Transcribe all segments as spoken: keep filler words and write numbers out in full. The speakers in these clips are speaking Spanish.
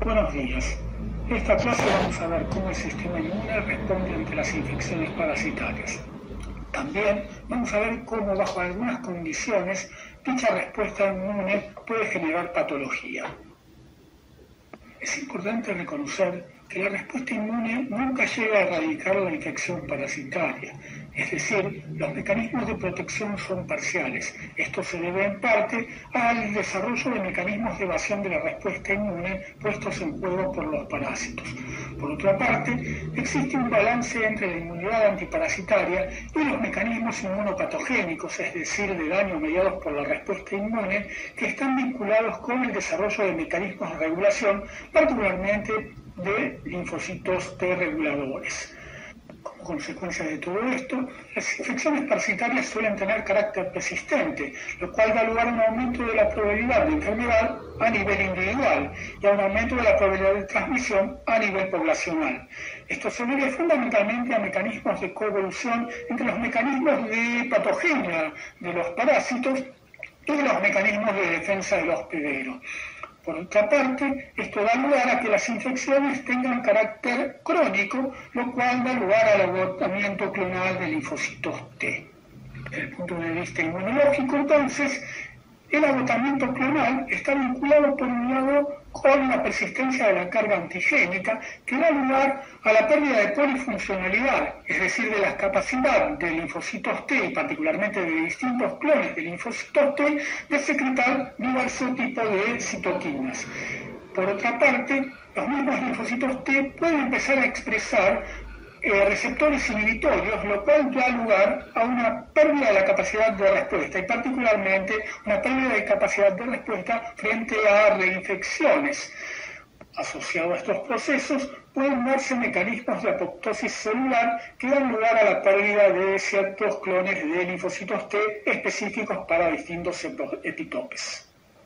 Buenos días. En esta clase vamos a ver cómo el sistema inmune responde ante las infecciones parasitarias. También vamos a ver cómo, bajo algunas condiciones, dicha respuesta inmune puede generar patología. Es importante reconocer que la respuesta inmune nunca llega a erradicar la infección parasitaria, es decir, los mecanismos de protección son parciales. Esto se debe en parte al desarrollo de mecanismos de evasión de la respuesta inmune puestos en juego por los parásitos. Por otra parte, existe un balance entre la inmunidad antiparasitaria y los mecanismos inmunopatogénicos, es decir, de daño mediados por la respuesta inmune, que están vinculados con el desarrollo de mecanismos de regulación, particularmente de linfocitos T reguladores. Como consecuencia de todo esto, las infecciones parasitarias suelen tener carácter persistente, lo cual da lugar a un aumento de la probabilidad de enfermedad a nivel individual y a un aumento de la probabilidad de transmisión a nivel poblacional. Esto se debe fundamentalmente a mecanismos de coevolución entre los mecanismos de patogenia de los parásitos y los mecanismos de defensa del hospedero. Por otra parte, esto da lugar a que las infecciones tengan carácter crónico, lo cual da lugar al agotamiento clonal de linfocitos T. Desde el punto de vista inmunológico, entonces, el agotamiento clonal está vinculado, por un lado, con la persistencia de la carga antigénica, que da lugar a la pérdida de polifuncionalidad, es decir, de la capacidad de linfocitos T, y particularmente de distintos clones de linfocitos T, de secretar diverso tipo de citoquinas. Por otra parte, los mismos linfocitos T pueden empezar a expresar Eh, receptores inhibitorios, lo cual da lugar a una pérdida de la capacidad de respuesta y particularmente una pérdida de capacidad de respuesta frente a reinfecciones. Asociado a estos procesos pueden darse mecanismos de apoptosis celular que dan lugar a la pérdida de ciertos clones de linfocitos T específicos para distintos epitopes.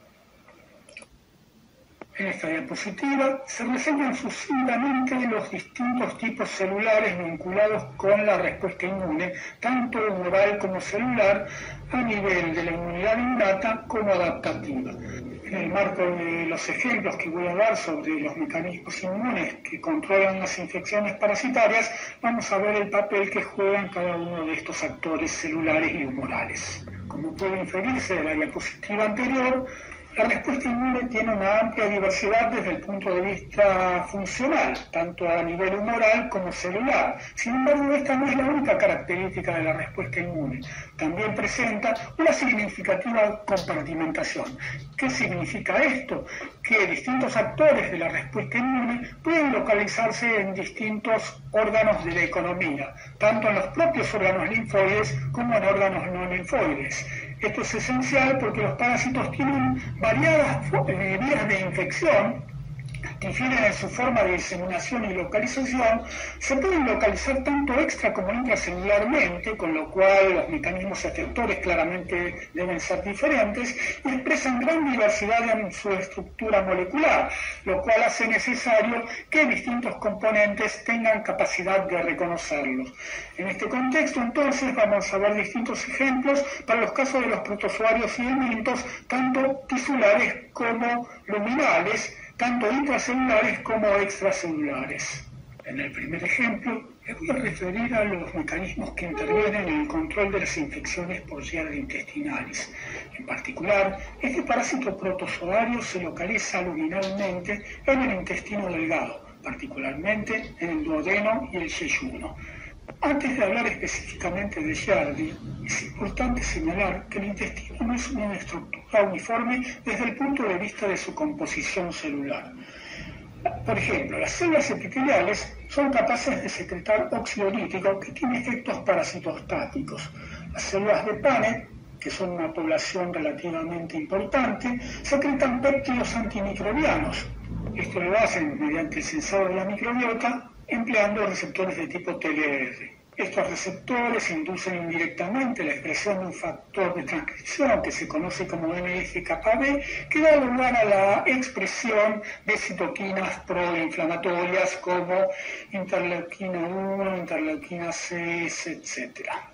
En esta diapositiva se reseñan sucintamente los distintos tipos celulares vinculados con la respuesta inmune, tanto humoral como celular, a nivel de la inmunidad innata como adaptativa. En el marco de los ejemplos que voy a dar sobre los mecanismos inmunes que controlan las infecciones parasitarias, vamos a ver el papel que juegan cada uno de estos actores celulares y humorales. Como puede inferirse de la diapositiva anterior, la respuesta inmune tiene una amplia diversidad desde el punto de vista funcional, tanto a nivel humoral como celular. Sin embargo, esta no es la única característica de la respuesta inmune. También presenta una significativa compartimentación. ¿Qué significa esto? Que distintos actores de la respuesta inmune pueden localizarse en distintos órganos de la economía, tanto en los propios órganos linfoides como en órganos no linfoides. Esto es esencial porque los parásitos tienen variadas vías de infección, difieren en su forma de diseminación y localización, se pueden localizar tanto extra como intracelularmente, con lo cual los mecanismos efectores claramente deben ser diferentes, y expresan gran diversidad en su estructura molecular, lo cual hace necesario que distintos componentes tengan capacidad de reconocerlos. En este contexto, entonces, vamos a ver distintos ejemplos para los casos de los protozoarios y elementos, tanto tisulares como luminales, tanto intracelulares como extracelulares. En el primer ejemplo, me voy a referir a los mecanismos que intervienen en el control de las infecciones por llagas intestinales. En particular, este parásito protozoario se localiza luminalmente en el intestino delgado, particularmente en el duodeno y el yeyuno. Antes de hablar específicamente de Giardia, es importante señalar que el intestino no es una estructura uniforme desde el punto de vista de su composición celular. Por ejemplo, las células epiteliales son capaces de secretar óxido nítrico que tiene efectos parasitostáticos. Las células de Paneth, que son una población relativamente importante, secretan péptidos antimicrobianos. Esto lo hacen mediante el sensor de la microbiota, empleando receptores de tipo T L R. Estos receptores inducen indirectamente la expresión de un factor de transcripción que se conoce como N F K B, que da lugar a la expresión de citoquinas proinflamatorias como interleuquina uno, interleuquina seis, etcétera.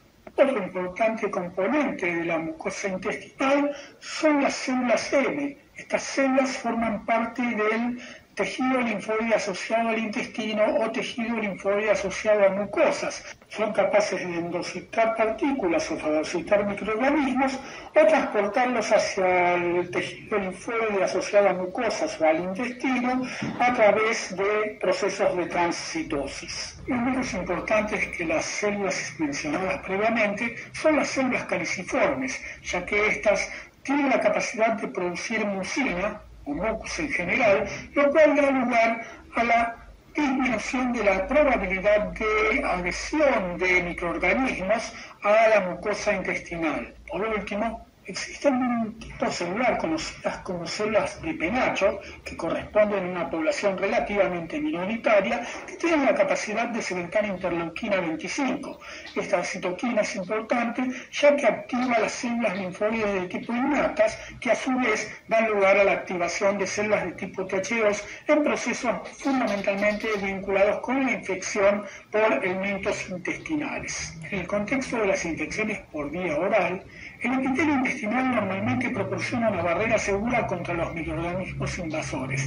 Otro importante componente de la mucosa intestinal son las células M, Estas células forman parte del tejido linfoide asociado al intestino o tejido linfoide asociado a mucosas. Son capaces de endocitar partículas o fagocitar microorganismos o transportarlos hacia el tejido linfoide asociado a mucosas o al intestino a través de procesos de transcitosis. Lo menos importante es que las células mencionadas previamente son las células caliciformes, ya que estas tienen la capacidad de producir mucina o mucus en general, lo cual da lugar a la disminución de la probabilidad de adhesión de microorganismos a la mucosa intestinal. Por último, existe un tipo celular conocidas como células de penacho, que corresponden a una población relativamente minoritaria, que tienen la capacidad de secretar interleuquina veinticinco. Esta citoquina es importante ya que activa las células linfoides de tipo innatas, que a su vez dan lugar a la activación de células de tipo T H dos en procesos fundamentalmente vinculados con la infección por elementos intestinales. En el contexto de las infecciones por vía oral, el epitelio intestinal normalmente proporciona una barrera segura contra los microorganismos invasores.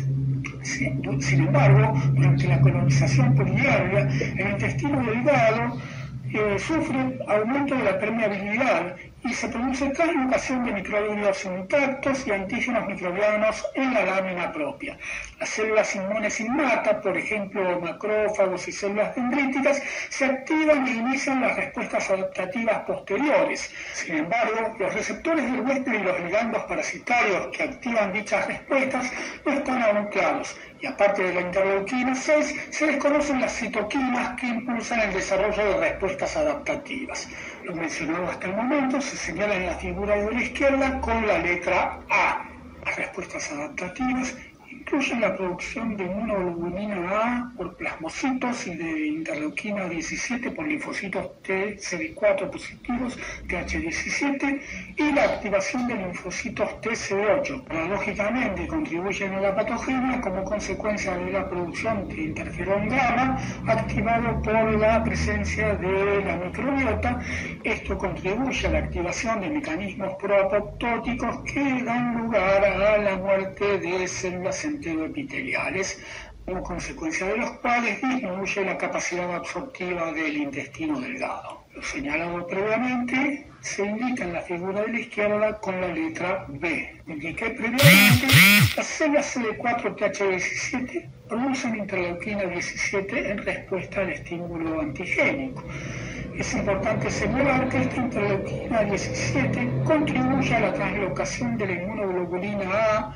Sin, sin embargo, durante la colonización polidiaria, el intestino delgado eh, sufre aumento de la permeabilidad y se produce translocación de microbios intactos y antígenos microbianos en la lámina propia. Las células inmunes innatas, por ejemplo macrófagos y células dendríticas, se activan e inician las respuestas adaptativas posteriores. Sin embargo, los receptores del huésped y los ligandos parasitarios que activan dichas respuestas no están aún claros. Y aparte de la interleuquina seis, se desconocen las citoquinas que impulsan el desarrollo de respuestas adaptativas. Lo mencionado hasta el momento se señala en la figura de la izquierda con la letra A. Las respuestas adaptativas incluyen la producción de inmunoglobulina A por plasmocitos y de interleuquina diecisiete por linfocitos T C D cuatro positivos, T H diecisiete, y la activación de linfocitos T C D ocho. Paradójicamente contribuyen a la patogenia como consecuencia de la producción de interferón gamma activado por la presencia de la microbiota. Esto contribuye a la activación de mecanismos proapoptóticos que dan lugar a la muerte de células enteroepiteliales, como consecuencia de los cuales disminuye la capacidad absortiva del intestino delgado. Lo señalado previamente se indica en la figura de la izquierda con la letra B. Indiqué previamente, las células C D cuatro T H diecisiete producen interleuquina diecisiete en respuesta al estímulo antigénico. Es importante señalar que esta interleuquina diecisiete contribuye a la translocación de la inmunoglobulina A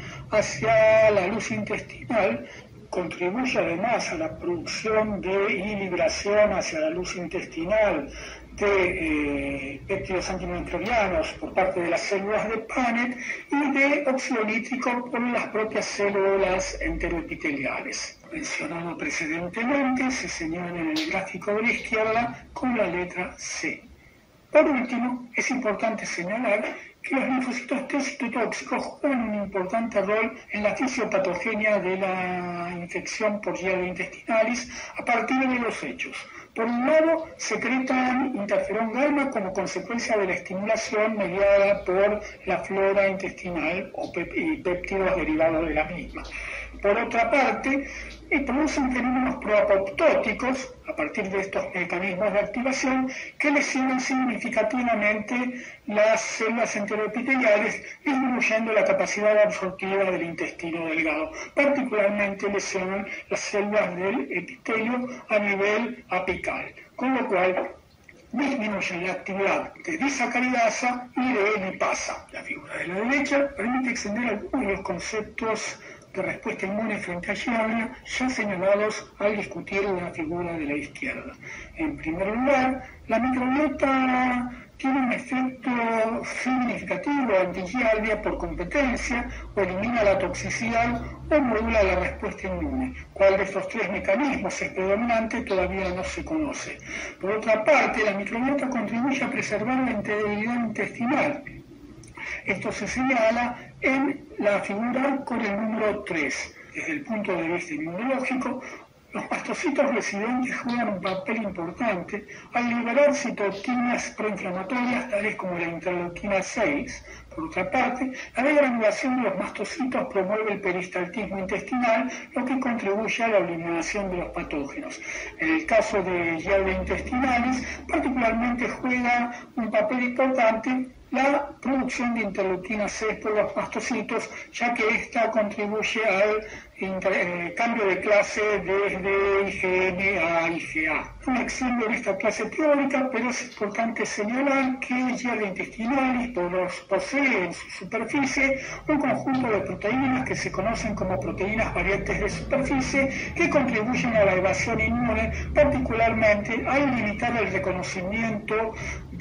hacia la luz intestinal, contribuye además a la producción de y liberación hacia la luz intestinal de eh, péptidos antimicrobianos por parte de las células de Paneth y de óxido nítrico por las propias células enteroepiteliales. Mencionado precedentemente, se señala en el gráfico de la izquierda con la letra C. Por último, es importante señalar que los linfocitos T citotóxicos juegan un importante rol en la fisiopatogenia de la infección por hielo intestinalis a partir de los hechos. Por un lado, secretan interferón gamma como consecuencia de la estimulación mediada por la flora intestinal o pep y péptidos derivados de la misma. Por otra parte, producen fenómenos proapoptóticos a partir de estos mecanismos de activación que lesionan significativamente las células enteroepiteliales, disminuyendo la capacidad absortiva del intestino delgado. Particularmente lesionan las células del epitelio a nivel apical, con lo cual disminuyen la actividad de disacaridasa y de lipasa. La figura de la derecha permite extender algunos de los conceptos de respuesta inmune frente a Giardia, ya señalados al discutir la figura de la izquierda. En primer lugar, la microbiota tiene un efecto significativo anti-Giardia por competencia, o elimina la toxicidad o modula la respuesta inmune. Cuál de estos tres mecanismos es predominante todavía no se conoce. Por otra parte, la microbiota contribuye a preservar la integridad intestinal. Esto se señala en la figura con el número tres. Desde el punto de vista inmunológico, los mastocitos residentes juegan un papel importante al liberar citoquinas proinflamatorias tales como la interleuquina seis, Por otra parte, la degranulación de los mastocitos promueve el peristaltismo intestinal, lo que contribuye a la eliminación de los patógenos. En el caso de Yerba intestinalis, particularmente juega un papel importante la producción de interleuquina seis por los mastocitos, ya que ésta contribuye al inter, eh, cambio de clase desde I G M a I G A. No me extiendo en esta clase teórica, pero es importante señalar que Yerba intestinalis posee en su superficie un conjunto de proteínas que se conocen como proteínas variantes de superficie que contribuyen a la evasión inmune, particularmente al limitar el reconocimiento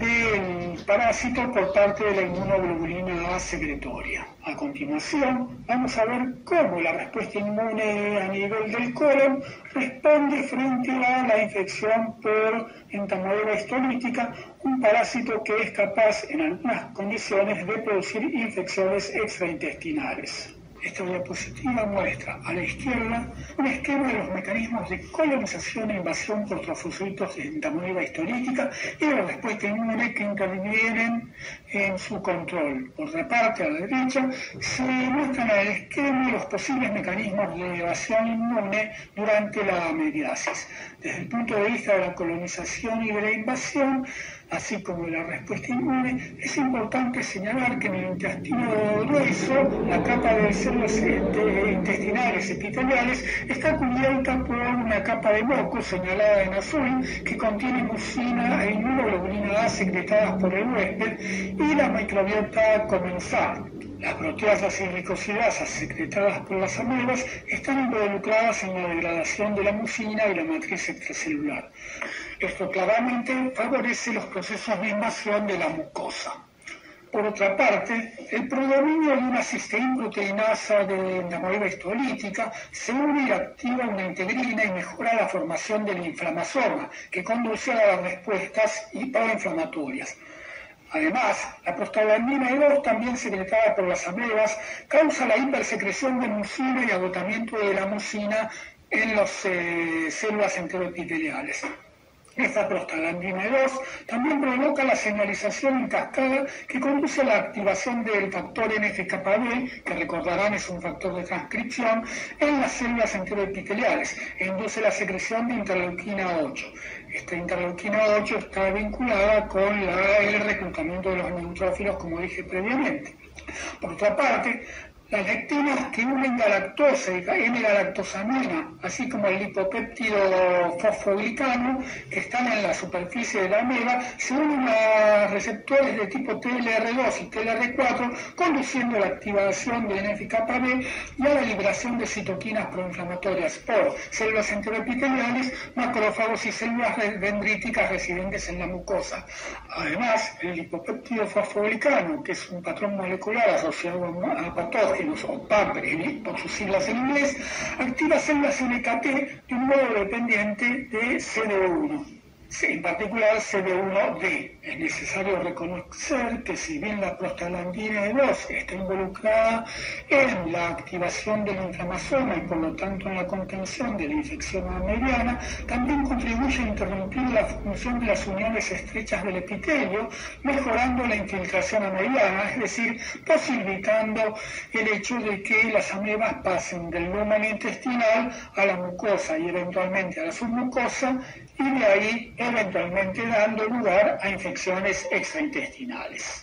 del parásito por parte de la inmunoglobulina A secretoria. A continuación, vamos a ver cómo la respuesta inmune a nivel del colon responde frente a la infección por entamoeba histolítica, un parásito que es capaz en algunas condiciones de producir infecciones extraintestinales. Esta diapositiva muestra a la izquierda un esquema de los mecanismos de colonización e invasión por trofocitos de entamoeba histolítica y de la respuesta inmune que intervienen en su control. Por otra parte, a la derecha, se muestran en el esquema los posibles mecanismos de evasión inmune durante la amibiasis. Desde el punto de vista de la colonización y de la invasión, así como de la respuesta inmune, es importante señalar que en el intestino grueso, la capa de células intestinales epiteliales está cubierta por una capa de moco señalada en azul que contiene mucina e inmunoglobulina A secretadas por el huésped y la microbiota comensal. Las proteasas y glicosidasas secretadas por las amebas están involucradas en la degradación de la mucina y la matriz extracelular. Esto claramente favorece los procesos de invasión de la mucosa. Por otra parte, el predominio de una cisteínproteinasa de entamoeba histolítica se une y activa una integrina y mejora la formación del inflamasoma, que conduce a las respuestas hipoinflamatorias. Además, la prostaglandina E dos, también secretada por las amebas, causa la hipersecreción de mucina y agotamiento de la mucina en las eh, células enteroepiteliales. Esta prostaglandina E dos también provoca la señalización en cascada que conduce a la activación del factor N F K B, que recordarán es un factor de transcripción, en las células enteroepiteliales e induce la secreción de interleuquina ocho. Esta interleuquina ocho está vinculada con la, el reclutamiento de los neutrófilos, como dije previamente. Por otra parte, las lectinas que unen galactosa y N-galactosamina, así como el lipopéptido fosfoglicano, que están en la superficie de la ameba, se unen a receptores de tipo T L R dos y T L R cuatro, conduciendo a la activación de N F K B y a la liberación de citoquinas proinflamatorias por células enteroepiteliales, macrófagos y células dendríticas residentes en la mucosa. Además, el lipopéptido fosfoglicano, que es un patrón molecular asociado a patógenos, o P A P por sus siglas en inglés, activa células N K T de un modo dependiente de C D uno. En particular C D uno D. Es necesario reconocer que si bien la prostaglandina E dos está involucrada en la activación del inflamasoma y por lo tanto en la contención de la infección amebiana, también contribuye a interrumpir la función de las uniones estrechas del epitelio, mejorando la infiltración amebiana, es decir, posibilitando el hecho de que las amebas pasen del lumen intestinal a la mucosa y eventualmente a la submucosa, y de ahí eventualmente dando lugar a infecciones extraintestinales.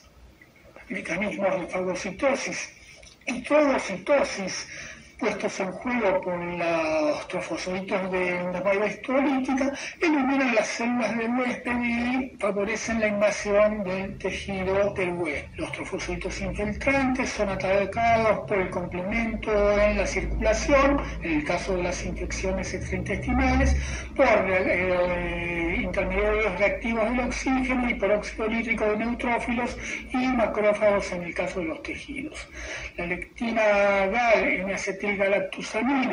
Mecanismos de fagocitosis y troglocitosis puestos en juego por los trofocitos de entamoeba histolítica eliminan las células del huésped y favorecen la invasión del tejido del huésped. Los trofocitos infiltrantes son atacados por el complemento en la circulación, en el caso de las infecciones extraintestinales, por eh, intermediarios reactivos del oxígeno y por óxido nítrico de neutrófilos y macrófagos en el caso de los tejidos. La lectina Gal en acetil galactosamina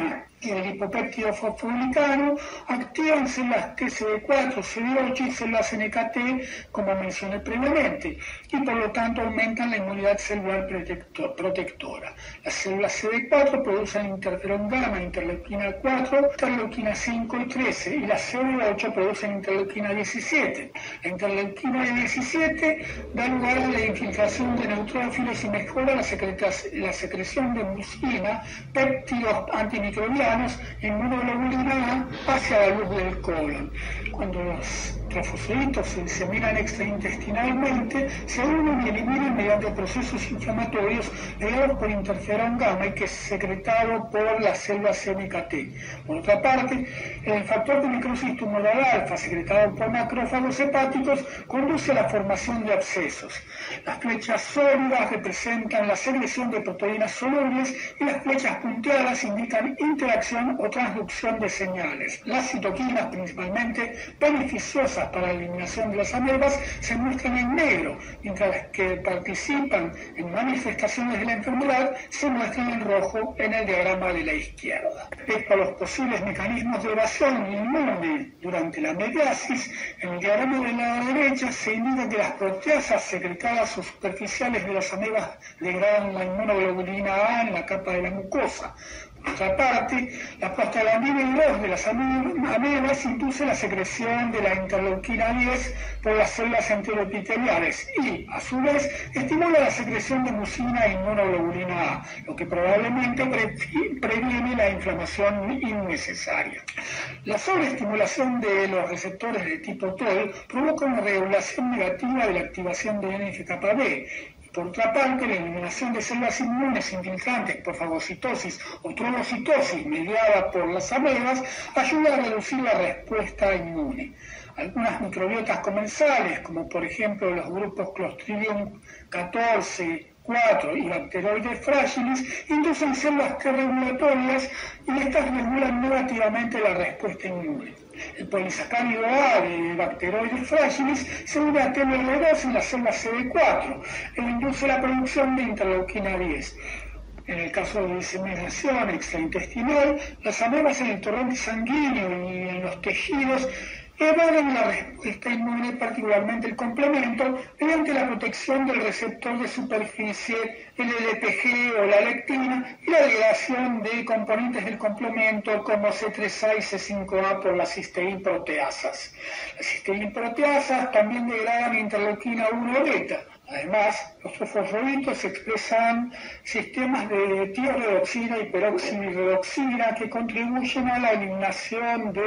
el lipopéptido fosfogulicano activan células T C D cuatro, C D ocho y células N K T, como mencioné previamente, y por lo tanto aumentan la inmunidad celular protectora. Las células C D cuatro producen interferón gamma, interleuquina cuatro, interleuquina cinco y trece, y las C D ocho producen interleuquina diecisiete. La interleuquina diecisiete da lugar a la infiltración de neutrófilos y mejora la, la secreción de mucina, péptidos antimicrobianos, inmunoglobulina A hacia la luz del colon. Cuando los trofosforitos se diseminan extraintestinalmente, se unen y eliminan mediante procesos inflamatorios mediados por interferón gamma y que es secretado por las células N K T. Por otra parte, el factor de necrosis tumoral alfa, secretado por macrófagos hepáticos, conduce a la formación de abscesos. Las flechas sólidas representan la secreción de proteínas solubles y las flechas punteadas indican interacción o transducción de señales. Las citoquinas, principalmente beneficiosas para la eliminación de las amebas, se muestran en negro, mientras las que participan en manifestaciones de la enfermedad se muestran en rojo en el diagrama de la izquierda. Respecto a los posibles mecanismos de evasión inmune durante la mediasis, en el diagrama de la derecha se indica que las proteasas secretadas o superficiales de las amebas degradan la inmunoglobulina A en la capa de la mucosa. Por otra parte, la prostaglandina I dos de las amebas induce la secreción de la interleuquina diez por las células enteroepiteliales y, a su vez, estimula la secreción de mucina e inmunoglobulina A, lo que probablemente pre previene la inflamación innecesaria. La sobreestimulación de los receptores de tipo T O L provoca una regulación negativa de la activación de N F K B. Por otra parte, la eliminación de células inmunes infiltrantes por fagocitosis o trombocitosis mediada por las amebas ayuda a reducir la respuesta inmune. Algunas microbiotas comensales, como por ejemplo los grupos Clostridium catorce, cuatro y Bacteroides fragilis, inducen células T regulatorias y estas regulan negativamente la respuesta inmune. El polisacárido A de Bacteroides fragilis se une a T L R dos en las células C D cuatro e induce la producción de interleuquina diez. En el caso de diseminación extraintestinal, las amebas en el torrente sanguíneo y en los tejidos evaden la respuesta inmune, particularmente el complemento, mediante la protección del receptor de superficie, el L P G o la lectina, y la degradación de componentes del complemento como C tres A y C cinco A por las cisteínproteasas. Las cisteínproteasas también degradan interleuquina uno beta. Además, los fosforitos expresan sistemas de tiorredoxina y peroxirredoxina que contribuyen a la eliminación de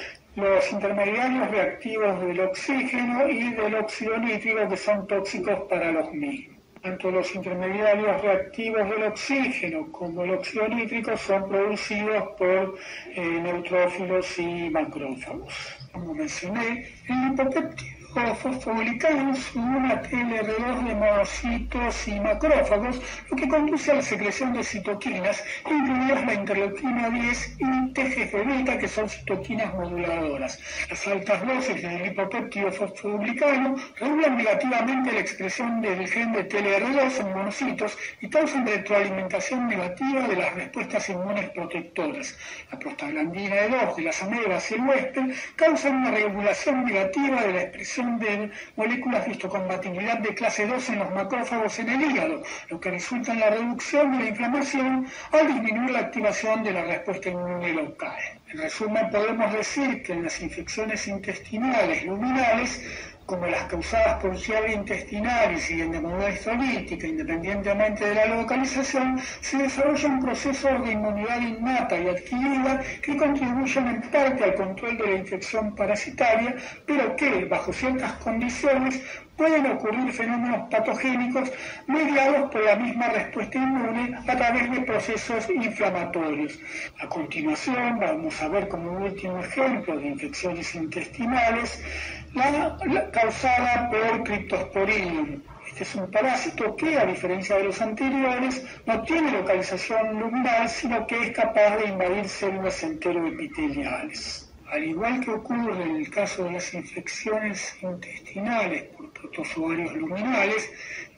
los intermediarios reactivos del oxígeno y del óxido nítrico que son tóxicos para los mismos. Tanto los intermediarios reactivos del oxígeno como el óxido nítrico son producidos por eh, neutrófilos y macrófagos. Como mencioné, el lipopéptido fosfogulicano se une a T L R dos de monocitos y macrófagos, lo que conduce a la secreción de citoquinas, incluidas la interleuquina diez y T G F beta, que son citoquinas moduladoras. Las altas dosis del lipopéptido fosfogulicano regulan negativamente la expresión del gen de T L R dos en monocitos y causan retroalimentación negativa de las respuestas inmunes protectoras. La prostaglandina E dos de las amebas y el huésped causan una regulación negativa de la expresión de moléculas de histocompatibilidad de clase dos en los macrófagos en el hígado, lo que resulta en la reducción de la inflamación al disminuir la activación de la respuesta inmune local. En resumen, podemos decir que en las infecciones intestinales luminales, como las causadas por Yerba intestinalis y endemonitis olítica, independientemente de la localización, se desarrollan procesos de inmunidad innata y adquirida que contribuyen en parte al control de la infección parasitaria, pero que, bajo ciertas condiciones, pueden ocurrir fenómenos patogénicos mediados por la misma respuesta inmune a través de procesos inflamatorios. A continuación, vamos a ver como último ejemplo de infecciones intestinales la, la causada por Cryptosporidium. Este es un parásito que, a diferencia de los anteriores, no tiene localización luminal, sino que es capaz de invadir células enteroepiteliales. Al igual que ocurre en el caso de las infecciones intestinales por protozoarios luminales,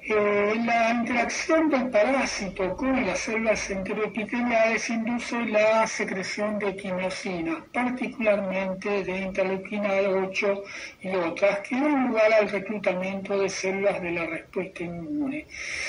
Eh, la interacción del parásito con las células enteroepiteliales induce la secreción de quimosina, particularmente de interleuquina ocho y otras, que dan lugar al reclutamiento de células de la respuesta inmune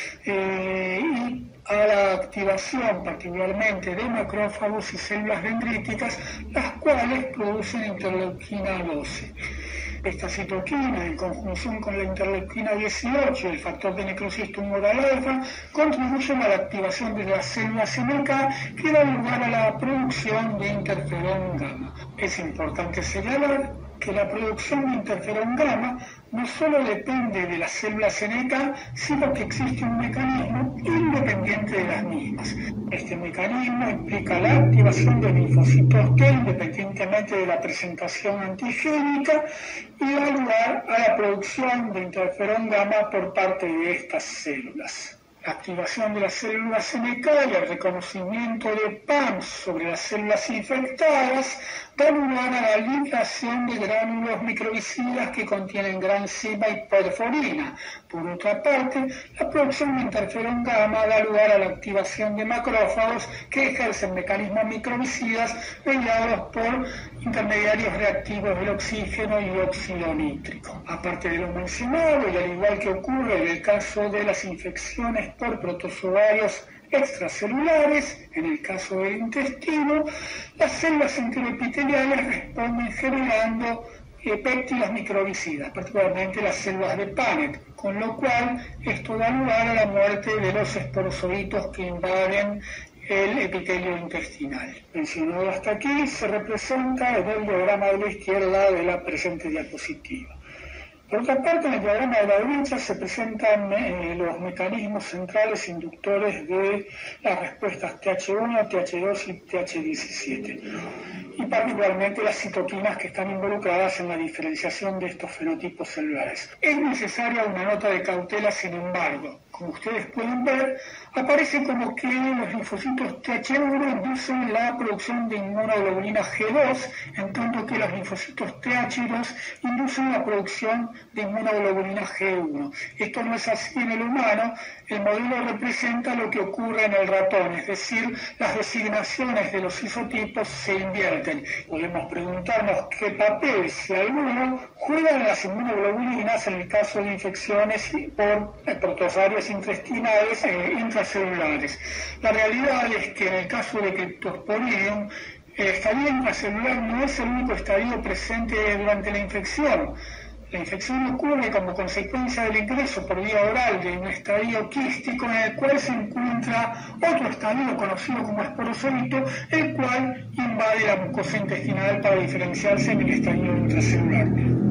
eh, y a la activación particularmente de macrófagos y células dendríticas, las cuales producen interleuquina doce. Esta citoquina, en conjunción con la interleuquina dieciocho y el factor de necrosis tumoral alfa, contribuyen a la activación de las células M K que dan lugar a la producción de interferón gamma. Es importante señalar que la producción de interferón gamma no solo depende de las células N K, sino que existe un mecanismo independiente de las mismas. Este mecanismo implica la activación de linfocitos T independientemente de la presentación antigénica y da lugar a la producción de interferón gamma por parte de estas células. La activación de las células N K y el reconocimiento de P A M sobre las células infectadas da lugar a la liberación de gránulos microvicidas que contienen gran sima y porforina. Por otra parte, la producción de interferón gamma da lugar a la activación de macrófagos que ejercen mecanismos microvicidas mediados por intermediarios reactivos del oxígeno y óxido nítrico. Aparte de lo mencionado, y al igual que ocurre en el caso de las infecciones por protozoarios extracelulares, en el caso del intestino, las células enteroepiteliales responden generando eh, péptidos microvicidas, particularmente las células de Panet, con lo cual esto da lugar a la muerte de los esporozoitos que invaden el epitelio intestinal. Mencionado hasta aquí, se representa en el diagrama de la izquierda de la presente diapositiva. Por otra parte, en el diagrama de la derecha se presentan eh, los mecanismos centrales inductores de las respuestas T H uno, T H dos y T H diecisiete, y particularmente las citoquinas que están involucradas en la diferenciación de estos fenotipos celulares. Es necesaria una nota de cautela, sin embargo. Como ustedes pueden ver, aparece como que los linfocitos T H uno inducen la producción de inmunoglobulina G dos, en tanto que los linfocitos T H dos inducen la producción de inmunoglobulina G uno. Esto no es así en el humano. El modelo representa lo que ocurre en el ratón, es decir, las designaciones de los isotipos se invierten. Podemos preguntarnos qué papel, si alguno, juegan las inmunoglobulinas en el caso de infecciones por protozoarios intestinales e intracelulares. La realidad es que en el caso de Cryptosporidium, el estadio intracelular no es el único estadio presente durante la infección. La infección ocurre como consecuencia del ingreso por vía oral de un estadio quístico en el cual se encuentra otro estadio conocido como esporozoito, el cual invade la mucosa intestinal para diferenciarse en el estadio intracelular.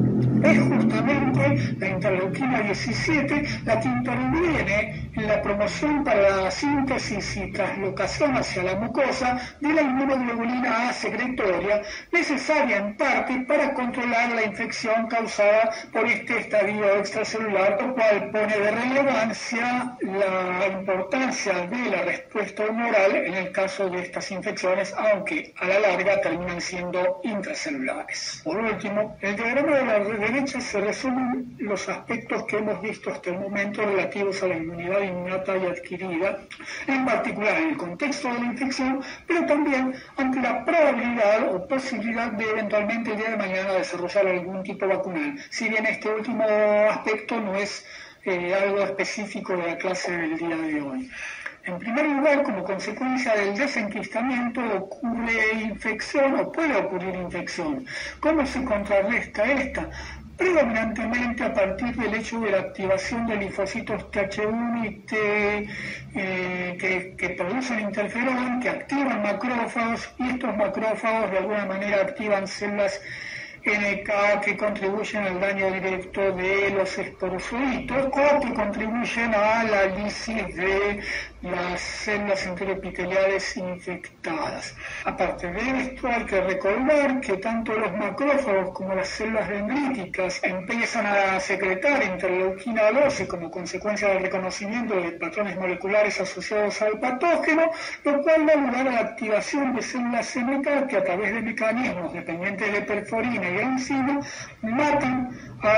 Es justamente la interleuquina diecisiete la que interviene en la promoción para la síntesis y translocación hacia la mucosa de la inmunoglobulina A secretoria, necesaria en parte para controlar la infección causada por este estadio extracelular, lo cual pone de relevancia la importancia de la respuesta humoral en el caso de estas infecciones, aunque a la larga terminan siendo intracelulares. Por último, el diagrama de la derecha se resumen los aspectos que hemos visto hasta el momento relativos a la inmunidad innata y adquirida, en particular en el contexto de la infección, pero también ante la probabilidad o posibilidad de eventualmente el día de mañana desarrollar algún tipo vacunal, si bien este último aspecto no es eh, algo específico de la clase del día de hoy. En primer lugar, como consecuencia del desenquistamiento ocurre infección o puede ocurrir infección. ¿Cómo se contrarresta esta? Predominantemente a partir del hecho de la activación de linfocitos T H uno y T, eh, que, que producen interferón, que activan macrófagos, y estos macrófagos de alguna manera activan células N K que contribuyen al daño directo de los esporozoitos o que contribuyen a la lisis de las células enteroepiteliales infectadas. Aparte de esto, hay que recordar que tanto los macrófagos como las células dendríticas empiezan a secretar interleuquina doce como consecuencia del reconocimiento de patrones moleculares asociados al patógeno, lo cual da lugar a la activación de células N K que a través de mecanismos dependientes de perforina y enzima matan al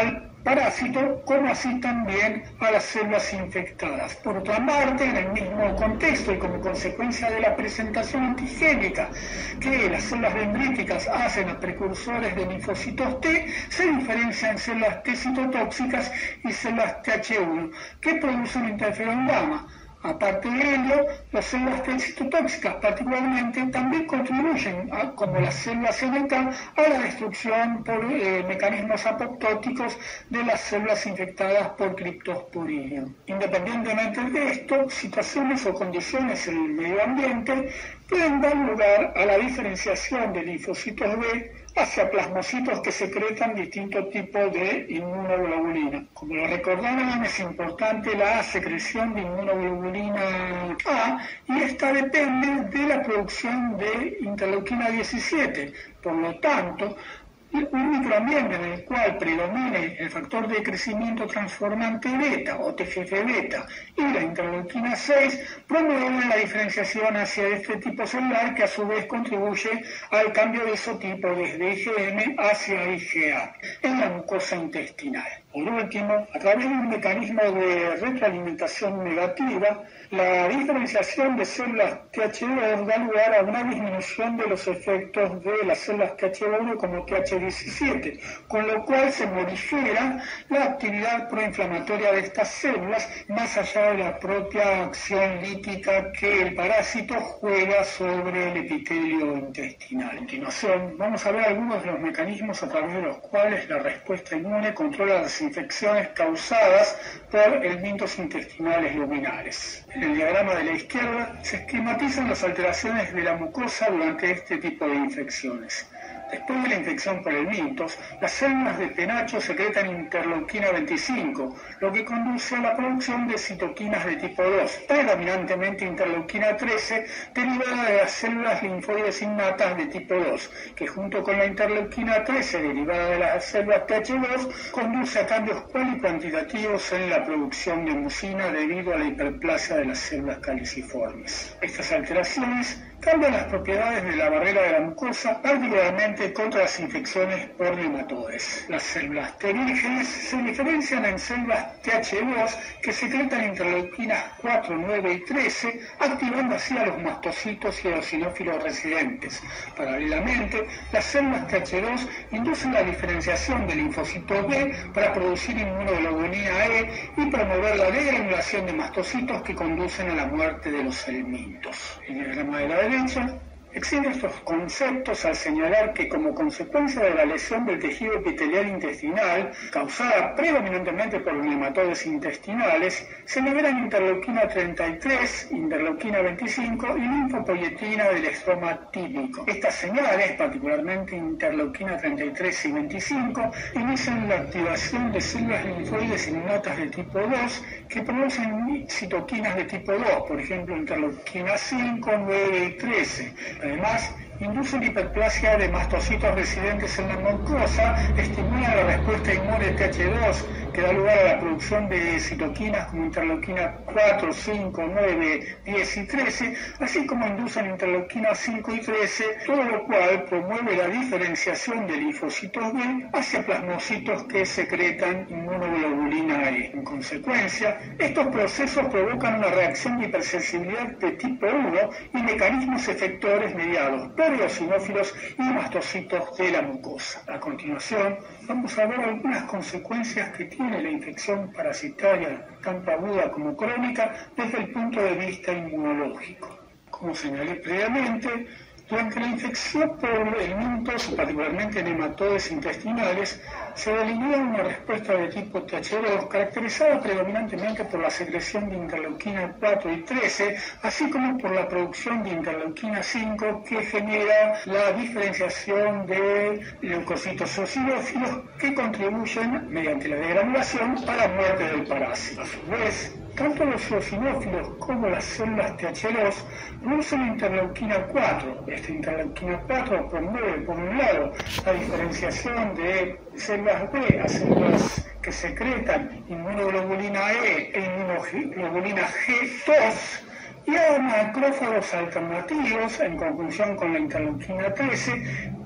parásito, como así también a las células infectadas. Por otra parte, en el mismo contexto y como consecuencia de la presentación antigénica que las células dendríticas hacen a precursores de linfocitos T, se diferencian células T citotóxicas y células T H uno, que producen interferón gamma. Aparte de ello, las células T citotóxicas particularmente también contribuyen, a, como las células N K, a la destrucción por eh, mecanismos apoptóticos de las células infectadas por criptosporidium. Independientemente de esto, situaciones o condiciones en el medio ambiente pueden dar lugar a la diferenciación de linfocitos B hacia plasmocitos que secretan distintos tipos de inmunoglobulina. Como lo recordarán, es importante la secreción de inmunoglobulina A, y esta depende de la producción de interleuquina diecisiete. Por lo tanto, un microambiente en el cual predomine el factor de crecimiento transformante beta o T G F beta y la interleuquina seis promueven la diferenciación hacia este tipo celular, que a su vez contribuye al cambio de isotipo desde I G M hacia I G A en la mucosa intestinal. Por último, a través de un mecanismo de retroalimentación negativa, la diferenciación de células T H dos da lugar a una disminución de los efectos de las células T H uno como T H diecisiete, con lo cual se modifica la actividad proinflamatoria de estas células, más allá de la propia acción lítica que el parásito juega sobre el epitelio intestinal. A continuación, vamos a ver algunos de los mecanismos a través de los cuales la respuesta inmune controla las infecciones causadas por elementos intestinales luminales. En el diagrama de la izquierda se esquematizan las alteraciones de la mucosa durante este tipo de infecciones. Después de la infección por el mintos, las células de penacho secretan interleuquina veinticinco, lo que conduce a la producción de citoquinas de tipo dos, predominantemente interleuquina trece, derivada de las células linfoides innatas de tipo dos, que junto con la interleuquina trece, derivada de las células T H dos, conduce a cambios cual y cuantitativos en la producción de mucina debido a la hiperplasia de las células caliciformes. Estas alteraciones cambian las propiedades de la barrera de la mucosa, particularmente contra las infecciones por nematodes. Las células T vírgenes se diferencian en células T H dos que secretan interleuquinas cuatro, nueve y trece, activando así a los mastocitos y a los eosinófilos residentes. Paralelamente, las células T H dos inducen la diferenciación de linfocitos B para producir inmunoglobulina E y promover la degranulación de mastocitos que conducen a la muerte de los helmintos. En el diagrama de la derecha exhibe estos conceptos al señalar que, como consecuencia de la lesión del tejido epitelial intestinal, causada predominantemente por nematodes intestinales, se liberan interleuquina treinta y tres, interleuquina veinticinco y linfopoyetina del estroma típico. Estas señales, particularmente interleuquina treinta y tres y veinticinco, inician la activación de células linfoides innatas de tipo dos que producen citoquinas de tipo dos, por ejemplo interleuquina cinco, nueve y trece. Además, inducen hiperplasia de mastocitos residentes en la mucosa, estimulan la respuesta inmune T H dos, que da lugar a la producción de citoquinas como interleuquina cuatro, cinco, nueve, diez y trece, así como inducen interleuquina cinco y trece, todo lo cual promueve la diferenciación de linfocitos B hacia plasmocitos que secretan inmunoglobulina E. En consecuencia, estos procesos provocan una reacción de hipersensibilidad de tipo uno y mecanismos efectores mediados por eosinófilos y mastocitos de la mucosa. A continuación, vamos a ver algunas consecuencias que tiene la infección parasitaria, tanto aguda como crónica, desde el punto de vista inmunológico. Como señalé previamente, durante la infección por helmintos, particularmente nematodes intestinales, se delinea una respuesta de tipo T H dos caracterizada predominantemente por la secreción de interleuquina cuatro y trece, así como por la producción de interleuquina cinco, que genera la diferenciación de leucocitos eosinófilos que contribuyen, mediante la degranulación, a la muerte del parásito. A su vez, tanto los eosinófilos como las células T H dos producen interleuquina cuatro. Esta interleuquina cuatro promueve, por un lado, la diferenciación de células B a células que secretan inmunoglobulina E e inmunoglobulina G dos, y a macrófagos alternativos, en conjunción con la interleuquina trece,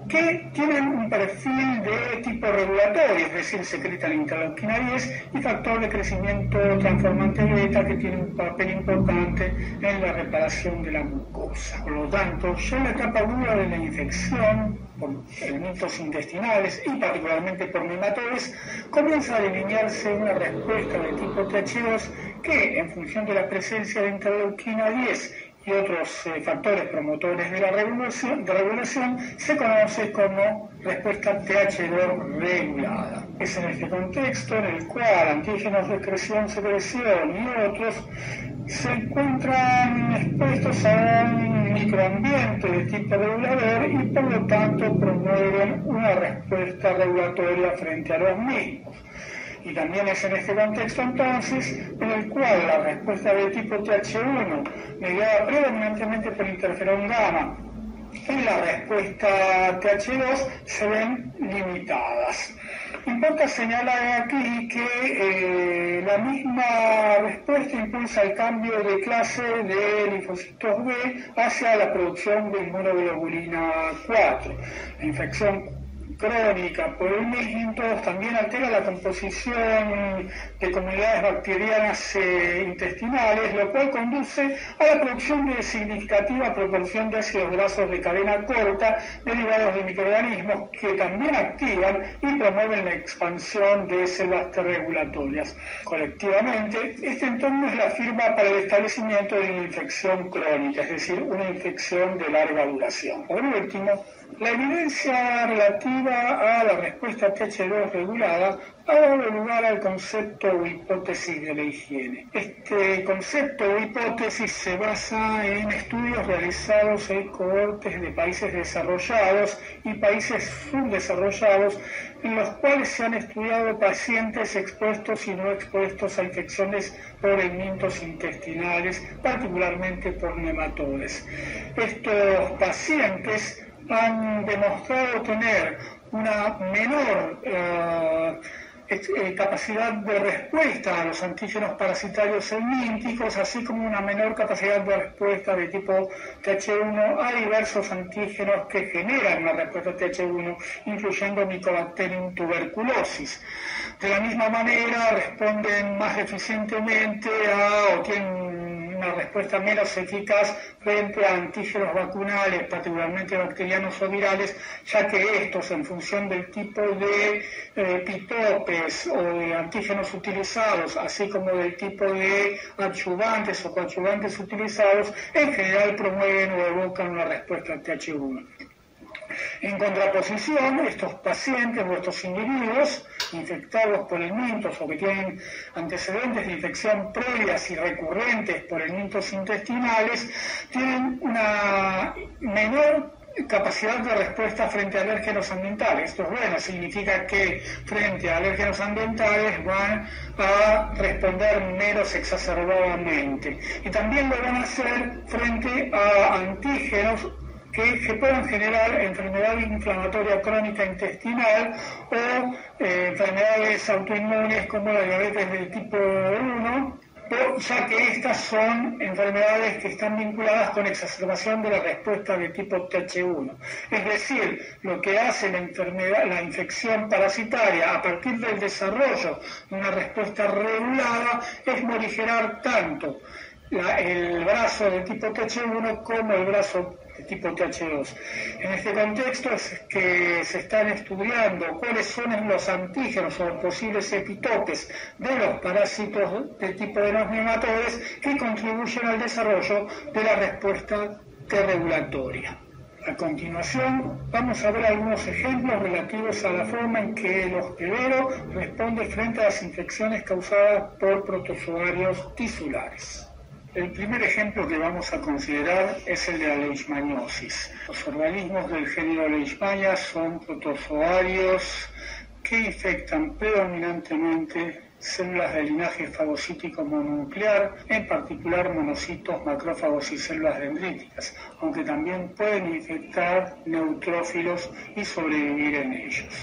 que tienen un perfil de tipo regulatorio, es decir, secretan interleuquina diez y factor de crecimiento transformante beta, que tiene un papel importante en la reparación de la mucosa. Por lo tanto, ya en la etapa dura de la infección por elementos intestinales y particularmente por nematodes, comienza a delinearse una respuesta de tipo T H dos que, en función de la presencia de interleuquina diez y otros eh, factores promotores de la regulación, de regulación, se conoce como respuesta T H dos regulada. Es en este contexto en el cual antígenos de excreción-secreción y otros se encuentran expuestos a un microambiente de tipo regulador y por lo tanto promueven una respuesta regulatoria frente a los mismos. Y también es en este contexto entonces en el cual la respuesta de tipo T H uno, mediada predominantemente por interferón gamma, y la respuesta T H dos se ven limitadas. Importa señalar aquí que eh, la misma respuesta impulsa el cambio de clase de linfocitos B hacia la producción de inmunoglobulina cuatro. La infección crónica por el mismo también altera la composición de comunidades bacterianas eh, intestinales, lo cual conduce a la producción de significativa proporción de ácidos grasos de cadena corta derivados de microorganismos que también activan y promueven la expansión de células T regulatorias. Colectivamente, este entorno es la firma para el establecimiento de una infección crónica, es decir, una infección de larga duración. Por último, la evidencia relativa a la respuesta T H dos regulada ha dado lugar al concepto o hipótesis de la higiene. Este concepto o hipótesis se basa en estudios realizados en cohortes de países desarrollados y países subdesarrollados, en los cuales se han estudiado pacientes expuestos y no expuestos a infecciones por helmintos intestinales, particularmente por nematodes. Estos pacientes han demostrado tener una menor eh, eh, capacidad de respuesta a los antígenos parasitarios helmínticos, así como una menor capacidad de respuesta de tipo T H uno a diversos antígenos que generan una respuesta T H uno, incluyendo Mycobacterium tuberculosis. De la misma manera, responden más eficientemente a, o tienen una respuesta menos eficaz frente a antígenos vacunales, particularmente bacterianos o virales, ya que estos, en función del tipo de eh, epitopes o de antígenos utilizados, así como del tipo de adyuvantes o coadyuvantes utilizados, en general promueven o evocan una respuesta T H uno. En contraposición, estos pacientes o estos individuos infectados por helmintos o que tienen antecedentes de infección previas y recurrentes por helmintos intestinales tienen una menor capacidad de respuesta frente a alérgenos ambientales. Esto es bueno, significa que frente a alérgenos ambientales van a responder menos exacerbadamente. Y también lo van a hacer frente a antígenos que, que puedan generar enfermedad inflamatoria crónica intestinal o eh, enfermedades autoinmunes como la diabetes del tipo uno, ya que estas son enfermedades que están vinculadas con exacerbación de la respuesta de tipo T H uno. Es decir, lo que hace la enfermedad, la infección parasitaria a partir del desarrollo de una respuesta regulada es morigerar tanto la, el brazo de tipo T H uno como el brazo de tipo T H dos. En este contexto es que se están estudiando cuáles son los antígenos o posibles epitopes de los parásitos de tipo de los nematodes que contribuyen al desarrollo de la respuesta T regulatoria. A continuación, vamos a ver algunos ejemplos relativos a la forma en que el hospedero responde frente a las infecciones causadas por protozoarios tisulares. El primer ejemplo que vamos a considerar es el de la leishmaniosis. Los organismos del género Leishmania son protozoarios que infectan predominantemente células del linaje fagocítico mononuclear, en particular monocitos, macrófagos y células dendríticas, aunque también pueden infectar neutrófilos y sobrevivir en ellos.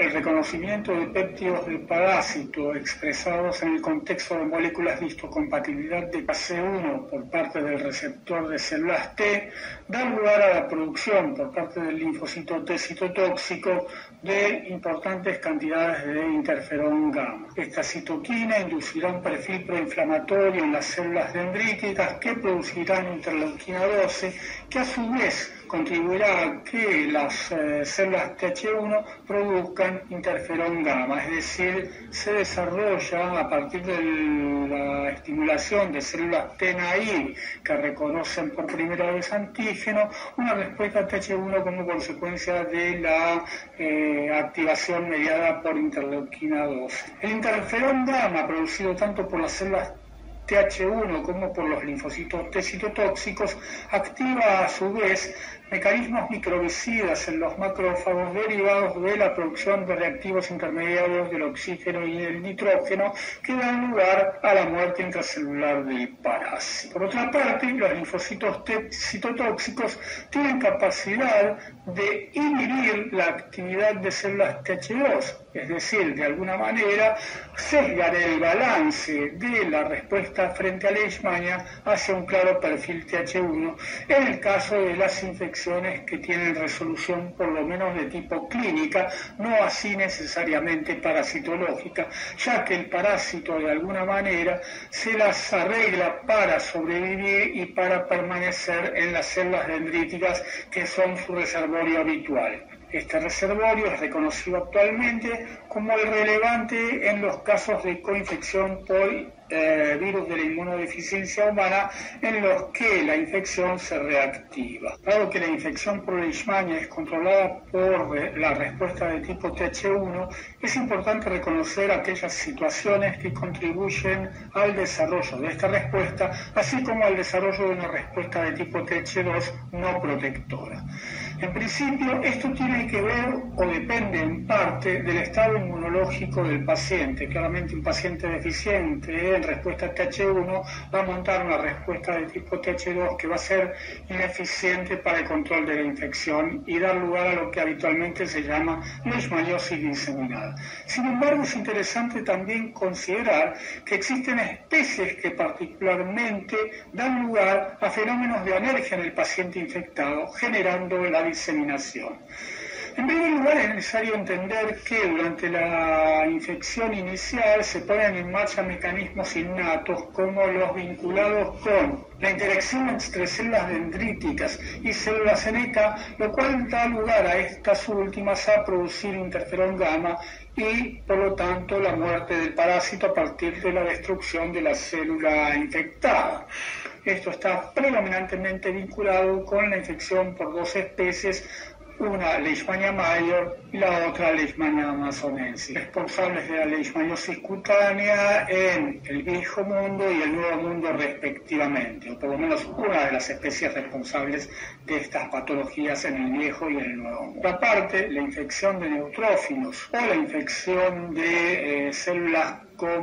el reconocimiento de péptidos de parásito expresados en el contexto de moléculas de histocompatibilidad de K C uno por parte del receptor de células T da lugar a la producción por parte del linfocito T citotóxico de importantes cantidades de interferón gamma. Esta citoquina inducirá un perfil proinflamatorio en las células dendríticas que producirán interleuquina doce, que a su vez contribuirá a que las eh, células T H uno produzcan interferón gamma, es decir, se desarrolla a partir de la estimulación de células T naive que reconocen por primera vez antígeno, una respuesta T H uno como consecuencia de la eh, activación mediada por interleuquina doce. El interferón gamma producido tanto por las células T H uno como por los linfocitos T citotóxicos activa a su vez mecanismos microbicidas en los macrófagos derivados de la producción de reactivos intermediarios del oxígeno y del nitrógeno que dan lugar a la muerte intracelular del parásito. Por otra parte, los linfocitos T citotóxicos tienen capacidad de inhibir la actividad de células T H dos, es decir, de alguna manera sesgar el balance de la respuesta frente a la leishmania hacia un claro perfil T H uno en el caso de las infecciones que tienen resolución por lo menos de tipo clínica, no así necesariamente parasitológica, ya que el parásito de alguna manera se las arregla para sobrevivir y para permanecer en las células dendríticas que son su reservorio habitual. Este reservorio es reconocido actualmente como el relevante en los casos de coinfección por eh, virus de la inmunodeficiencia humana en los que la infección se reactiva. Dado que la infección por leishmania es controlada por la respuesta de tipo T H uno, es importante reconocer aquellas situaciones que contribuyen al desarrollo de esta respuesta, así como al desarrollo de una respuesta de tipo T H dos no protectora. En principio, esto tiene que ver o depende en parte del estado inmunológico del paciente. Claramente un paciente deficiente en respuesta T H uno va a montar una respuesta de tipo T H dos que va a ser ineficiente para el control de la infección y dar lugar a lo que habitualmente se llama leishmaniosis diseminada. Sin embargo, es interesante también considerar que existen especies que particularmente dan lugar a fenómenos de alergia en el paciente infectado, generando la diseminación. En primer lugar, es necesario entender que durante la infección inicial se ponen en marcha mecanismos innatos como los vinculados con la interacción entre células dendríticas y células N K, lo cual da lugar a estas últimas a producir interferón gamma y, por lo tanto, la muerte del parásito a partir de la destrucción de la célula infectada. Esto está predominantemente vinculado con la infección por dos especies, una Leishmania major y la otra Leishmania amazonensis, responsables de la leishmaniosis cutánea en el Viejo Mundo y el Nuevo Mundo respectivamente, o por lo menos una de las especies responsables de estas patologías en el Viejo y el Nuevo Mundo. Aparte, la infección de neutrófilos o la infección de eh, células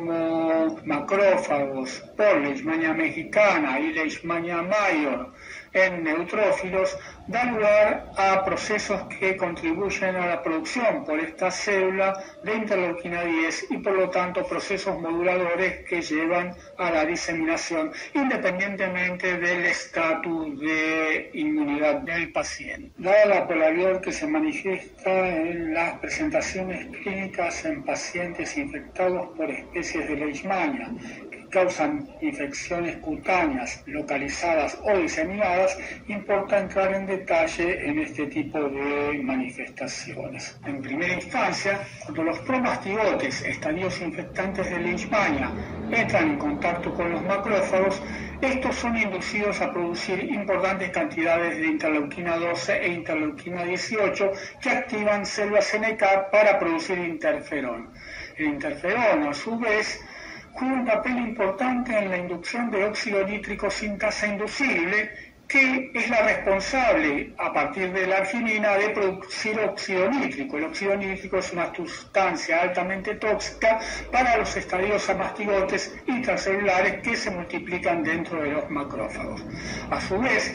como macrófagos por Leishmania mexicana y Leishmania major en neutrófilos da lugar a procesos que contribuyen a la producción por esta célula de interleuquina diez y por lo tanto procesos moduladores que llevan a la diseminación independientemente del estatus de inmunidad del paciente. Dada la polaridad que se manifiesta en las presentaciones clínicas en pacientes infectados por especies de leishmania que causan infecciones cutáneas localizadas o diseminadas, importa entrar en detalle en este tipo de manifestaciones. En primera instancia, cuando los promastigotes, estadios infectantes de leishmania, entran en contacto con los macrófagos, estos son inducidos a producir importantes cantidades de interleuquina doce e interleuquina dieciocho que activan células N K para producir interferón. El interferón, a su vez, juega un papel importante en la inducción de óxido nítrico sin tasa inducible, que es la responsable, a partir de la arginina, de producir óxido nítrico. El óxido nítrico es una sustancia altamente tóxica para los estadios amastigotes intracelulares que se multiplican dentro de los macrófagos. A su vez,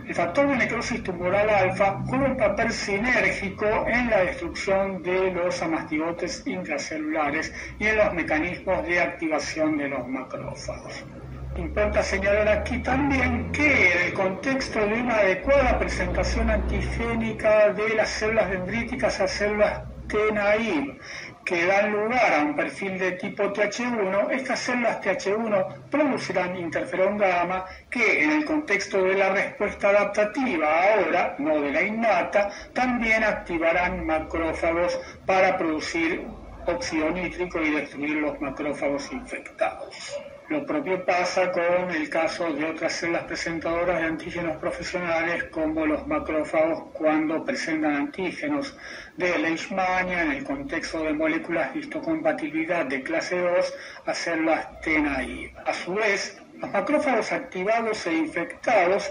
El factor de necrosis tumoral alfa juega un papel sinérgico en la destrucción de los amastigotes intracelulares y en los mecanismos de activación de los macrófagos. Importa señalar aquí también que en el contexto de una adecuada presentación antigénica de las células dendríticas a células T-naive que dan lugar a un perfil de tipo T H uno, estas células T H uno producirán interferón gamma que en el contexto de la respuesta adaptativa ahora, no de la innata, también activarán macrófagos para producir óxido nítrico y destruir los macrófagos infectados. Lo propio pasa con el caso de otras células presentadoras de antígenos profesionales como los macrófagos cuando presentan antígenos de Leishmania en el contexto de moléculas de histocompatibilidad de clase dos a células T-naive. A su vez, los macrófagos activados e infectados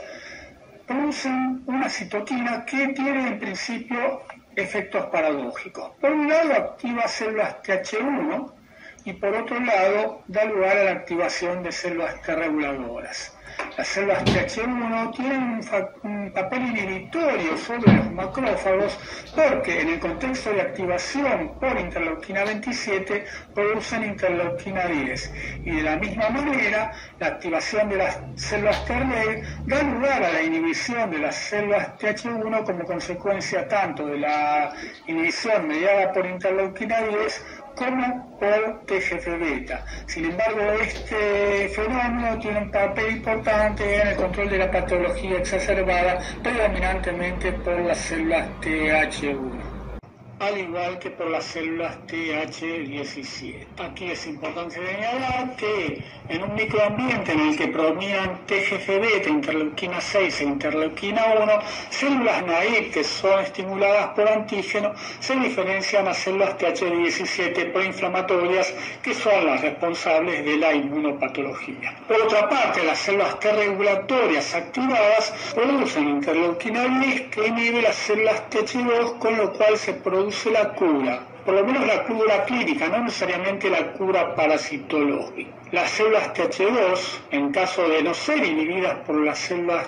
producen una citoquina que tiene en principio efectos paradójicos. Por un lado activa células T H uno y por otro lado da lugar a la activación de células T reguladoras. Las células T H uno tienen un, un papel inhibitorio sobre los macrófagos porque en el contexto de activación por interleuquina veintisiete producen interleuquina diez y de la misma manera la activación de las células T-reg da lugar a la inhibición de las células T H uno como consecuencia tanto de la inhibición mediada por interleuquina diez como por T G F beta. Sin embargo, este fenómeno tiene un papel importante en el control de la patología exacerbada, predominantemente por las células T H uno, al igual que por las células T H diecisiete. Aquí es importante señalar que en un microambiente en el que predominan T G F beta, interleuquina seis e interleuquina uno, células naive que son estimuladas por antígeno se diferencian a células T H diecisiete proinflamatorias que son las responsables de la inmunopatología. Por otra parte, las células T regulatorias activadas producen interleuquina diez que inhibe las células T H dos, con lo cual se produce la cura, por lo menos la cura clínica, no necesariamente la cura parasitológica. Las células T H dos, en caso de no ser inhibidas por las células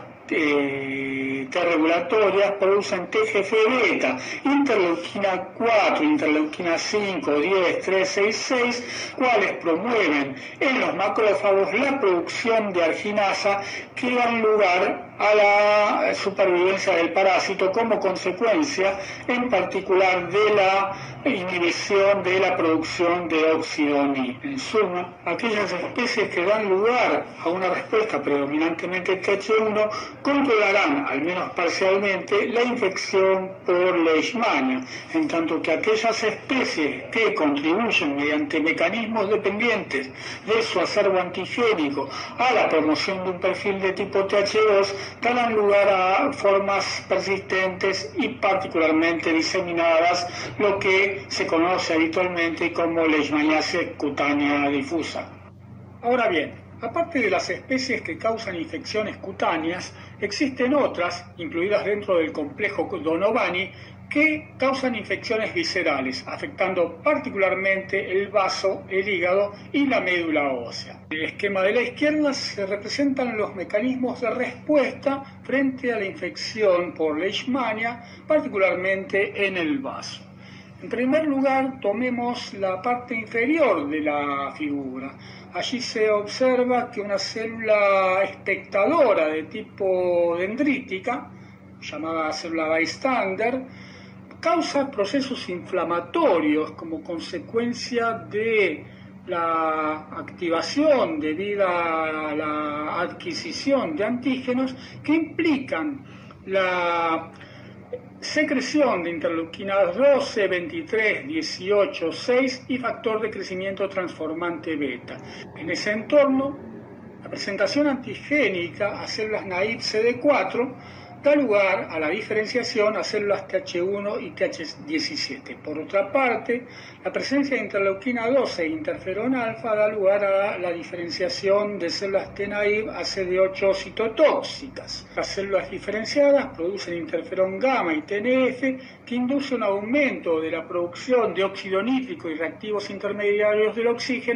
eh, T regulatorias, producen T G F beta, interleuquina cuatro, interleuquina cinco, diez, trece y seis, cuales promueven en los macrófagos la producción de arginasa que dan lugar a la supervivencia del parásito como consecuencia en particular de la inhibición de la producción de óxido nítrico. En suma, aquellas especies que dan lugar a una respuesta predominantemente T H uno controlarán, al menos parcialmente, la infección por Leishmania, en tanto que aquellas especies que contribuyen mediante mecanismos dependientes de su acervo antigénico a la promoción de un perfil de tipo T H dos darán lugar a formas persistentes y particularmente diseminadas, lo que se conoce habitualmente como leishmaniasis cutánea difusa. Ahora bien, aparte de las especies que causan infecciones cutáneas, existen otras, incluidas dentro del complejo Donovani, que causan infecciones viscerales, afectando particularmente el vaso, el hígado y la médula ósea. En el esquema de la izquierda se representan los mecanismos de respuesta frente a la infección por Leishmania, particularmente en el vaso. En primer lugar, tomemos la parte inferior de la figura. Allí se observa que una célula espectadora de tipo dendrítica, llamada célula bystander, causa procesos inflamatorios como consecuencia de la activación debida a la adquisición de antígenos que implican la secreción de interleuquinas doce, veintitrés, dieciocho, seis y factor de crecimiento transformante beta. En ese entorno, la presentación antigénica a células naive C D cuatro da lugar a la diferenciación a células T H uno y T H diecisiete. Por otra parte, la presencia de interleuquina doce e interferón alfa da lugar a la diferenciación de células T naive a C D ocho citotóxicas. Las células diferenciadas producen interferón gamma y T N F que induce un aumento de la producción de óxido nítrico y reactivos intermediarios del oxígeno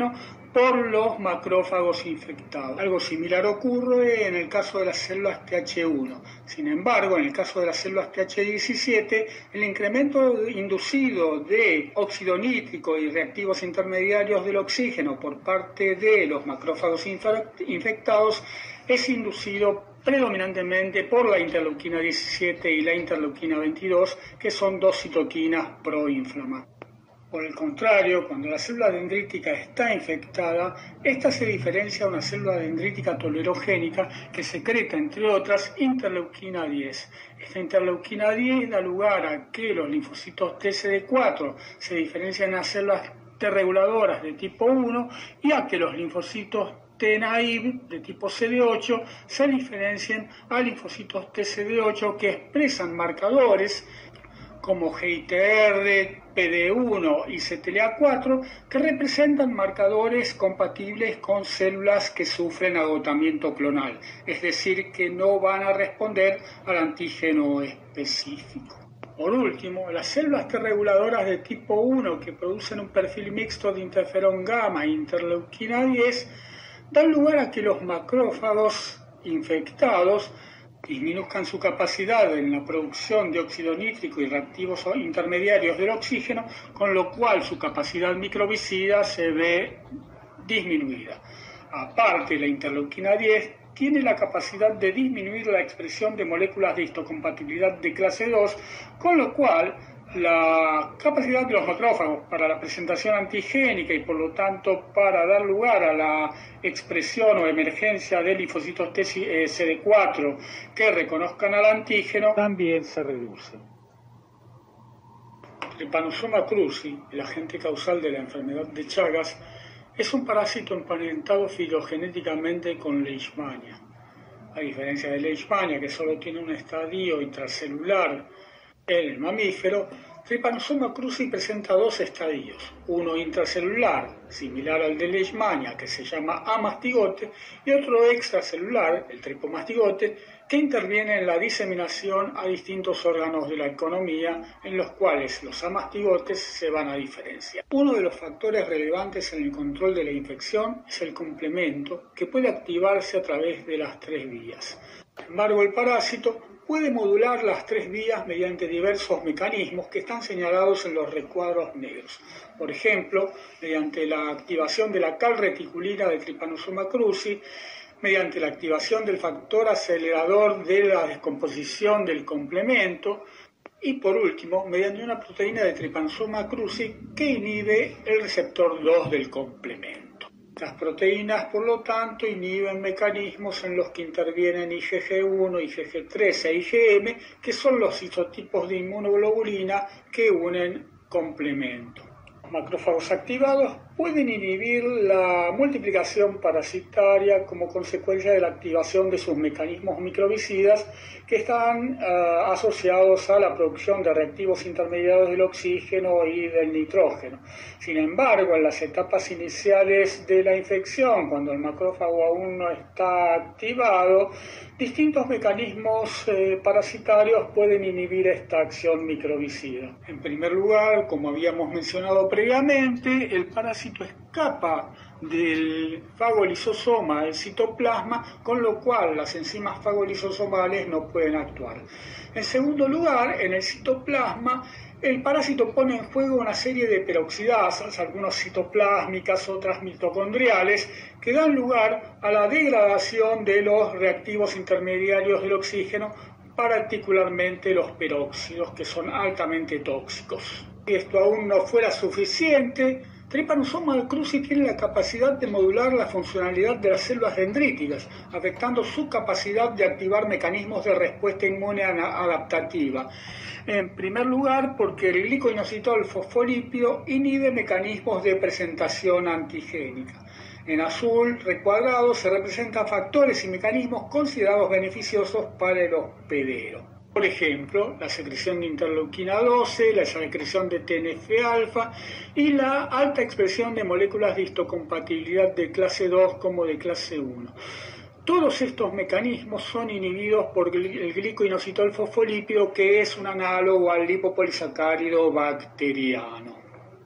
por los macrófagos infectados. Algo similar ocurre en el caso de las células T H uno. Sin embargo, en el caso de las células T H diecisiete, el incremento inducido de óxido nítrico y reactivos intermediarios del oxígeno por parte de los macrófagos infectados es inducido predominantemente por la interleuquina diecisiete y la interleuquina veintidós, que son dos citoquinas proinflamatorias. Por el contrario, cuando la célula dendrítica está infectada, esta se diferencia de una célula dendrítica tolerogénica que secreta, entre otras, interleuquina diez. Esta interleuquina diez da lugar a que los linfocitos T C D cuatro se diferencian en células T reguladoras de tipo uno y a que los linfocitos T naive de tipo C D ocho se diferencien a linfocitos T C D ocho que expresan marcadores como G I T R, P D uno y C T L A cuatro, que representan marcadores compatibles con células que sufren agotamiento clonal, es decir, que no van a responder al antígeno específico. Por último, las células T reguladoras de tipo uno que producen un perfil mixto de interferón gamma e interleuquina diez dan lugar a que los macrófagos infectados disminuzcan su capacidad en la producción de óxido nítrico y reactivos intermediarios del oxígeno, con lo cual su capacidad microbicida se ve disminuida. Aparte, la interleuquina diez tiene la capacidad de disminuir la expresión de moléculas de histocompatibilidad de clase dos, con lo cual la capacidad de los macrófagos para la presentación antigénica y por lo tanto para dar lugar a la expresión o emergencia de linfocitos T C D cuatro que reconozcan al antígeno también se reduce. Trypanosoma cruzi, el agente causal de la enfermedad de Chagas, es un parásito emparentado filogenéticamente con Leishmania. A diferencia de Leishmania, que solo tiene un estadio intracelular en el mamífero, Trypanosoma cruzi presenta dos estadios, uno intracelular, similar al de Leishmania, que se llama amastigote, y otro extracelular, el tripomastigote, que interviene en la diseminación a distintos órganos de la economía, en los cuales los amastigotes se van a diferenciar. Uno de los factores relevantes en el control de la infección es el complemento, que puede activarse a través de las tres vías. Sin embargo, el parásito puede modular las tres vías mediante diversos mecanismos que están señalados en los recuadros negros. Por ejemplo, mediante la activación de la calreticulina de Trypanosoma cruzi, mediante la activación del factor acelerador de la descomposición del complemento y, por último, mediante una proteína de Trypanosoma cruzi que inhibe el receptor dos del complemento. Las proteínas, por lo tanto, inhiben mecanismos en los que intervienen I G G uno, I G G tres e I G M, que son los isotipos de inmunoglobulina que unen complemento. Los macrófagos activados pueden inhibir la multiplicación parasitaria como consecuencia de la activación de sus mecanismos microbicidas que están uh, asociados a la producción de reactivos intermediarios del oxígeno y del nitrógeno. Sin embargo, en las etapas iniciales de la infección, cuando el macrófago aún no está activado, distintos mecanismos eh, parasitarios pueden inhibir esta acción microbicida. En primer lugar, como habíamos mencionado previamente, el parásito escapa del fagolisosoma del citoplasma, con lo cual las enzimas fagolisosomales no pueden actuar. En segundo lugar, en el citoplasma, el parásito pone en juego una serie de peroxidasas, algunas citoplásmicas, otras mitocondriales, que dan lugar a la degradación de los reactivos intermediarios del oxígeno, particularmente los peróxidos, que son altamente tóxicos. Si esto aún no fuera suficiente, Trypanosoma cruzi tiene la capacidad de modular la funcionalidad de las células dendríticas, afectando su capacidad de activar mecanismos de respuesta inmune adaptativa. En primer lugar, porque el glicoinositol fosfolípido inhibe mecanismos de presentación antigénica. En azul recuadrado se representan factores y mecanismos considerados beneficiosos para el hospedero. Por ejemplo, la secreción de interleuquina doce, la secreción de T N F alfa y la alta expresión de moléculas de histocompatibilidad de clase dos como de clase uno. Todos estos mecanismos son inhibidos por el glicoinositol fosfolípido, que es un análogo al lipopolisacárido bacteriano.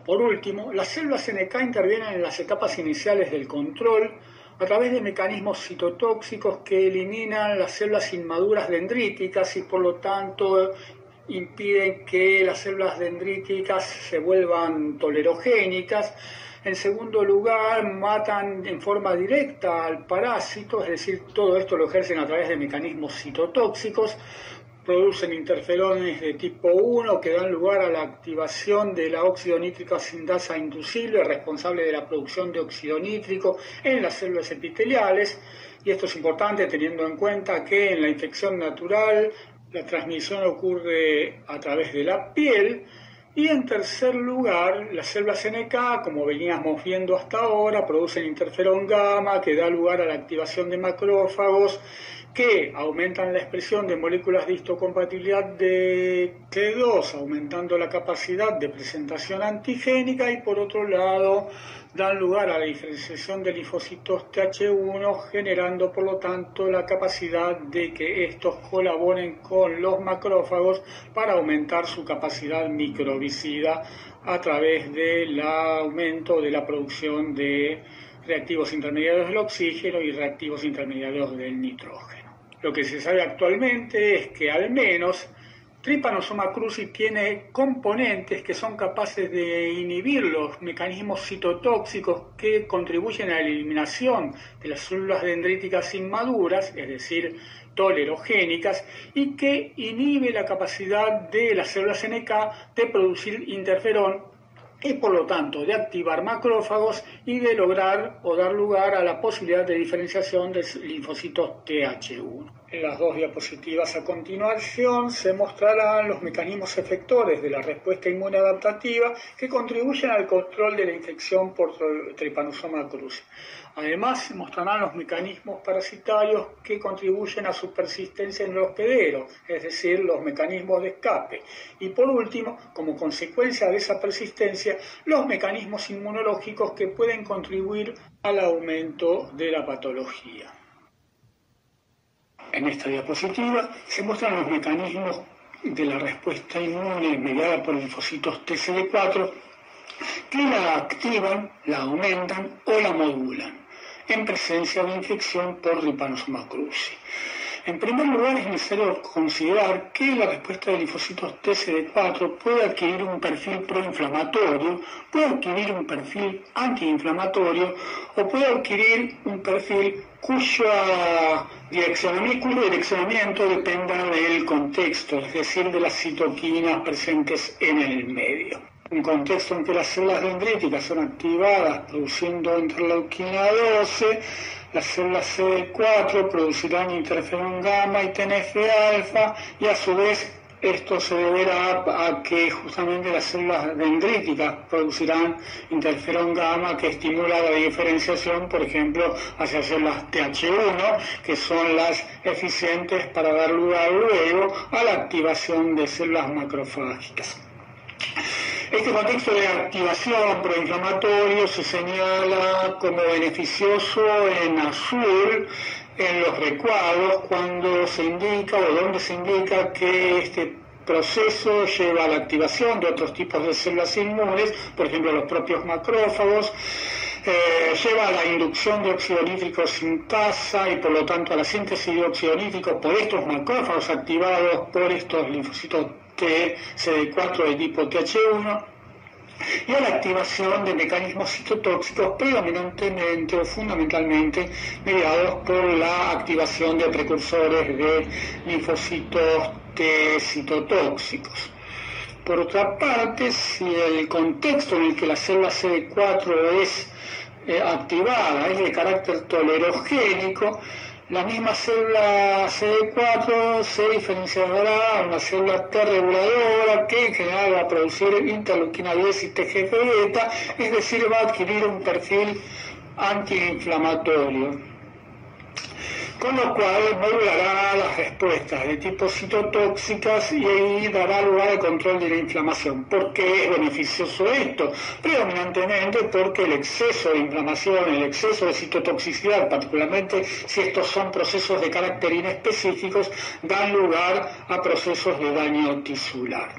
Por último, las células N K intervienen en las etapas iniciales del control a través de mecanismos citotóxicos que eliminan las células inmaduras dendríticas y por lo tanto impiden que las células dendríticas se vuelvan tolerogénicas. En segundo lugar, matan en forma directa al parásito, es decir, todo esto lo ejercen a través de mecanismos citotóxicos. Producen interferones de tipo uno que dan lugar a la activación de la óxido nítrica sindasa inducible, responsable de la producción de óxido nítrico en las células epiteliales. Y esto es importante teniendo en cuenta que en la infección natural la transmisión ocurre a través de la piel. Y en tercer lugar, las células N K, como veníamos viendo hasta ahora, producen interferón gamma que da lugar a la activación de macrófagos que aumentan la expresión de moléculas de histocompatibilidad de T dos, aumentando la capacidad de presentación antigénica, y por otro lado dan lugar a la diferenciación de linfocitos T H uno, generando por lo tanto la capacidad de que estos colaboren con los macrófagos para aumentar su capacidad microbicida a través del aumento de la producción de reactivos intermediarios del oxígeno y reactivos intermediarios del nitrógeno. Lo que se sabe actualmente es que al menos Trypanosoma cruzi tiene componentes que son capaces de inhibir los mecanismos citotóxicos que contribuyen a la eliminación de las células dendríticas inmaduras, es decir, tolerogénicas, y que inhibe la capacidad de las células N K de producir interferón y por lo tanto de activar macrófagos y de lograr o dar lugar a la posibilidad de diferenciación de linfocitos T H uno. En las dos diapositivas a continuación se mostrarán los mecanismos efectores de la respuesta inmune adaptativa que contribuyen al control de la infección por Trypanosoma cruzi. Además, se mostrarán los mecanismos parasitarios que contribuyen a su persistencia en el hospedero, es decir, los mecanismos de escape. Y por último, como consecuencia de esa persistencia, los mecanismos inmunológicos que pueden contribuir al aumento de la patología. En esta diapositiva se muestran los mecanismos de la respuesta inmune mediada por linfocitos T C D cuatro que la activan, la aumentan o la modulan en presencia de infección por Trypanosoma cruzi. En primer lugar, es necesario considerar que la respuesta de linfocitos T C D cuatro puede adquirir un perfil proinflamatorio, puede adquirir un perfil antiinflamatorio o puede adquirir un perfil cuyo direccionamiento, cuyo direccionamiento dependa del contexto, es decir, de las citoquinas presentes en el medio. Un contexto en que las células dendríticas son activadas produciendo interleuquina doce, las células C D cuatro producirán interferón gamma y T N F alfa, y a su vez esto se deberá a que justamente las células dendríticas producirán interferón gamma que estimula la diferenciación, por ejemplo, hacia células T H uno, que son las eficientes para dar lugar luego a la activación de células macrofágicas. Este contexto de activación proinflamatorio se señala como beneficioso en azul en los recuadros cuando se indica o donde se indica que este proceso lleva a la activación de otros tipos de células inmunes, por ejemplo los propios macrófagos, eh, lleva a la inducción de óxido nítrico sintasa y por lo tanto a la síntesis de óxido nítrico por estos macrófagos activados por estos linfocitos T C D cuatro de tipo T H uno, y a la activación de mecanismos citotóxicos predominantemente o fundamentalmente mediados por la activación de precursores de linfocitos T citotóxicos. Por otra parte, si el contexto en el que la célula C D cuatro es eh, activada es de carácter tolerogénico, la misma célula C D cuatro se diferenciará a una célula T reguladora que en general va a producir interleuquina diez y T G F beta, es decir, va a adquirir un perfil antiinflamatorio, con lo cual modulará las respuestas de tipo citotóxicas y ahí dará lugar al control de la inflamación. ¿Por qué es beneficioso esto? Predominantemente porque el exceso de inflamación, el exceso de citotoxicidad, particularmente si estos son procesos de carácter inespecíficos, dan lugar a procesos de daño tisular.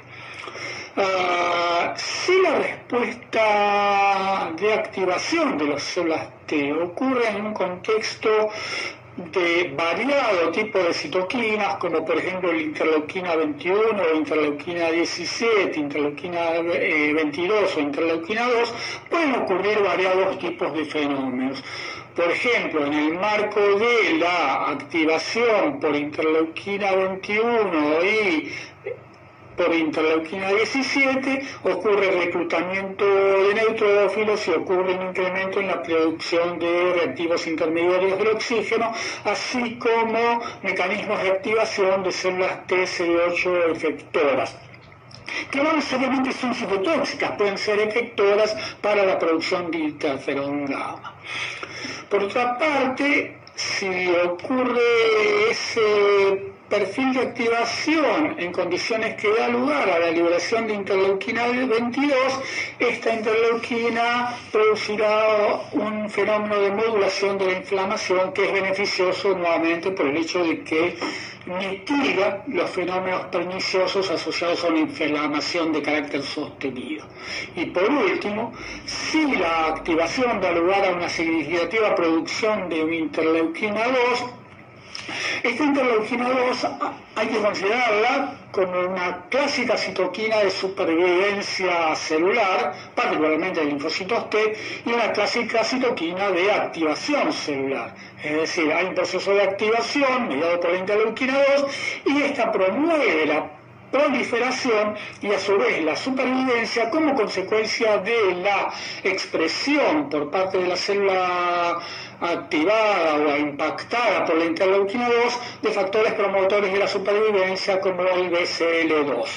Uh, si la respuesta de activación de las células T ocurre en un contexto de variado tipo de citoquinas, como por ejemplo la interleuquina veintiuno, interleuquina diecisiete, interleuquina eh, veintidós o interleuquina dos, pueden ocurrir variados tipos de fenómenos. Por ejemplo, en el marco de la activación por interleuquina veintiuno y por interleuquina diecisiete ocurre reclutamiento de neutrófilos y ocurre un incremento en la producción de reactivos intermediarios del oxígeno, así como mecanismos de activación de células T C D ocho efectoras, que no necesariamente son citotóxicas, pueden ser efectoras para la producción de interferón gamma. Por otra parte, si ocurre ese perfil de activación en condiciones que da lugar a la liberación de interleuquina veintidós, esta interleuquina producirá un fenómeno de modulación de la inflamación que es beneficioso nuevamente por el hecho de que mitiga los fenómenos perniciosos asociados a una inflamación de carácter sostenido. Y por último, si la activación da lugar a una significativa producción de una interleuquina dos, esta interleuquina dos hay que considerarla como una clásica citoquina de supervivencia celular, particularmente de linfocitos T, y una clásica citoquina de activación celular. Es decir, hay un proceso de activación mediado por la interleuquina dos y esta promueve la proliferación y a su vez la supervivencia como consecuencia de la expresión por parte de la célula activada o impactada por la interleuquina dos de factores promotores de la supervivencia como el B C L dos.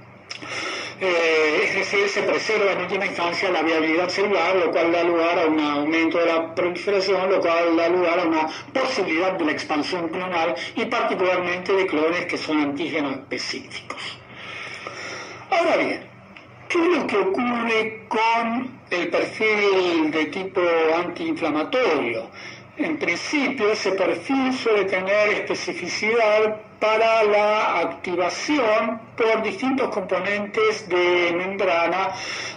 Eh, es decir, se preserva en última instancia la viabilidad celular, lo cual da lugar a un aumento de la proliferación, lo cual da lugar a una posibilidad de la expansión clonal y particularmente de clones que son antígenos específicos. Ahora bien, ¿qué es lo que ocurre con el perfil de tipo antiinflamatorio? En principio, ese perfil suele tener especificidad para la activación por distintos componentes de membrana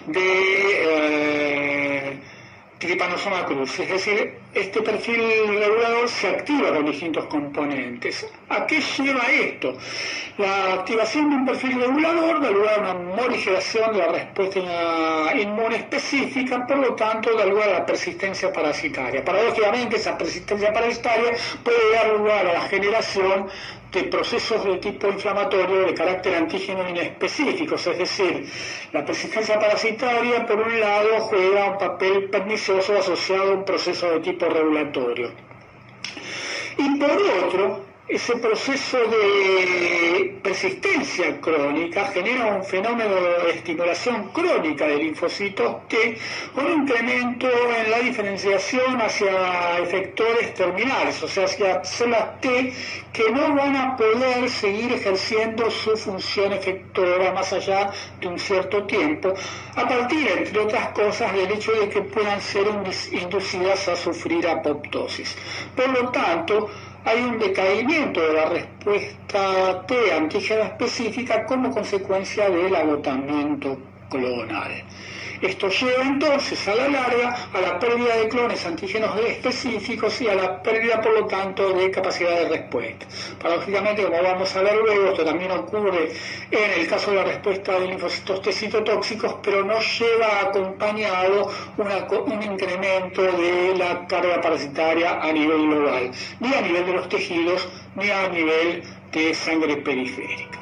de eh, Trypanosoma cruzi, es decir, este perfil regulador se activa con distintos componentes. ¿A qué lleva esto? La activación de un perfil regulador da lugar a una morigeración de la respuesta inmune específica, por lo tanto da lugar a la persistencia parasitaria. Paradójicamente, esa persistencia parasitaria puede dar lugar a la generación de procesos de tipo inflamatorio de carácter antígeno inespecíficos, es decir, la persistencia parasitaria por un lado juega un papel pernicioso asociado a un proceso de tipo regulatorio. Y por otro, ese proceso de persistencia crónica genera un fenómeno de estimulación crónica de linfocitos T con un incremento en la diferenciación hacia efectores terminales, o sea, hacia células T que no van a poder seguir ejerciendo su función efectora más allá de un cierto tiempo, a partir, entre otras cosas, del hecho de que puedan ser inducidas a sufrir apoptosis. Por lo tanto, hay un decaimiento de la respuesta T antígena específica como consecuencia del agotamiento clonal. Esto lleva entonces a la larga a la pérdida de clones antígenos específicos y a la pérdida, por lo tanto, de capacidad de respuesta. Paradójicamente, como vamos a ver luego, esto también ocurre en el caso de la respuesta de linfocitos T citotóxicos, pero no lleva acompañado una, un incremento de la carga parasitaria a nivel global, ni a nivel de los tejidos, ni a nivel de sangre periférica.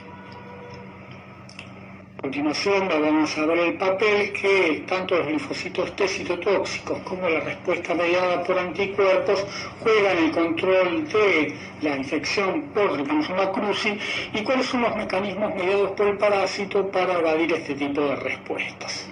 A continuación vamos a ver el papel que tanto los linfocitos T citotóxicos como la respuesta mediada por anticuerpos juegan en el control de la infección por Trypanosoma cruzi y cuáles son los mecanismos mediados por el parásito para evadir este tipo de respuestas.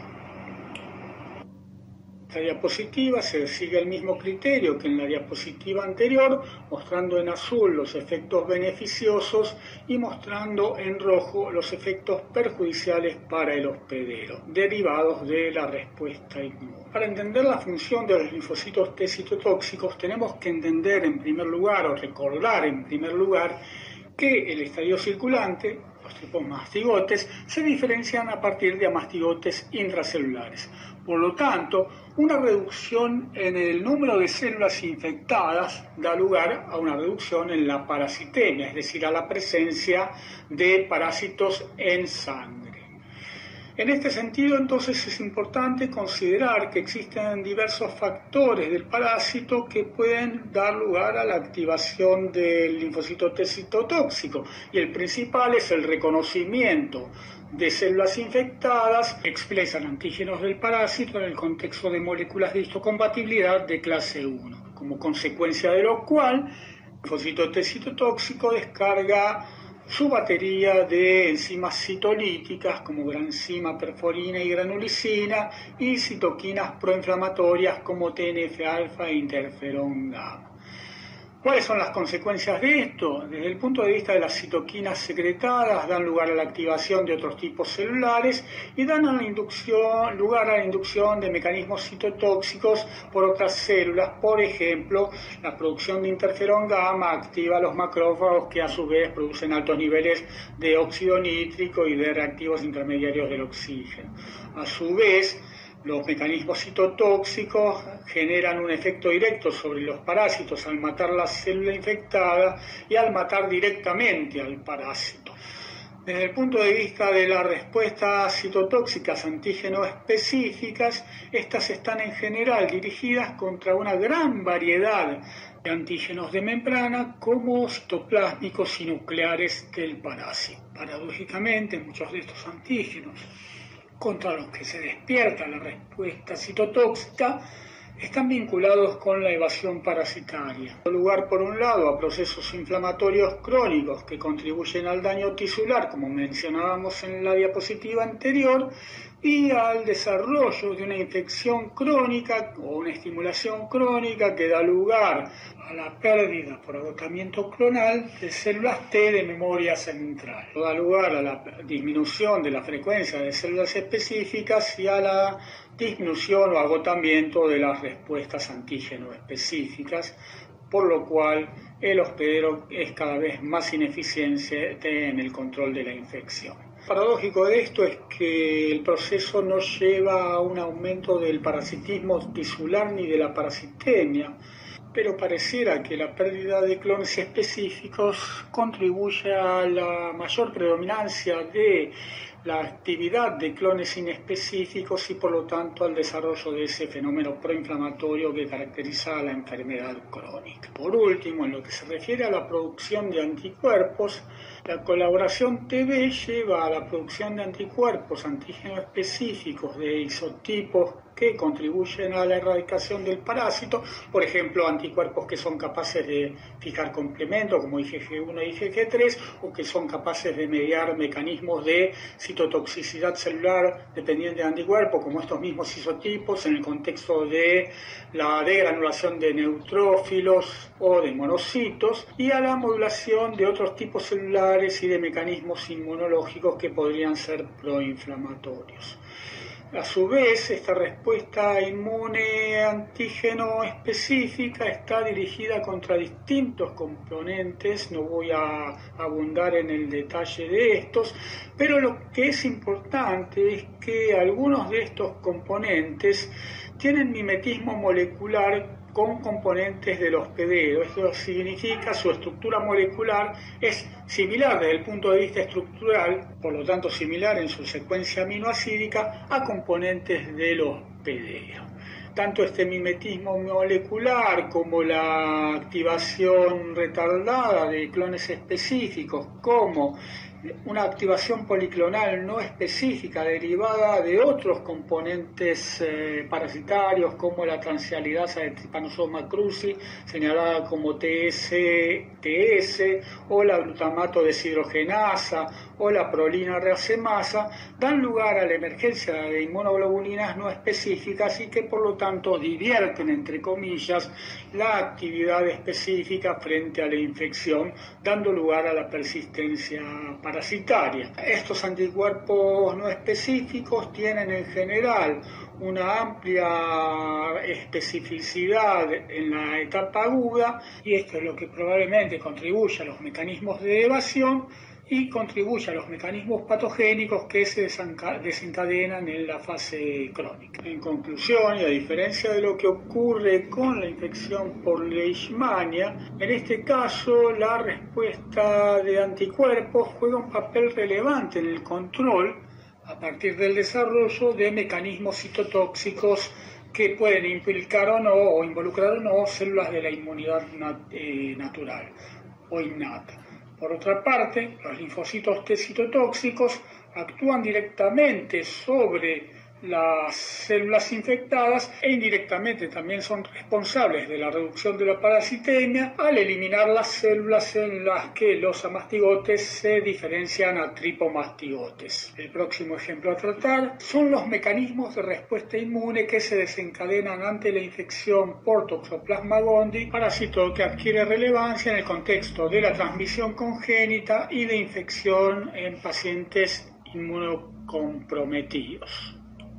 En esta diapositiva se sigue el mismo criterio que en la diapositiva anterior, mostrando en azul los efectos beneficiosos y mostrando en rojo los efectos perjudiciales para el hospedero, derivados de la respuesta inmune. Para entender la función de los linfocitos T citotóxicos tenemos que entender en primer lugar, o recordar en primer lugar, que el estadio circulante, los tipos mastigotes, se diferencian a partir de mastigotes intracelulares. Por lo tanto, una reducción en el número de células infectadas da lugar a una reducción en la parasitemia, es decir, a la presencia de parásitos en sangre. En este sentido, entonces, es importante considerar que existen diversos factores del parásito que pueden dar lugar a la activación del linfocito T citotóxico, y el principal es el reconocimiento de células infectadas que expresan antígenos del parásito en el contexto de moléculas de histocompatibilidad de clase uno, como consecuencia de lo cual el linfocito T citotóxico descarga su batería de enzimas citolíticas como granzima, perforina y granulicina, y citoquinas proinflamatorias como T N F alfa e interferón gamma. ¿Cuáles son las consecuencias de esto? Desde el punto de vista de las citoquinas secretadas, dan lugar a la activación de otros tipos celulares y dan a la inducción, lugar a la inducción de mecanismos citotóxicos por otras células. Por ejemplo, la producción de interferón gamma activa a los macrófagos, que a su vez producen altos niveles de óxido nítrico y de reactivos intermediarios del oxígeno. A su vez, los mecanismos citotóxicos generan un efecto directo sobre los parásitos al matar la célula infectada y al matar directamente al parásito. Desde el punto de vista de las respuestas citotóxicas antígeno específicas, estas están en general dirigidas contra una gran variedad de antígenos de membrana, como citoplásmicos y nucleares del parásito. Paradójicamente, muchos de estos antígenos contra los que se despierta la respuesta citotóxica están vinculados con la evasión parasitaria. Da lugar, por un lado, a procesos inflamatorios crónicos que contribuyen al daño tisular, como mencionábamos en la diapositiva anterior, y al desarrollo de una infección crónica o una estimulación crónica que da lugar a la pérdida por agotamiento clonal de células T de memoria central. Da lugar a la disminución de la frecuencia de células específicas y a la disminución o agotamiento de las respuestas antígeno específicas, por lo cual el hospedero es cada vez más ineficiente en el control de la infección. Lo paradójico de esto es que el proceso no lleva a un aumento del parasitismo tisular ni de la parasitemia, pero pareciera que la pérdida de clones específicos contribuye a la mayor predominancia de la actividad de clones inespecíficos y por lo tanto al desarrollo de ese fenómeno proinflamatorio que caracteriza a la enfermedad crónica. Por último, en lo que se refiere a la producción de anticuerpos, la colaboración T B lleva a la producción de anticuerpos antígenos específicos de isotipos que contribuyen a la erradicación del parásito, por ejemplo, anticuerpos que son capaces de fijar complemento como I G G uno y I G G tres, o que son capaces de mediar mecanismos de citotoxicidad celular dependiente de anticuerpos, como estos mismos isotipos en el contexto de la degranulación de neutrófilos o de monocitos, y a la modulación de otros tipos celulares y de mecanismos inmunológicos que podrían ser proinflamatorios. A su vez, esta respuesta inmune antígeno específica está dirigida contra distintos componentes, no voy a abundar en el detalle de estos, pero lo que es importante es que algunos de estos componentes tienen mimetismo molecular con componentes del hospedero. Esto significa su estructura molecular es similar desde el punto de vista estructural, por lo tanto similar en su secuencia aminoacídica a componentes del hospedero. Tanto este mimetismo molecular como la activación retardada de clones específicos, como una activación policlonal no específica derivada de otros componentes eh, parasitarios como la transialidasa de Trypanosoma cruzi, señalada como T S T S, o la glutamato deshidrogenasa o la prolina racemasa, dan lugar a la emergencia de inmunoglobulinas no específicas y que por lo tanto divierten, entre comillas, la actividad específica frente a la infección, dando lugar a la persistencia parasitaria. Estos anticuerpos no específicos tienen en general una amplia especificidad en la etapa aguda, y esto es lo que probablemente contribuye a los mecanismos de evasión y contribuye a los mecanismos patogénicos que se desencadenan en la fase crónica. En conclusión, y a diferencia de lo que ocurre con la infección por Leishmania, en este caso la respuesta de anticuerpos juega un papel relevante en el control a partir del desarrollo de mecanismos citotóxicos que pueden implicar o no, o involucrar o no, células de la inmunidad nat eh, natural o innata. Por otra parte, los linfocitos T citotóxicos actúan directamente sobre las células infectadas e indirectamente también son responsables de la reducción de la parasitemia al eliminar las células en las que los amastigotes se diferencian a tripomastigotes. El próximo ejemplo a tratar son los mecanismos de respuesta inmune que se desencadenan ante la infección por Toxoplasma gondii, parásito que adquiere relevancia en el contexto de la transmisión congénita y de infección en pacientes inmunocomprometidos.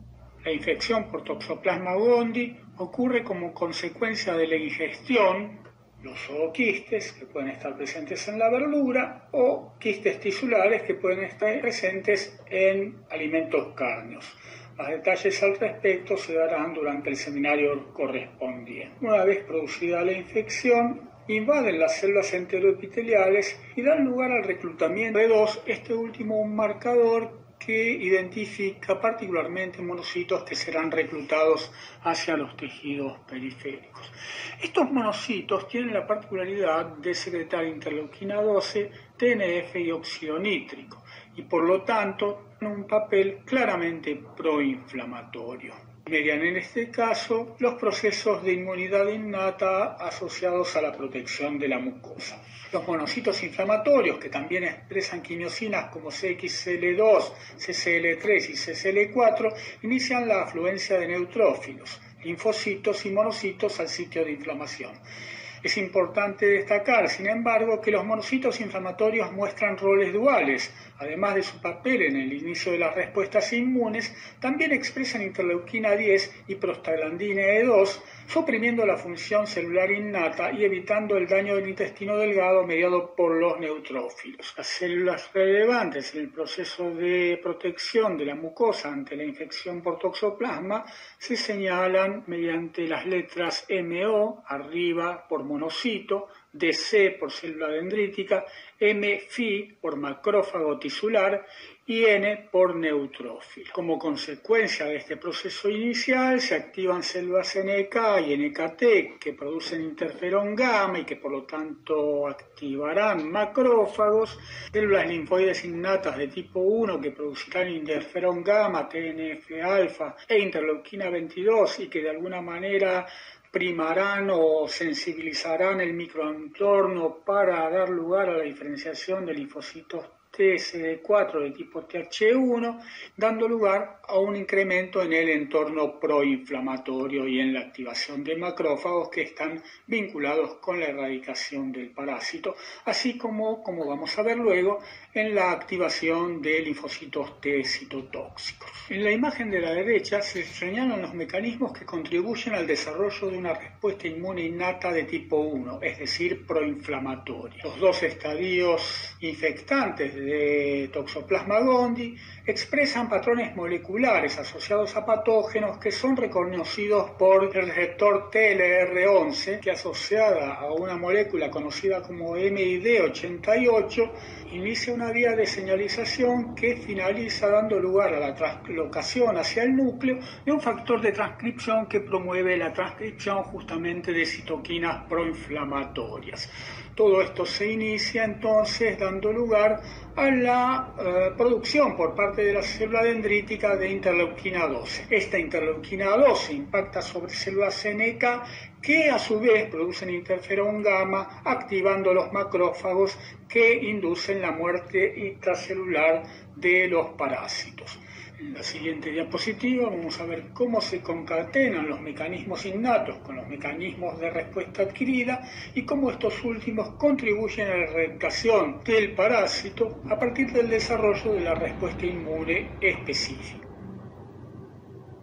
La infección por Toxoplasma gondii ocurre como consecuencia de la ingestión, los zooquistes que pueden estar presentes en la verdura o quistes tisulares que pueden estar presentes en alimentos cárneos. Los detalles al respecto se darán durante el seminario correspondiente. Una vez producida la infección, invaden las células enteroepiteliales y dan lugar al reclutamiento de dos, este último un marcador que identifica particularmente monocitos que serán reclutados hacia los tejidos periféricos. Estos monocitos tienen la particularidad de secretar interleuquina doce, T N F y óxido nítrico, y por lo tanto un papel claramente proinflamatorio. Median en este caso los procesos de inmunidad innata asociados a la protección de la mucosa. Los monocitos inflamatorios, que también expresan quimiosinas como C X C L dos, C C L tres y C C L cuatro, inician la afluencia de neutrófilos, linfocitos y monocitos al sitio de inflamación. Es importante destacar, sin embargo, que los monocitos inflamatorios muestran roles duales. Además de su papel en el inicio de las respuestas inmunes, también expresan interleuquina diez y prostaglandina E dos, suprimiendo la función celular innata y evitando el daño del intestino delgado mediado por los neutrófilos. Las células relevantes en el proceso de protección de la mucosa ante la infección por toxoplasma se señalan mediante las letras M O, arriba por monocito, D C por célula dendrítica, M F I por macrófago tisular y N por neutrófilo. Como consecuencia de este proceso inicial se activan células N K y N K T que producen interferón gamma y que por lo tanto activarán macrófagos, células linfoides innatas de tipo uno que producirán interferón gamma, T N F alfa e interleuquina veintidós y que de alguna manera primarán o sensibilizarán el microentorno para dar lugar a la diferenciación de linfocitos T S D cuatro de tipo T H uno, dando lugar a un incremento en el entorno proinflamatorio y en la activación de macrófagos que están vinculados con la erradicación del parásito, así como, como vamos a ver luego, en la activación de linfocitos T citotóxicos. En la imagen de la derecha se señalan los mecanismos que contribuyen al desarrollo de una respuesta inmune innata de tipo uno, es decir, proinflamatoria. Los dos estadios infectantes de Toxoplasma gondii expresan patrones moleculares asociados a patógenos que son reconocidos por el receptor T L R once, que asociada a una molécula conocida como M I D ochenta y ocho, inicia una vía de señalización que finaliza dando lugar a la translocación hacia el núcleo de un factor de transcripción que promueve la transcripción justamente de citoquinas proinflamatorias. Todo esto se inicia entonces dando lugar a la eh, producción por parte de la célula dendrítica de interleuquina doce. Esta interleuquina doce impacta sobre células N K que a su vez producen interferón gamma activando los macrófagos que inducen la muerte intracelular de los parásitos. En la siguiente diapositiva vamos a ver cómo se concatenan los mecanismos innatos con los mecanismos de respuesta adquirida y cómo estos últimos contribuyen a la erradicación del parásito a partir del desarrollo de la respuesta inmune específica.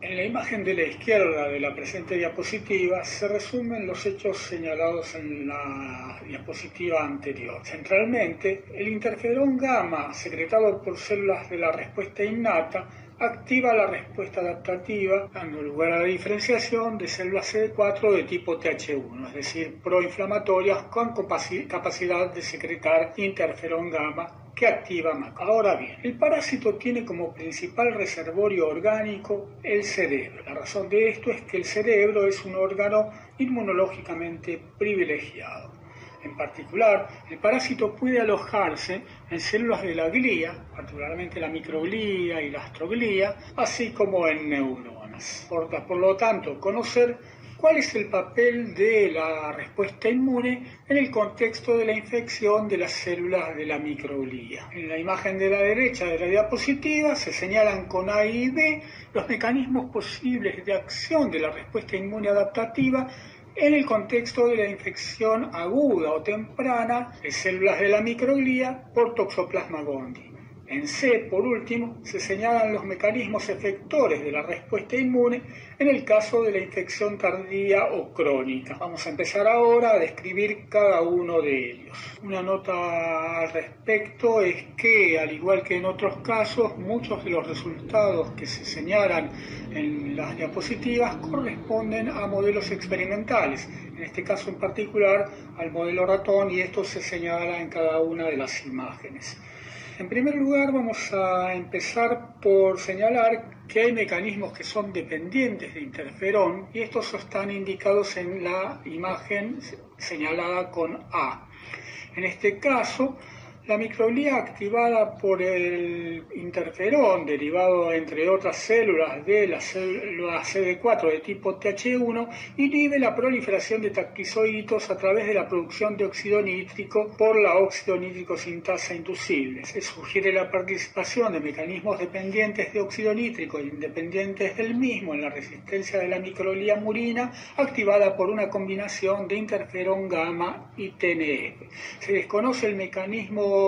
En la imagen de la izquierda de la presente diapositiva se resumen los hechos señalados en la diapositiva anterior. Centralmente, el interferón gamma secretado por células de la respuesta innata activa la respuesta adaptativa, dando lugar a la diferenciación de células C D cuatro de tipo T H uno, es decir, proinflamatorias con capacidad de secretar interferón gamma que activa macrófagos. Ahora bien, el parásito tiene como principal reservorio orgánico el cerebro. La razón de esto es que el cerebro es un órgano inmunológicamente privilegiado. En particular, el parásito puede alojarse en células de la glía, particularmente la microglía y la astroglía, así como en neuronas. Por, por lo tanto, conocer cuál es el papel de la respuesta inmune en el contexto de la infección de las células de la microglía. En la imagen de la derecha de la diapositiva se señalan con A y B los mecanismos posibles de acción de la respuesta inmune adaptativa en el contexto de la infección aguda o temprana de células de la microglía por Toxoplasma gondii. En C, por último, se señalan los mecanismos efectores de la respuesta inmune en el caso de la infección tardía o crónica. Vamos a empezar ahora a describir cada uno de ellos. Una nota al respecto es que, al igual que en otros casos, muchos de los resultados que se señalan en las diapositivas corresponden a modelos experimentales, en este caso en particular al modelo ratón, y esto se señala en cada una de las imágenes. En primer lugar, vamos a empezar por señalar que hay mecanismos que son dependientes de interferón y estos están indicados en la imagen señalada con A. En este caso, la microglía activada por el interferón, derivado entre otras células de la célula C D cuatro de tipo T H uno, inhibe la proliferación de taquizoitos a través de la producción de óxido nítrico por la óxido nítrico sintasa inducible. Se sugiere la participación de mecanismos dependientes de óxido nítrico e independientes del mismo en la resistencia de la microglía murina, activada por una combinación de interferón gamma y T N F. Se desconoce el mecanismo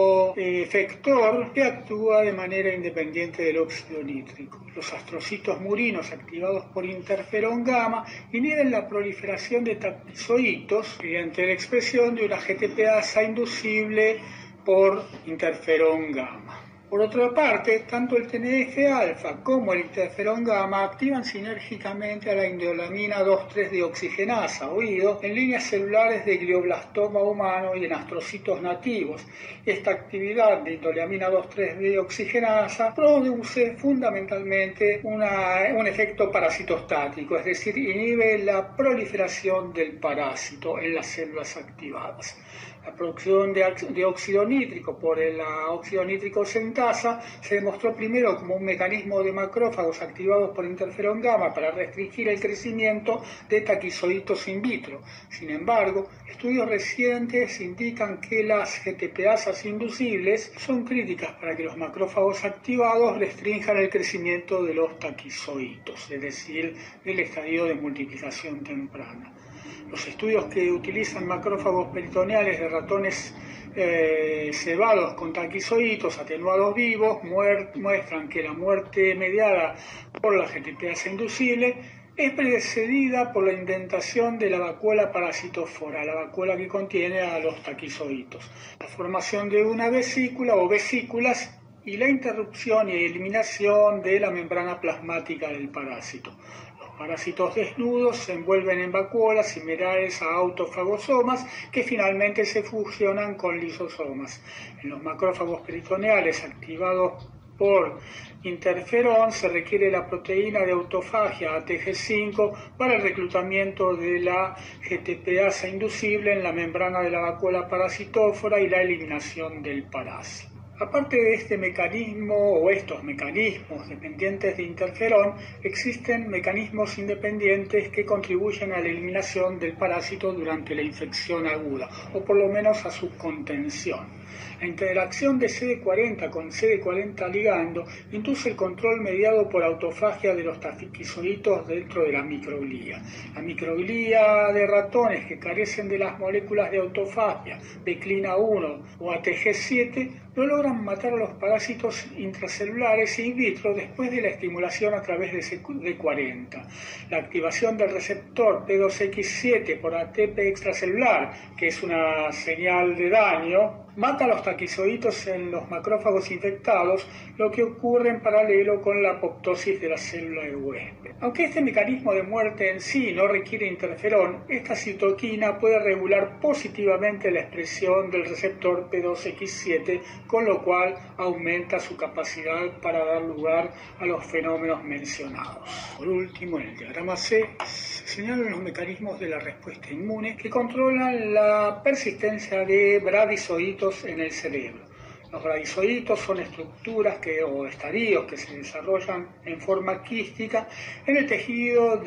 efector que actúa de manera independiente del óxido nítrico. Los astrocitos murinos activados por interferón gamma inhiben la proliferación de taquizoitos mediante la expresión de una G T P asa inducible por interferón gamma. Por otra parte, tanto el T N F alfa como el interferón gamma activan sinérgicamente a la indolamina dos tres deoxigenasa, o I D O, en líneas celulares de glioblastoma humano y en astrocitos nativos. Esta actividad de indolamina dos tres deoxigenasa produce fundamentalmente una, un efecto parasitostático, es decir, inhibe la proliferación del parásito en las células activadas. La producción de, de óxido nítrico por la óxido nítrico sintasa se demostró primero como un mecanismo de macrófagos activados por interferón gamma para restringir el crecimiento de taquizoitos in vitro. Sin embargo, estudios recientes indican que las G T P asas inducibles son críticas para que los macrófagos activados restrinjan el crecimiento de los taquizoitos, es decir, del estadio de multiplicación temprana. Los estudios que utilizan macrófagos peritoneales de ratones eh, cebados con taquizoitos atenuados vivos muestran que la muerte mediada por la G T P asa inducible es precedida por la indentación de la vacuola parasitófora, la vacuola que contiene a los taquizoitos, la formación de una vesícula o vesículas y la interrupción y eliminación de la membrana plasmática del parásito. Parásitos desnudos se envuelven en vacuolas similares a autofagosomas que finalmente se fusionan con lisosomas. En los macrófagos peritoneales activados por interferón se requiere la proteína de autofagia A T G cinco para el reclutamiento de la G T P asa inducible en la membrana de la vacuola parasitófora y la eliminación del parásito. Aparte de este mecanismo o estos mecanismos dependientes de interferón, existen mecanismos independientes que contribuyen a la eliminación del parásito durante la infección aguda, o por lo menos a su contención. La interacción de C D cuarenta con C D cuarenta ligando induce el control mediado por autofagia de los taquizoitos dentro de la microglía. La microglía de ratones que carecen de las moléculas de autofagia, beclina uno o A T G siete, no logran matar a los parásitos intracelulares in vitro después de la estimulación a través de C D cuarenta. La activación del receptor P dos X siete por A T P extracelular, que es una señal de daño, mata a los taquizoitos en los macrófagos infectados, lo que ocurre en paralelo con la apoptosis de la célula de huésped. Aunque este mecanismo de muerte en sí no requiere interferón, esta citoquina puede regular positivamente la expresión del receptor P dos X siete, con lo cual aumenta su capacidad para dar lugar a los fenómenos mencionados. Por último, en el diagrama C se señalan los mecanismos de la respuesta inmune que controlan la persistencia de bradizoitos en el cerebro. Los bradizoitos son estructuras que, o estadios que se desarrollan en forma quística en el tejido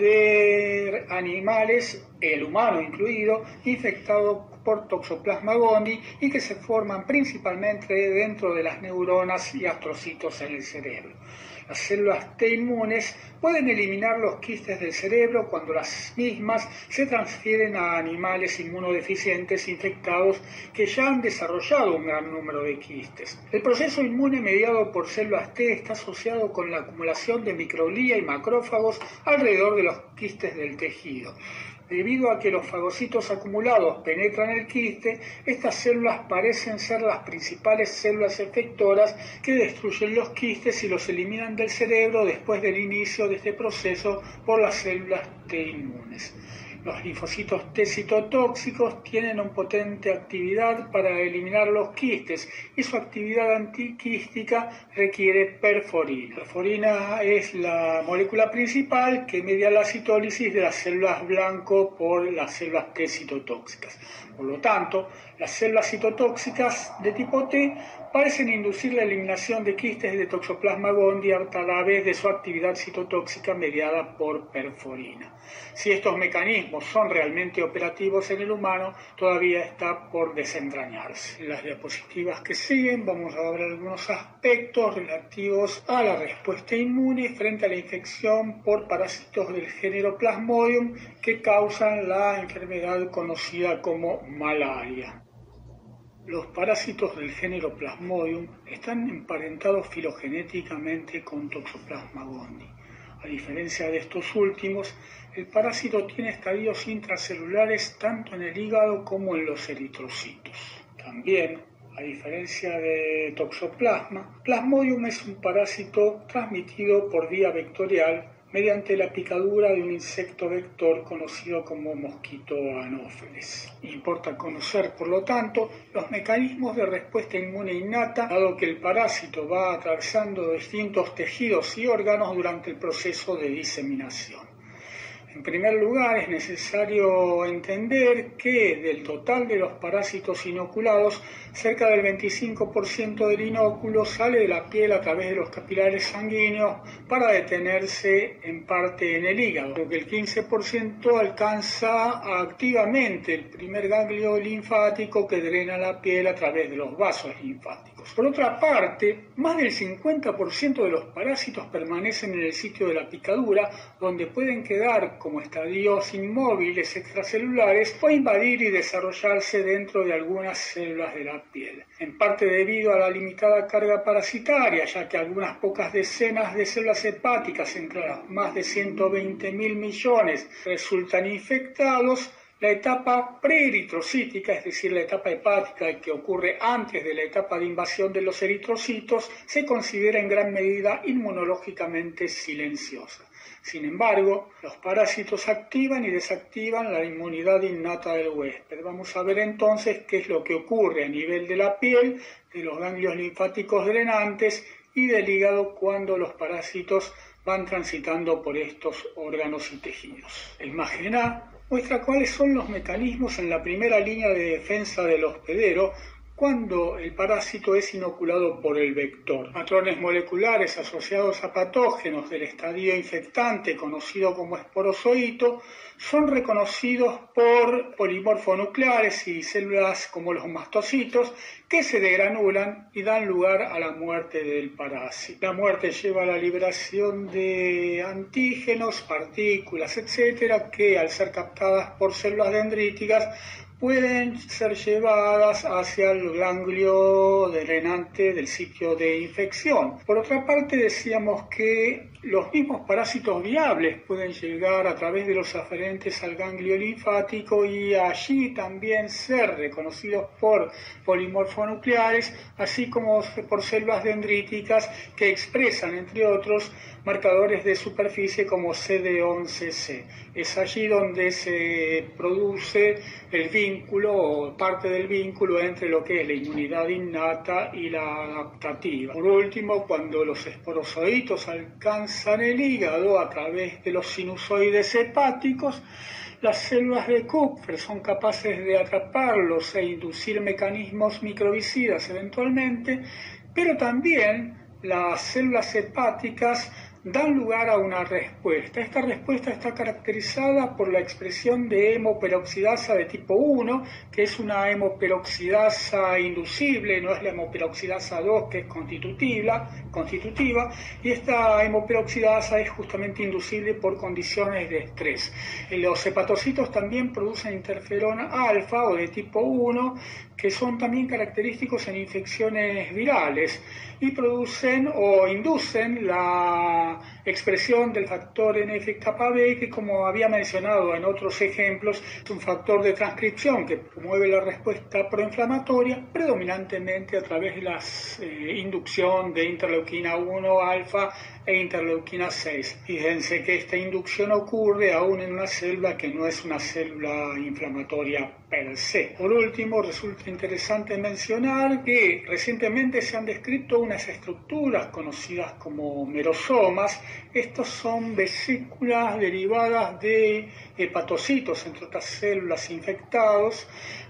de animales, el humano incluido, infectado por Toxoplasma gondii y que se forman principalmente dentro de las neuronas y astrocitos en el cerebro. Las células T inmunes pueden eliminar los quistes del cerebro cuando las mismas se transfieren a animales inmunodeficientes infectados que ya han desarrollado un gran número de quistes. El proceso inmune mediado por células T está asociado con la acumulación de microglía y macrófagos alrededor de los quistes del tejido. Debido a que los fagocitos acumulados penetran el quiste, estas células parecen ser las principales células efectoras que destruyen los quistes y los eliminan del cerebro después del inicio de este proceso por las células T inmunes. Los linfocitos T citotóxicos tienen una potente actividad para eliminar los quistes y su actividad antiquística requiere perforina. Perforina es la molécula principal que media la citólisis de las células blanco por las células T citotóxicas. Por lo tanto, las células citotóxicas de tipo T parecen inducir la eliminación de quistes de Toxoplasma gondii a través de su actividad citotóxica mediada por perforina. Si estos mecanismos son realmente operativos en el humano, todavía está por desentrañarse. En las diapositivas que siguen vamos a ver algunos aspectos relativos a la respuesta inmune frente a la infección por parásitos del género Plasmodium que causan la enfermedad conocida como malaria. Los parásitos del género Plasmodium están emparentados filogenéticamente con Toxoplasma gondii. A diferencia de estos últimos, el parásito tiene estadios intracelulares tanto en el hígado como en los eritrocitos. También, a diferencia de Toxoplasma, Plasmodium es un parásito transmitido por vía vectorial mediante la picadura de un insecto vector conocido como mosquito anófeles. Importa conocer, por lo tanto, los mecanismos de respuesta inmune innata, dado que el parásito va atravesando distintos tejidos y órganos durante el proceso de diseminación. En primer lugar, es necesario entender que del total de los parásitos inoculados, cerca del veinticinco por ciento del inóculo sale de la piel a través de los capilares sanguíneos para detenerse en parte en el hígado, porque el quince por ciento alcanza activamente el primer ganglio linfático que drena la piel a través de los vasos linfáticos. Por otra parte, más del cincuenta por ciento de los parásitos permanecen en el sitio de la picadura, donde pueden quedar como estadios inmóviles extracelulares o invadir y desarrollarse dentro de algunas células de la piel. En parte debido a la limitada carga parasitaria, ya que algunas pocas decenas de células hepáticas entre las más de ciento veinte mil millones resultan infectados, la etapa preeritrocítica, es decir, la etapa hepática que ocurre antes de la etapa de invasión de los eritrocitos, se considera en gran medida inmunológicamente silenciosa. Sin embargo, los parásitos activan y desactivan la inmunidad innata del huésped. Vamos a ver entonces qué es lo que ocurre a nivel de la piel, de los ganglios linfáticos drenantes y del hígado cuando los parásitos van transitando por estos órganos y tejidos. La imagen A muestra cuáles son los mecanismos en la primera línea de defensa del hospedero cuando el parásito es inoculado por el vector. Patrones moleculares asociados a patógenos del estadio infectante, conocido como esporozoito, son reconocidos por polimorfonucleares y células como los mastocitos que se degranulan y dan lugar a la muerte del parásito. La muerte lleva a la liberación de antígenos, partículas, etcétera, que al ser captadas por células dendríticas pueden ser llevadas hacia el ganglio drenante del sitio de infección. Por otra parte, decíamos que los mismos parásitos viables pueden llegar a través de los aferentes al ganglio linfático y allí también ser reconocidos por polimorfonucleares, así como por células dendríticas que expresan, entre otros, marcadores de superficie como C D once C. Es allí donde se produce el vínculo o parte del vínculo entre lo que es la inmunidad innata y la adaptativa. Por último, cuando los esporozoitos alcanzan el hígado a través de los sinusoides hepáticos, las células de Kupffer son capaces de atraparlos e inducir mecanismos microbicidas eventualmente, pero también las células hepáticas dan lugar a una respuesta. Esta respuesta está caracterizada por la expresión de hemoperoxidasa de tipo uno, que es una hemoperoxidasa inducible, no es la hemoperoxidasa dos, que es constitutiva, constitutiva, y esta hemoperoxidasa es justamente inducible por condiciones de estrés. Los hepatocitos también producen interferón alfa o de tipo uno, que son también característicos en infecciones virales y producen o inducen la expresión del factor N F kappa B, que, como había mencionado en otros ejemplos, es un factor de transcripción que promueve la respuesta proinflamatoria predominantemente a través de la eh, inducción de interleuquina uno alfa e interleuquina seis. Fíjense que esta inducción ocurre aún en una célula que no es una célula inflamatoria per se. Por último, resulta interesante mencionar que recientemente se han descrito unas estructuras conocidas como merosomas. Estos son vesículas derivadas de hepatocitos, entre otras células infectados,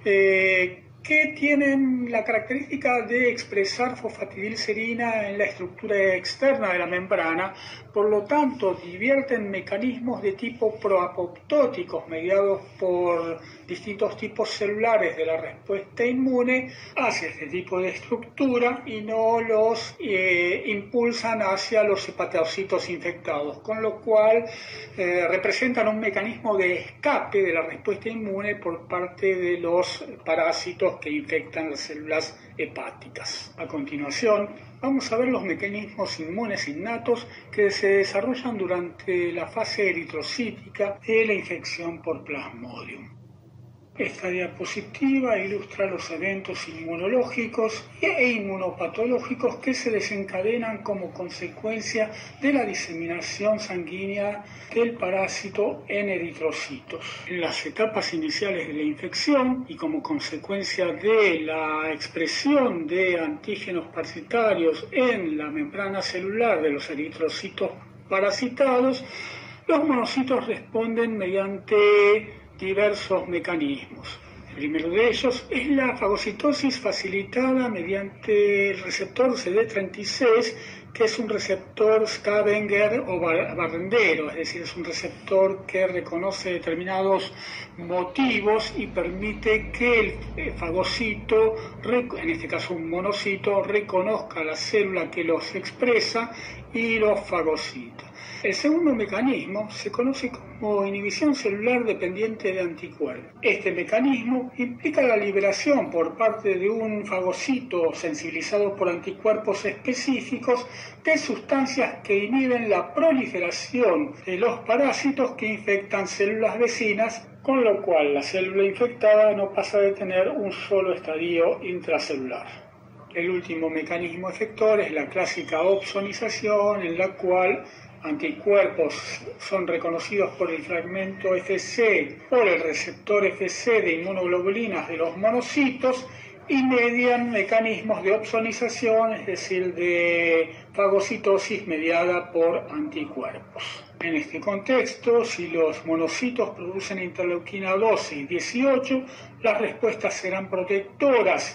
eh, que tienen la característica de expresar fosfatidilcerina en la estructura externa de la membrana, por lo tanto divierten mecanismos de tipo proapoptóticos mediados por distintos tipos celulares de la respuesta inmune hacia este tipo de estructura y no los eh, impulsan hacia los hepatocitos infectados, con lo cual eh, representan un mecanismo de escape de la respuesta inmune por parte de los parásitos que infectan las células hepáticas. A continuación, vamos a ver los mecanismos inmunes innatos que se desarrollan durante la fase eritrocítica de la infección por Plasmodium. Esta diapositiva ilustra los eventos inmunológicos e inmunopatológicos que se desencadenan como consecuencia de la diseminación sanguínea del parásito en eritrocitos. En las etapas iniciales de la infección y como consecuencia de la expresión de antígenos parasitarios en la membrana celular de los eritrocitos parasitados, los monocitos responden mediante diversos mecanismos. El primero de ellos es la fagocitosis facilitada mediante el receptor C D treinta y seis, que es un receptor scavenger o barrendero, es decir, es un receptor que reconoce determinados motivos y permite que el fagocito, en este caso un monocito, reconozca la célula que los expresa y los fagocita. El segundo mecanismo se conoce como inhibición celular dependiente de anticuerpos. Este mecanismo implica la liberación por parte de un fagocito sensibilizado por anticuerpos específicos de sustancias que inhiben la proliferación de los parásitos que infectan células vecinas, con lo cual la célula infectada no pasa de tener un solo estadio intracelular. El último mecanismo efector es la clásica opsonización, en la cual anticuerpos son reconocidos por el fragmento F C, por el receptor F C de inmunoglobulinas de los monocitos y median mecanismos de opsonización, es decir, de fagocitosis mediada por anticuerpos. En este contexto, si los monocitos producen interleuquina doce y dieciocho, las respuestas serán protectoras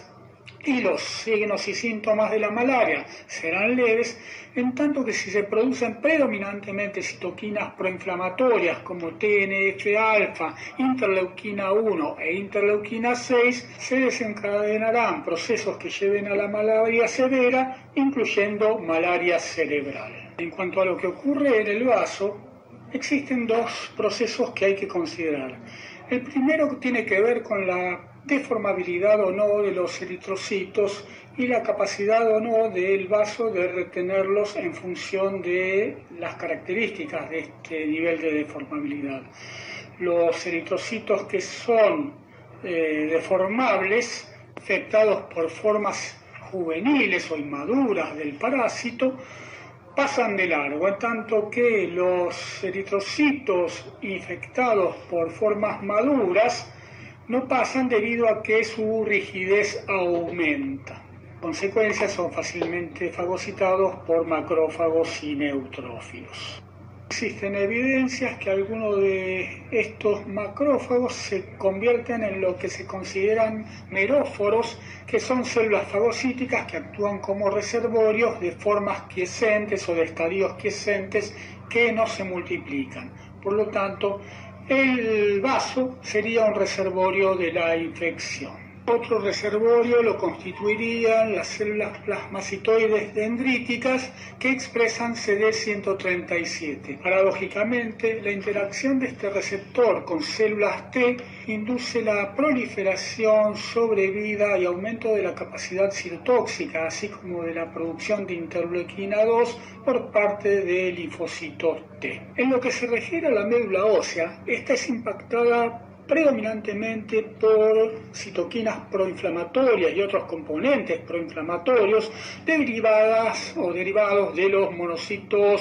y los signos y síntomas de la malaria serán leves, en tanto que si se producen predominantemente citoquinas proinflamatorias como T N F alfa, interleuquina uno e interleuquina seis, se desencadenarán procesos que lleven a la malaria severa, incluyendo malaria cerebral. En cuanto a lo que ocurre en el vaso, existen dos procesos que hay que considerar. El primero tiene que ver con la deformabilidad o no de los eritrocitos y la capacidad o no del vaso de retenerlos en función de las características de este nivel de deformabilidad. Los eritrocitos que son eh, deformables, afectados por formas juveniles o inmaduras del parásito, pasan de largo, en tanto que los eritrocitos infectados por formas maduras no pasan debido a que su rigidez aumenta. En consecuencia, son fácilmente fagocitados por macrófagos y neutrófilos. Existen evidencias que algunos de estos macrófagos se convierten en lo que se consideran meróforos, que son células fagocíticas que actúan como reservorios de formas quiescentes o de estadios quiescentes que no se multiplican. Por lo tanto, el vaso sería un reservorio de la infección. Otro reservorio lo constituirían las células plasmacitoides dendríticas que expresan C D ciento treinta y siete. Paradójicamente, la interacción de este receptor con células T induce la proliferación, sobrevida y aumento de la capacidad citotóxica, así como de la producción de interleuquina dos por parte de linfocitos T. En lo que se refiere a la médula ósea, esta es impactada predominantemente por citoquinas proinflamatorias y otros componentes proinflamatorios derivadas o derivados de los monocitos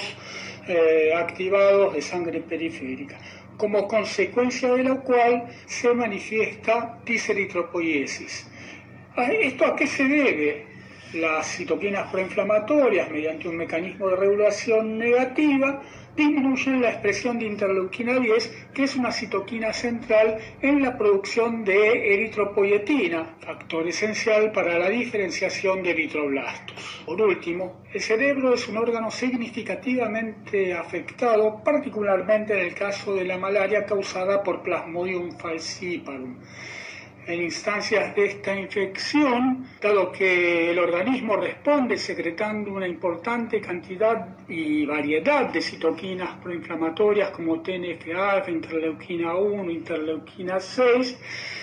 eh, activados de sangre periférica, como consecuencia de lo cual se manifiesta diseritropoiesis. ¿Esto a qué se debe? Las citoquinas proinflamatorias, mediante un mecanismo de regulación negativa, disminuyen la expresión de interleuquina diez, que es una citoquina central en la producción de eritropoietina, factor esencial para la diferenciación de eritroblastos. Por último, el cerebro es un órgano significativamente afectado, particularmente en el caso de la malaria causada por Plasmodium falciparum. En instancias de esta infección, dado que el organismo responde secretando una importante cantidad y variedad de citoquinas proinflamatorias como T N F alfa, interleuquina uno, interleuquina seis,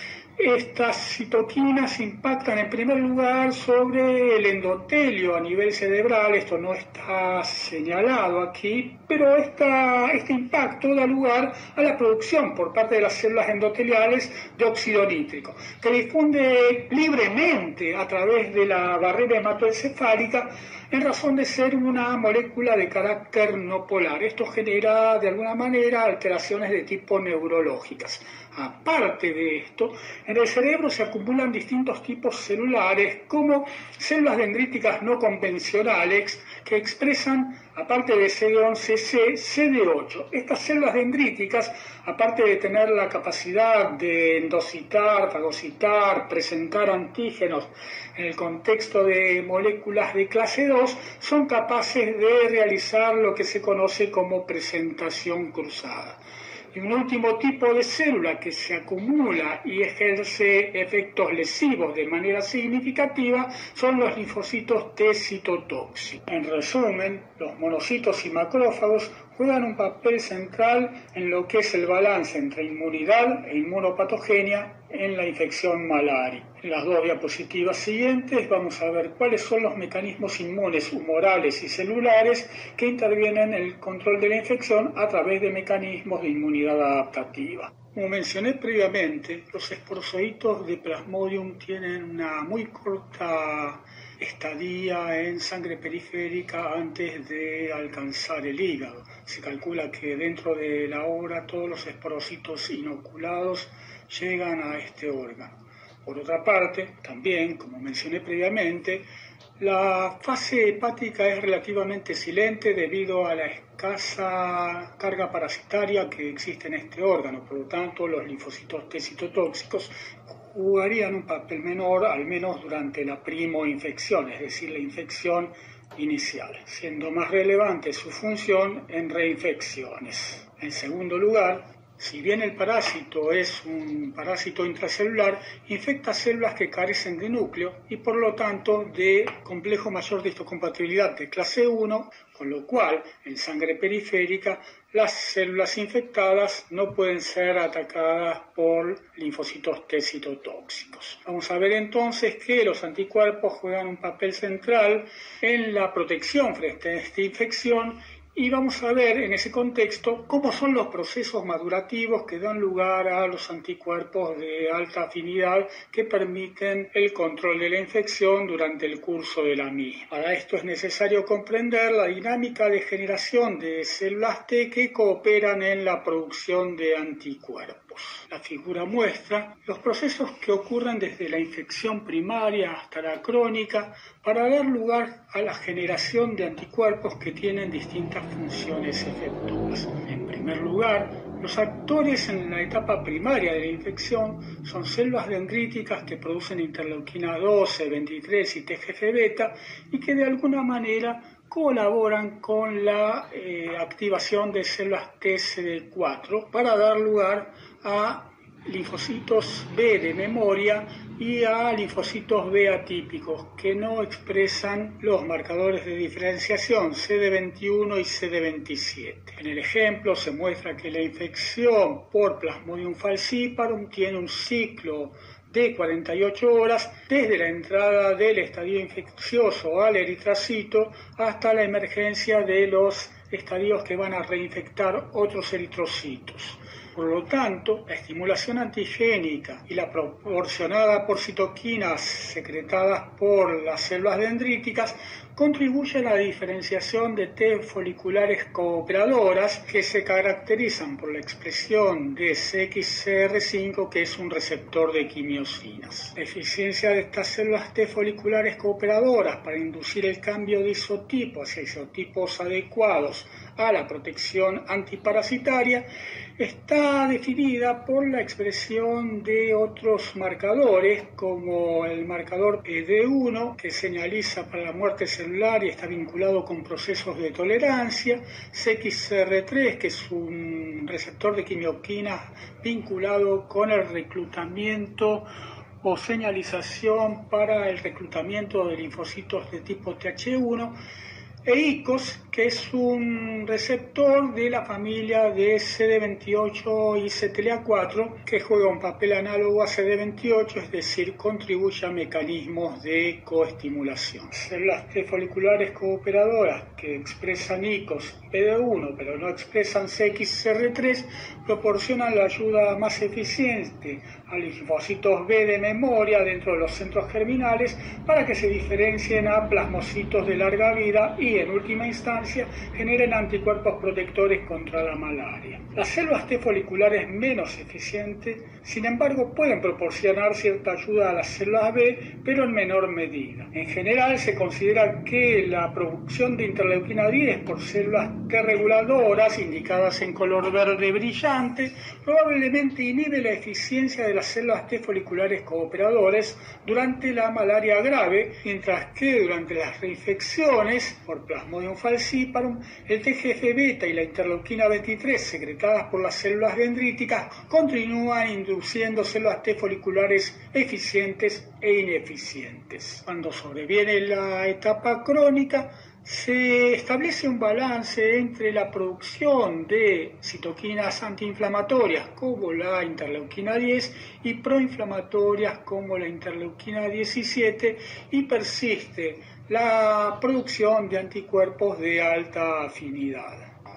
estas citoquinas impactan en primer lugar sobre el endotelio a nivel cerebral. Esto no está señalado aquí, pero esta, este impacto da lugar a la producción por parte de las células endoteliales de óxido nítrico, que difunde libremente a través de la barrera hematoencefálica en razón de ser una molécula de carácter no polar. Esto genera de alguna manera alteraciones de tipo neurológicas. Aparte de esto, en el cerebro se acumulan distintos tipos celulares como células dendríticas no convencionales que expresan, aparte de C D once C, C D ocho. Estas células dendríticas, aparte de tener la capacidad de endocitar, fagocitar, presentar antígenos en el contexto de moléculas de clase dos, son capaces de realizar lo que se conoce como presentación cruzada. Y un último tipo de célula que se acumula y ejerce efectos lesivos de manera significativa son los linfocitos T citotóxicos. En resumen, los monocitos y macrófagos juegan un papel central en lo que es el balance entre inmunidad e inmunopatogenia en la infección malaria. En las dos diapositivas siguientes vamos a ver cuáles son los mecanismos inmunes humorales y celulares que intervienen en el control de la infección a través de mecanismos de inmunidad adaptativa. Como mencioné previamente, los esporozoitos de Plasmodium tienen una muy corta estadía en sangre periférica antes de alcanzar el hígado. Se calcula que dentro de la hora todos los esporocitos inoculados llegan a este órgano. Por otra parte, también, como mencioné previamente, la fase hepática es relativamente silente debido a la escasa carga parasitaria que existe en este órgano. Por lo tanto, los linfocitos T citotóxicos jugarían un papel menor, al menos durante la primoinfección, es decir, la infección inicial, siendo más relevante su función en reinfecciones. En segundo lugar, si bien el parásito es un parásito intracelular, infecta células que carecen de núcleo y por lo tanto de complejo mayor de histocompatibilidad de clase uno, con lo cual en sangre periférica las células infectadas no pueden ser atacadas por linfocitos T citotóxicos. Vamos a ver entonces que los anticuerpos juegan un papel central en la protección frente a esta infección. Y vamos a ver en ese contexto cómo son los procesos madurativos que dan lugar a los anticuerpos de alta afinidad que permiten el control de la infección durante el curso de la misma. Para esto es necesario comprender la dinámica de generación de células T que cooperan en la producción de anticuerpos. La figura muestra los procesos que ocurren desde la infección primaria hasta la crónica para dar lugar a la generación de anticuerpos que tienen distintas funciones efectuosas. En primer lugar, los actores en la etapa primaria de la infección son células dendríticas que producen interleuquina doce, veintitrés y T G F beta y que de alguna manera colaboran con la eh, activación de células T C D cuatro para dar lugar a linfocitos B de memoria y a linfocitos B atípicos que no expresan los marcadores de diferenciación C D veintiuno y C D veintisiete. En el ejemplo se muestra que la infección por Plasmodium falciparum tiene un ciclo de cuarenta y ocho horas desde la entrada del estadio infeccioso al eritrocito hasta la emergencia de los estadios que van a reinfectar otros eritrocitos. Por lo tanto, la estimulación antigénica y la proporcionada por citoquinas secretadas por las células dendríticas contribuyen a la diferenciación de T foliculares cooperadoras que se caracterizan por la expresión de C X C R cinco, que es un receptor de quimiosinas. La eficiencia de estas células T foliculares cooperadoras para inducir el cambio de isotipo hacia isotipos adecuados a la protección antiparasitaria está definida por la expresión de otros marcadores como el marcador E D uno, que señaliza para la muerte celular y está vinculado con procesos de tolerancia, C X C R tres, que es un receptor de quimioquinas vinculado con el reclutamiento o señalización para el reclutamiento de linfocitos de tipo T H uno, e I C O S, que es un receptor de la familia de C D veintiocho y C T L A cuatro, que juega un papel análogo a C D veintiocho, es decir, contribuye a mecanismos de coestimulación. Células T foliculares cooperadoras que expresan I C O S y P D uno, pero no expresan C X C R tres, proporcionan la ayuda más eficiente a linfocitos B de memoria dentro de los centros germinales para que se diferencien a plasmocitos de larga vida y, en última instancia, generen anticuerpos protectores contra la malaria. Las células T foliculares menos eficientes, sin embargo, pueden proporcionar cierta ayuda a las células B, pero en menor medida. En general, se considera que la producción de interleuquina diez por células T reguladoras, indicadas en color verde brillante, probablemente inhibe la eficiencia de las células T foliculares cooperadoras durante la malaria grave, mientras que durante las reinfecciones por Plasmodium falciparum, el T G F beta y la interleuquina veintitrés secretadas por las células dendríticas continúan induciendo células T foliculares eficientes e ineficientes. Cuando sobreviene la etapa crónica, se establece un balance entre la producción de citoquinas antiinflamatorias como la interleuquina diez y proinflamatorias como la interleuquina diecisiete, y persiste la producción de anticuerpos de alta afinidad.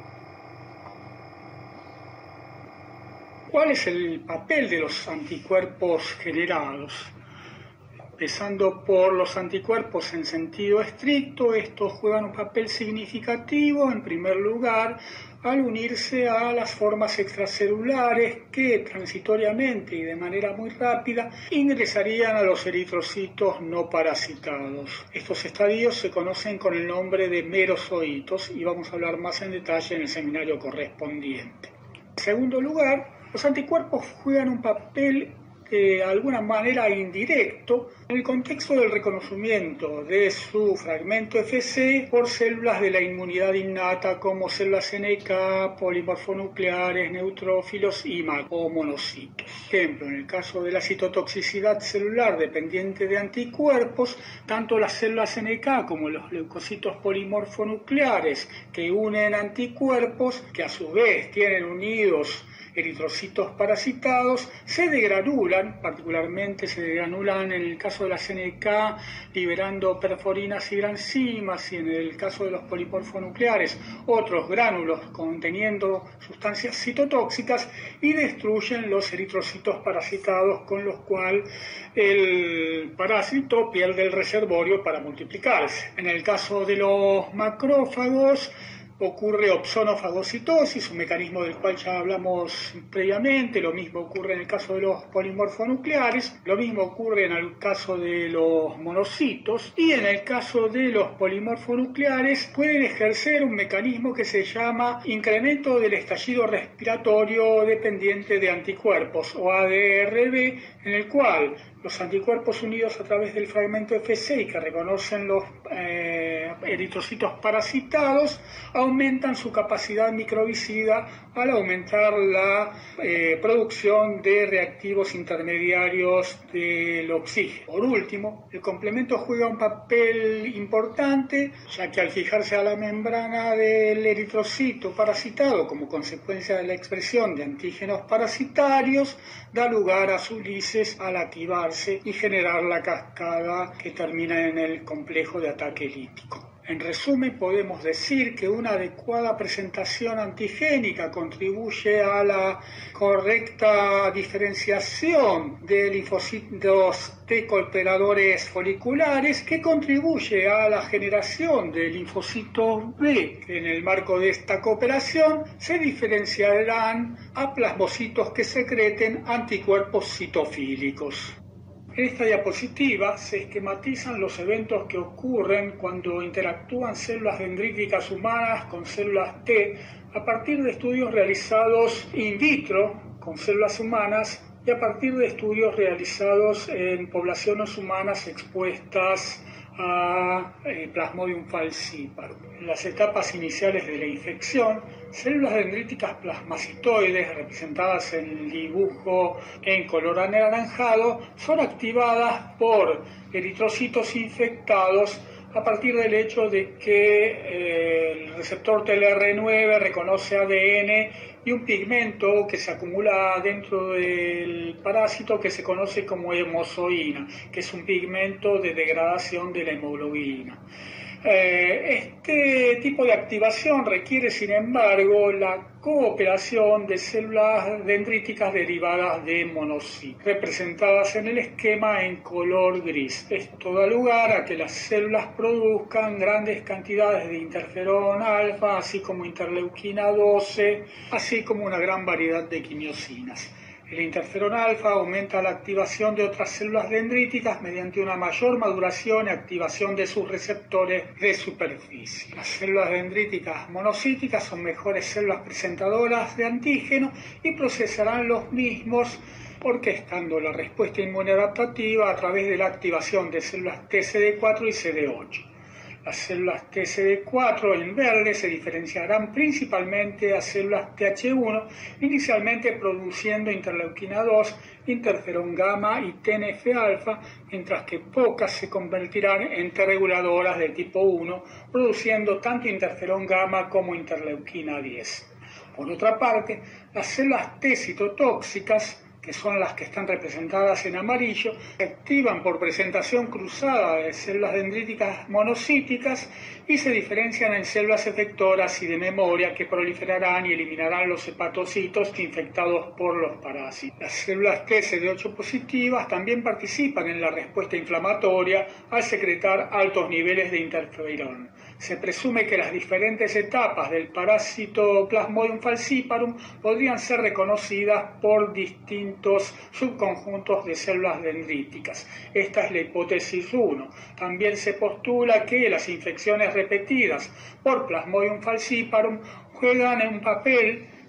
¿Cuál es el papel de los anticuerpos generados? Empezando por los anticuerpos en sentido estricto, estos juegan un papel significativo, en primer lugar, al unirse a las formas extracelulares que transitoriamente y de manera muy rápida ingresarían a los eritrocitos no parasitados. Estos estadios se conocen con el nombre de merozoitos y vamos a hablar más en detalle en el seminario correspondiente. En segundo lugar, los anticuerpos juegan un papel de alguna manera indirecto en el contexto del reconocimiento de su fragmento F C por células de la inmunidad innata como células N K, polimorfonucleares, neutrófilos y macromonocitos. Por ejemplo, en el caso de la citotoxicidad celular dependiente de anticuerpos, tanto las células N K como los leucocitos polimorfonucleares que unen anticuerpos, que a su vez tienen unidos eritrocitos parasitados, se degranulan, particularmente se degranulan en el caso de las N K liberando perforinas y granzimas, y en el caso de los polimorfonucleares otros gránulos conteniendo sustancias citotóxicas, y destruyen los eritrocitos parasitados, con los cuales el parásito pierde el reservorio para multiplicarse. En el caso de los macrófagos ocurre opsonofagocitosis, un mecanismo del cual ya hablamos previamente. Lo mismo ocurre en el caso de los polimorfonucleares, lo mismo ocurre en el caso de los monocitos, y en el caso de los polimorfonucleares pueden ejercer un mecanismo que se llama incremento del estallido respiratorio dependiente de anticuerpos, o A D R B, en el cual los anticuerpos unidos a través del fragmento F C y que reconocen los eh, eritrocitos parasitados aumentan su capacidad microbicida al aumentar la eh, producción de reactivos intermediarios del oxígeno. Por último, el complemento juega un papel importante, ya que al fijarse a la membrana del eritrocito parasitado como consecuencia de la expresión de antígenos parasitarios, da lugar a sus lises al activarse y generar la cascada que termina en el complejo de ataque lítico. En resumen, podemos decir que una adecuada presentación antigénica contribuye a la correcta diferenciación de linfocitos T cooperadores foliculares, que contribuye a la generación de linfocitos B, que en el marco de esta cooperación se diferenciarán a plasmocitos que secreten anticuerpos citofílicos. En esta diapositiva se esquematizan los eventos que ocurren cuando interactúan células dendríticas humanas con células T a partir de estudios realizados in vitro con células humanas y a partir de estudios realizados en poblaciones humanas expuestas a eh, Plasmodium falciparum. En las etapas iniciales de la infección, células dendríticas plasmacitoides, representadas en el dibujo en color anaranjado, son activadas por eritrocitos infectados a partir del hecho de que eh, el receptor T L R nueve reconoce A D N y un pigmento que se acumula dentro del parásito que se conoce como hemozoína, que es un pigmento de degradación de la hemoglobina. Este tipo de activación requiere, sin embargo, la cooperación de células dendríticas derivadas de monocitos, representadas en el esquema en color gris. Esto da lugar a que las células produzcan grandes cantidades de interferón alfa, así como interleuquina doce, así como una gran variedad de quimiosinas. El interferón alfa aumenta la activación de otras células dendríticas mediante una mayor maduración y activación de sus receptores de superficie. Las células dendríticas monocíticas son mejores células presentadoras de antígeno y procesarán los mismos, orquestando la respuesta inmunoadaptativa a través de la activación de células T C D cuatro y C D ocho. Las células T C D cuatro en verde se diferenciarán principalmente a células T H uno, inicialmente produciendo interleuquina dos, interferón gamma y T N F alfa, mientras que pocas se convertirán en T reguladoras de tipo uno, produciendo tanto interferón gamma como interleuquina diez. Por otra parte, las células T citotóxicas, que son las que están representadas en amarillo, se activan por presentación cruzada de células dendríticas monocíticas y se diferencian en células efectoras y de memoria que proliferarán y eliminarán los hepatocitos infectados por los parásitos. Las células T C D ocho positivas también participan en la respuesta inflamatoria al secretar altos niveles de interferón. Se presume que las diferentes etapas del parásito Plasmodium falciparum podrían ser reconocidas por distintos subconjuntos de células dendríticas. Esta es la hipótesis uno. También se postula que las infecciones repetidas por Plasmodium falciparum juegan un papel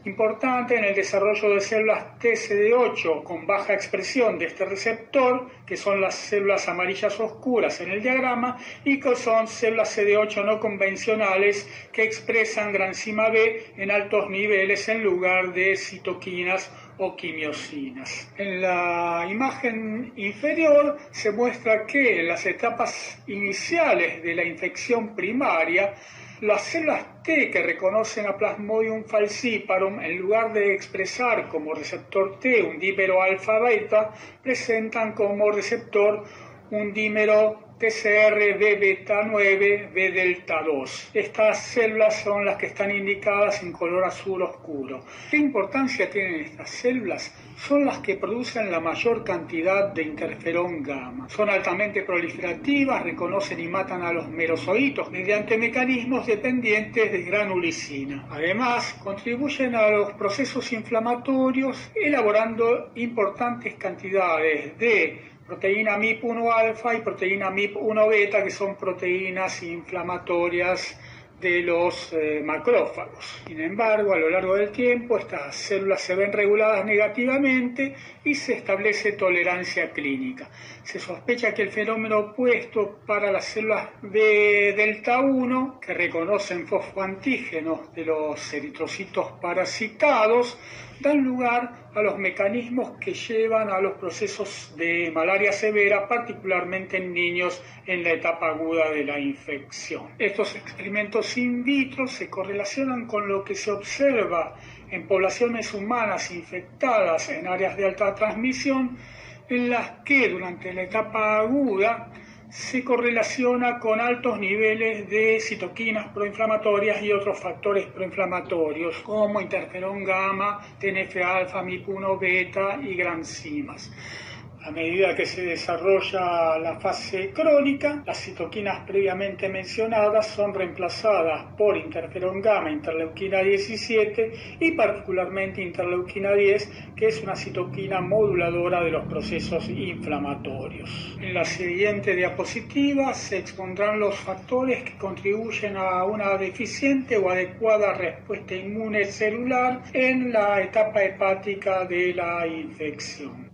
importante en el desarrollo de células T C D ocho con baja expresión de este receptor, que son las células amarillas oscuras en el diagrama, y que son células C D ocho no convencionales que expresan granzima B en altos niveles en lugar de citoquinas o quimiosinas. En la imagen inferior se muestra que en las etapas iniciales de la infección primaria, las células T que reconocen a Plasmodium falciparum, en lugar de expresar como receptor T un dímero alfa-beta, presentan como receptor un dímero T C R B beta nueve B delta dos. Estas células son las que están indicadas en color azul oscuro. ¿Qué importancia tienen estas células? Son las que producen la mayor cantidad de interferón gamma. Son altamente proliferativas, reconocen y matan a los merozoitos mediante mecanismos dependientes de granulicina. Además, contribuyen a los procesos inflamatorios elaborando importantes cantidades de proteína M I P uno alfa y proteína M I P uno beta, que son proteínas inflamatorias de los eh, macrófagos. Sin embargo, a lo largo del tiempo, estas células se ven reguladas negativamente y se establece tolerancia clínica. Se sospecha que el fenómeno opuesto para las células B delta uno, que reconocen fosfoantígenos de los eritrocitos parasitados, dan lugar a los mecanismos que llevan a los procesos de malaria severa, particularmente en niños en la etapa aguda de la infección. Estos experimentos in vitro se correlacionan con lo que se observa en poblaciones humanas infectadas en áreas de alta transmisión, en las que durante la etapa aguda se correlaciona con altos niveles de citoquinas proinflamatorias y otros factores proinflamatorios como interferón gamma, T N F alfa, M I P uno beta y granzimas. A medida que se desarrolla la fase crónica, las citoquinas previamente mencionadas son reemplazadas por interferón gamma, interleuquina diecisiete y particularmente interleuquina diez, que es una citoquina moduladora de los procesos inflamatorios. En la siguiente diapositiva se expondrán los factores que contribuyen a una deficiente o adecuada respuesta inmune celular en la etapa hepática de la infección.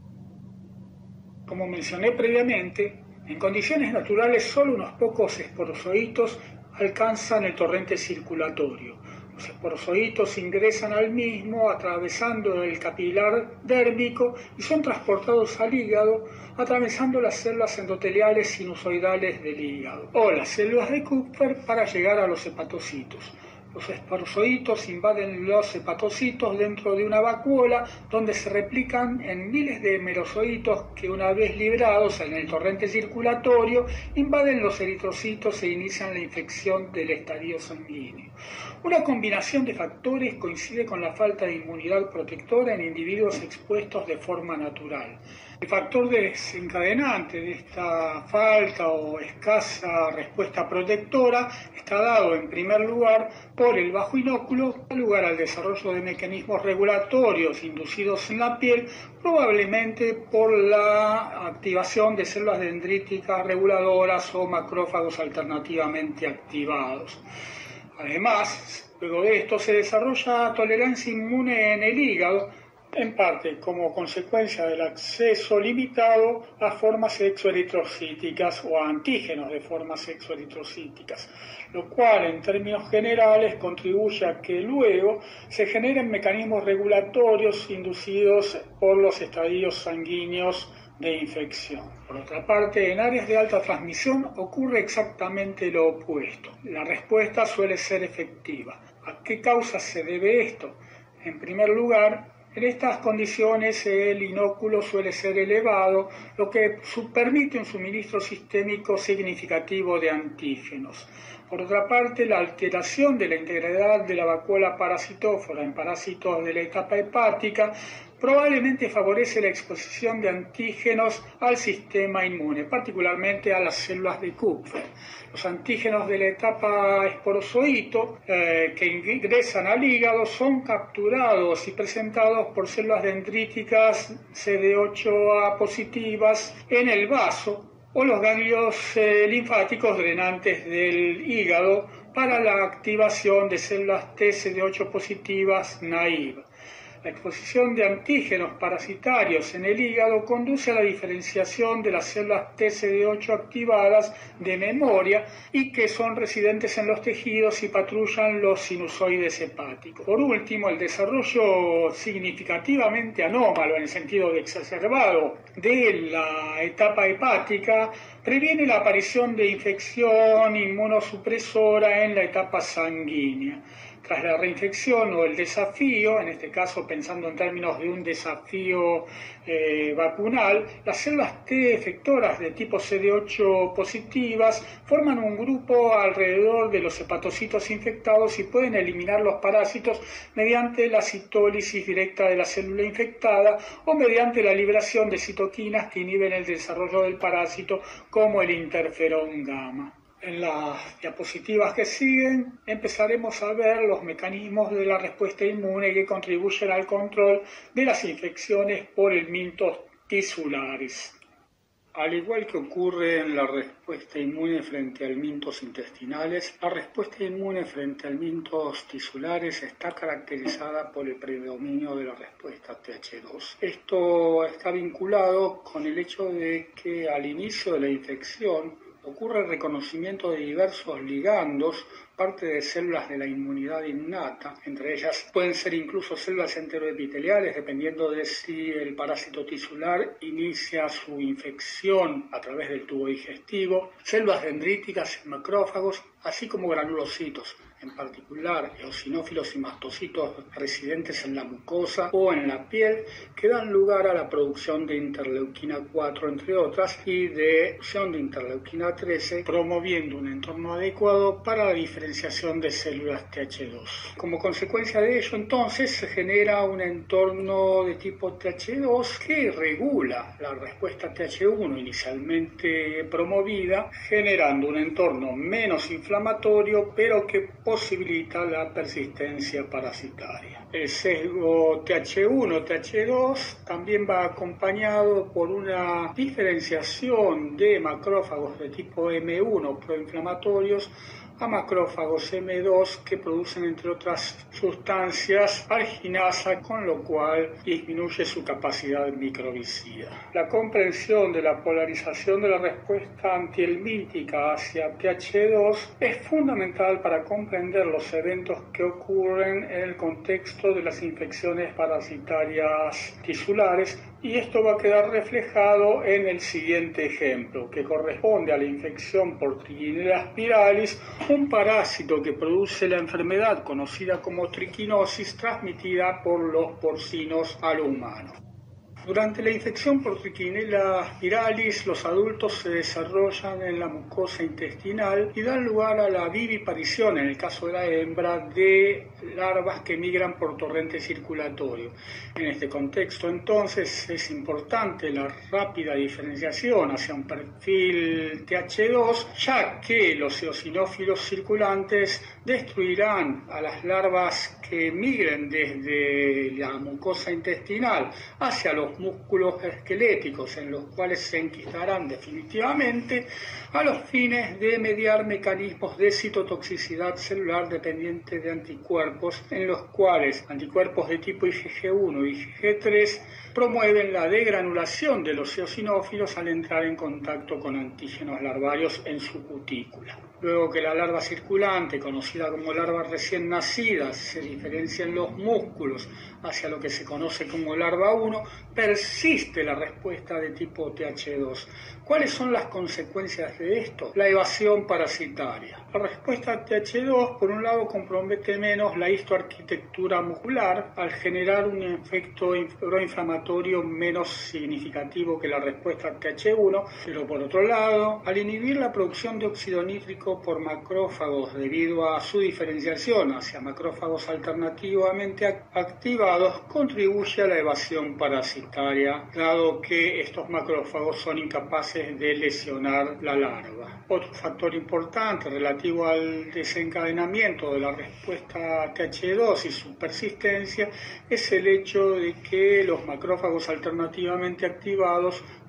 Como mencioné previamente, en condiciones naturales solo unos pocos esporozoitos alcanzan el torrente circulatorio. Los esporozoitos ingresan al mismo atravesando el capilar dérmico y son transportados al hígado atravesando las células endoteliales sinusoidales del hígado o las células de Kupffer para llegar a los hepatocitos. Los esporozoitos invaden los hepatocitos dentro de una vacuola donde se replican en miles de merozoitos que, una vez librados en el torrente circulatorio, invaden los eritrocitos e inician la infección del estadio sanguíneo. Una combinación de factores coincide con la falta de inmunidad protectora en individuos expuestos de forma natural. El factor desencadenante de esta falta o escasa respuesta protectora está dado en primer lugar por el bajo inóculo, da lugar al desarrollo de mecanismos regulatorios inducidos en la piel, probablemente por la activación de células dendríticas reguladoras o macrófagos alternativamente activados. Además, luego de esto se desarrolla tolerancia inmune en el hígado, en parte como consecuencia del acceso limitado a formas exoeritrocíticas o a antígenos de formas exoeritrocíticas, lo cual en términos generales contribuye a que luego se generen mecanismos regulatorios inducidos por los estadios sanguíneos de infección. Por otra parte, en áreas de alta transmisión ocurre exactamente lo opuesto. La respuesta suele ser efectiva. ¿A qué causas se debe esto? En primer lugar, en estas condiciones el inóculo suele ser elevado, lo que permite un suministro sistémico significativo de antígenos. Por otra parte, la alteración de la integridad de la vacuola parasitófora en parásitos de la etapa hepática probablemente favorece la exposición de antígenos al sistema inmune, particularmente a las células de Kupffer. Los antígenos de la etapa esporozoito eh, que ingresan al hígado son capturados y presentados por células dendríticas C D ocho A positivas en el vaso, o los ganglios eh, linfáticos drenantes del hígado para la activación de células T C D ocho positivas naive. La exposición de antígenos parasitarios en el hígado conduce a la diferenciación de las células T C D ocho activadas de memoria y que son residentes en los tejidos y patrullan los sinusoides hepáticos. Por último, el desarrollo significativamente anómalo, en el sentido de exacerbado, de la etapa hepática previene la aparición de infección inmunosupresora en la etapa sanguínea. Tras la reinfección o el desafío, en este caso pensando en términos de un desafío eh, vacunal, las células T efectoras de tipo C D ocho positivas forman un grupo alrededor de los hepatocitos infectados y pueden eliminar los parásitos mediante la citólisis directa de la célula infectada o mediante la liberación de citoquinas que inhiben el desarrollo del parásito, como el interferón gamma. En las diapositivas que siguen empezaremos a ver los mecanismos de la respuesta inmune que contribuyen al control de las infecciones por helmintos tisulares. Al igual que ocurre en la respuesta inmune frente a helmintos intestinales, la respuesta inmune frente a helmintos tisulares está caracterizada por el predominio de la respuesta T H dos. Esto está vinculado con el hecho de que al inicio de la infección ocurre el reconocimiento de diversos ligandos, parte de células de la inmunidad innata. Entre ellas pueden ser incluso células enteroepiteliales, dependiendo de si el parásito tisular inicia su infección a través del tubo digestivo, células dendríticas en macrófagos, así como granulocitos, en particular eosinófilos y mastocitos residentes en la mucosa o en la piel, que dan lugar a la producción de interleuquina cuatro, entre otras, y de producción de interleuquina trece, promoviendo un entorno adecuado para la diferenciación de células T H dos. Como consecuencia de ello, entonces, se genera un entorno de tipo T H dos que regula la respuesta T H uno inicialmente promovida, generando un entorno menos inflamatorio, pero que posibilita la persistencia parasitaria. El sesgo T H uno T H dos también va acompañado por una diferenciación de macrófagos de tipo M uno proinflamatorios a macrófagos M dos que producen, entre otras sustancias, arginasa, con lo cual disminuye su capacidad microbicida. La comprensión de la polarización de la respuesta antihelmíntica hacia T H dos es fundamental para comprender los eventos que ocurren en el contexto de las infecciones parasitarias tisulares, y esto va a quedar reflejado en el siguiente ejemplo, que corresponde a la infección por Trichinella spiralis, un parásito que produce la enfermedad conocida como triquinosis, transmitida por los porcinos al humano. Durante la infección por Trichinella spiralis, los adultos se desarrollan en la mucosa intestinal y dan lugar a la viviparición, en el caso de la hembra, de larvas que migran por torrente circulatorio. En este contexto, entonces, es importante la rápida diferenciación hacia un perfil T H dos, ya que los eosinófilos circulantes destruirán a las larvas que migren desde la mucosa intestinal hacia los músculos esqueléticos, en los cuales se enquistarán definitivamente, a los fines de mediar mecanismos de citotoxicidad celular dependiente de anticuerpos, en los cuales anticuerpos de tipo I G G uno y I G G tres promueven la degranulación de los eosinófilos al entrar en contacto con antígenos larvarios en su cutícula. Luego que la larva circulante, conocida como larva recién nacida, se diferencia en los músculos hacia lo que se conoce como larva uno, persiste la respuesta de tipo T H dos. ¿Cuáles son las consecuencias de esto? La evasión parasitaria. La respuesta T H dos, por un lado, compromete menos la histoarquitectura muscular al generar un efecto proinflamatorio menos significativo que la respuesta T H uno, pero por otro lado, al inhibir la producción de óxido nítrico por macrófagos debido a su diferenciación hacia macrófagos alternativamente activados, contribuye a la evasión parasitaria, dado que estos macrófagos son incapaces de lesionar la larva. Otro factor importante relativo al desencadenamiento de la respuesta T H dos y su persistencia es el hecho de que los macrófagos alternativamente activados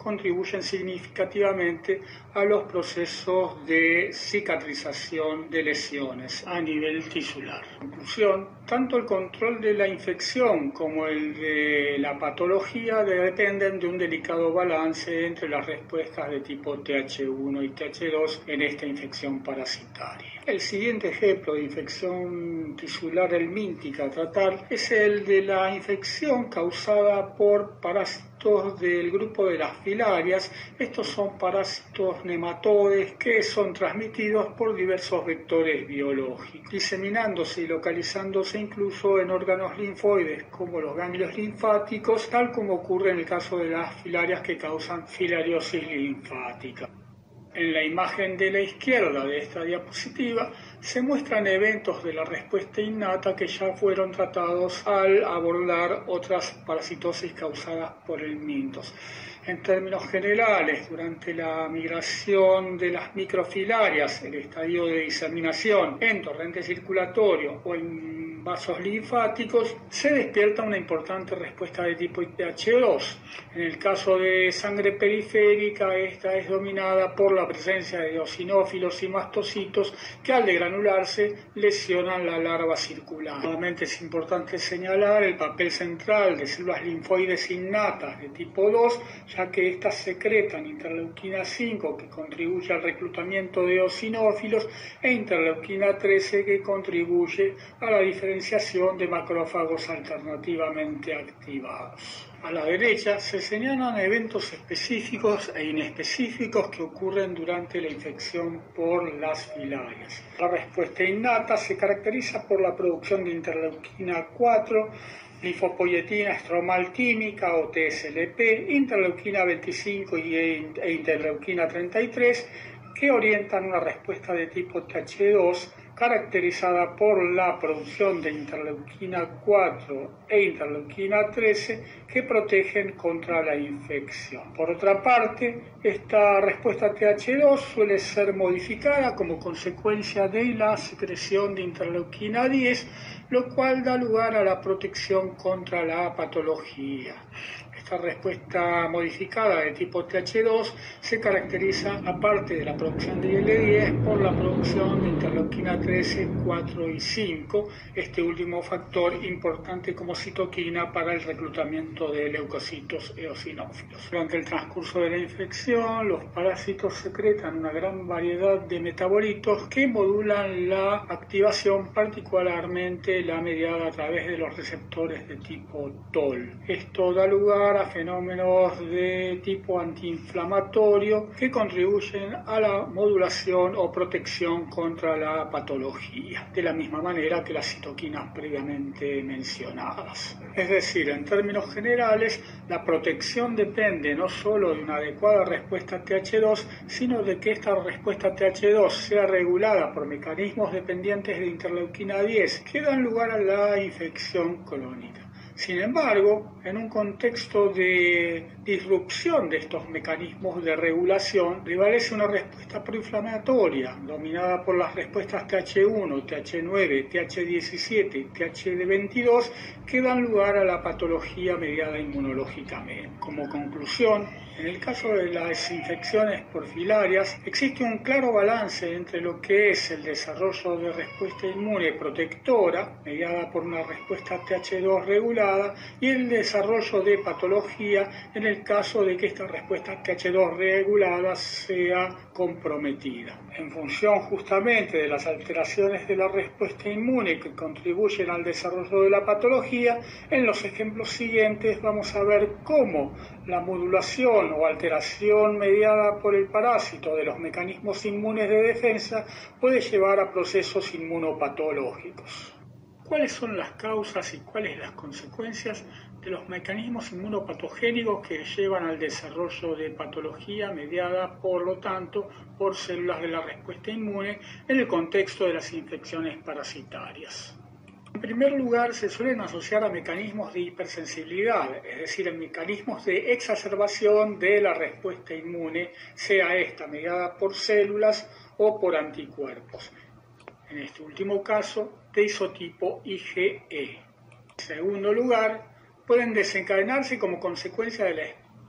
contribuyen significativamente a los procesos de cicatrización de lesiones a nivel tisular. En conclusión, tanto el control de la infección como el de la patología dependen de un delicado balance entre las respuestas de tipo T H uno y T H dos en esta infección parasitaria. El siguiente ejemplo de infección tisular helmíntica a tratar es el de la infección causada por parásitos del grupo de las filarias. Estos son parásitos nematodes que son transmitidos por diversos vectores biológicos, diseminándose y localizándose incluso en órganos linfoides como los ganglios linfáticos, tal como ocurre en el caso de las filarias que causan filariosis linfática. En la imagen de la izquierda de esta diapositiva se muestran eventos de la respuesta innata que ya fueron tratados al abordar otras parasitosis causadas por helmintos. En términos generales, durante la migración de las microfilarias, el estadio de diseminación en torrente circulatorio o en vasos linfáticos, se despierta una importante respuesta de tipo T H dos. En el caso de sangre periférica, esta es dominada por la presencia de eosinófilos y mastocitos que al degranularse lesionan la larva circular. Nuevamente es importante señalar el papel central de células linfoides innatas de tipo dos, ya que éstas secretan interleuquina cinco, que contribuye al reclutamiento de eosinófilos, e interleuquina trece, que contribuye a la diferenciación de macrófagos alternativamente activados. A la derecha se señalan eventos específicos e inespecíficos que ocurren durante la infección por las filarias. La respuesta innata se caracteriza por la producción de interleuquina cuatro, linfopoyetina estromal química o T S L P, interleuquina veinticinco e interleuquina treinta y tres, que orientan una respuesta de tipo T H dos caracterizada por la producción de interleuquina cuatro e interleuquina trece, que protegen contra la infección. Por otra parte, esta respuesta T H dos suele ser modificada como consecuencia de la secreción de interleuquina diez, lo cual da lugar a la protección contra la patología. Esta respuesta modificada de tipo T H dos se caracteriza, aparte de la producción de I L diez, por la producción de interleuquina trece, cuatro y cinco, este último factor importante como citoquina para el reclutamiento de leucocitos eosinófilos. Durante el transcurso de la infección, los parásitos secretan una gran variedad de metabolitos que modulan la activación, particularmente la mediada a través de los receptores de tipo T O L. Esto da lugar a fenómenos de tipo antiinflamatorio que contribuyen a la modulación o protección contra la patología, de la misma manera que las citoquinas previamente mencionadas. Es decir, en términos generales, la protección depende no solo de una adecuada respuesta T H dos, sino de que esta respuesta T H dos sea regulada por mecanismos dependientes de interleuquina diez, que dan lugar a la infección crónica. Sin embargo, en un contexto de disrupción de estos mecanismos de regulación, prevalece una respuesta proinflamatoria dominada por las respuestas T H uno, T H nueve, T H diecisiete y T H veintidós, que dan lugar a la patología mediada inmunológicamente. Como conclusión, en el caso de las infecciones por filarias, existe un claro balance entre lo que es el desarrollo de respuesta inmune protectora, mediada por una respuesta T H dos regulada, y el desarrollo de patología en el caso de que esta respuesta T H dos regulada sea comprometida. En función justamente de las alteraciones de la respuesta inmune que contribuyen al desarrollo de la patología, en los ejemplos siguientes vamos a ver cómo la modulación o alteración mediada por el parásito de los mecanismos inmunes de defensa puede llevar a procesos inmunopatológicos. ¿Cuáles son las causas y cuáles las consecuencias de los mecanismos inmunopatogénicos que llevan al desarrollo de patología mediada, por lo tanto, por células de la respuesta inmune en el contexto de las infecciones parasitarias? En primer lugar, se suelen asociar a mecanismos de hipersensibilidad, es decir, a mecanismos de exacerbación de la respuesta inmune, sea esta mediada por células o por anticuerpos. En este último caso, de isotipo I G E. En segundo lugar, pueden desencadenarse como consecuencia de la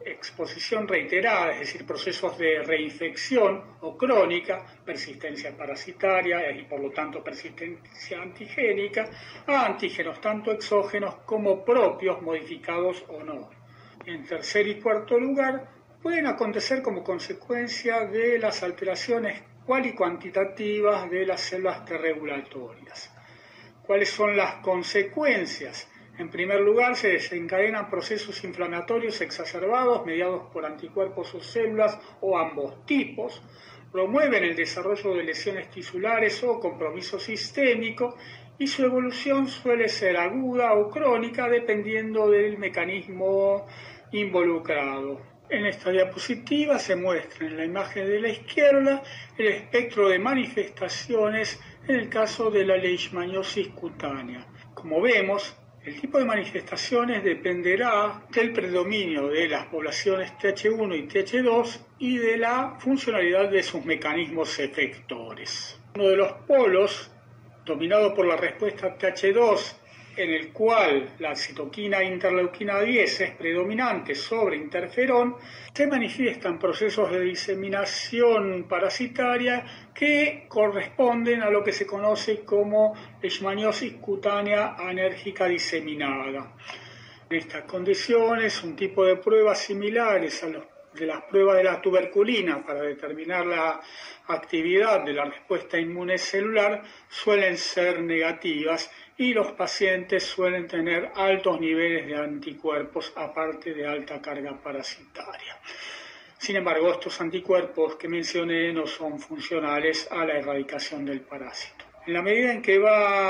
exposición reiterada, es decir, procesos de reinfección o crónica, persistencia parasitaria y por lo tanto persistencia antigénica, a antígenos tanto exógenos como propios, modificados o no. En tercer y cuarto lugar, pueden acontecer como consecuencia de las alteraciones cual y cuantitativas de las células T regulatorias. ¿Cuáles son las consecuencias? En primer lugar, se desencadenan procesos inflamatorios exacerbados mediados por anticuerpos o células o ambos tipos, promueven el desarrollo de lesiones tisulares o compromiso sistémico y su evolución suele ser aguda o crónica dependiendo del mecanismo involucrado. En esta diapositiva se muestra en la imagen de la izquierda el espectro de manifestaciones en el caso de la leishmaniosis cutánea. Como vemos, el tipo de manifestaciones dependerá del predominio de las poblaciones T H uno y T H dos y de la funcionalidad de sus mecanismos efectores. Uno de los polos, dominado por la respuesta T H dos, en el cual la citoquina interleuquina diez es predominante sobre interferón, se manifiestan procesos de diseminación parasitaria que corresponden a lo que se conoce como leishmaniosis cutánea anérgica diseminada. En estas condiciones, un tipo de pruebas similares a los de las pruebas de la tuberculina para determinar la actividad de la respuesta inmune celular suelen ser negativas y los pacientes suelen tener altos niveles de anticuerpos aparte de alta carga parasitaria. Sin embargo, estos anticuerpos que mencioné no son funcionales a la erradicación del parásito. En la medida en que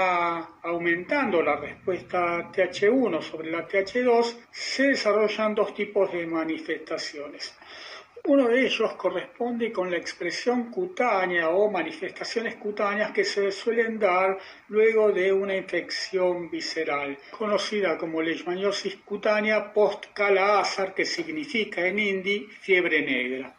va aumentando la respuesta T H uno sobre la T H dos, se desarrollan dos tipos de manifestaciones. Uno de ellos corresponde con la expresión cutánea o manifestaciones cutáneas que se suelen dar luego de una infección visceral, conocida como leishmaniosis cutánea post-Kala-Azar, que significa en hindi fiebre negra.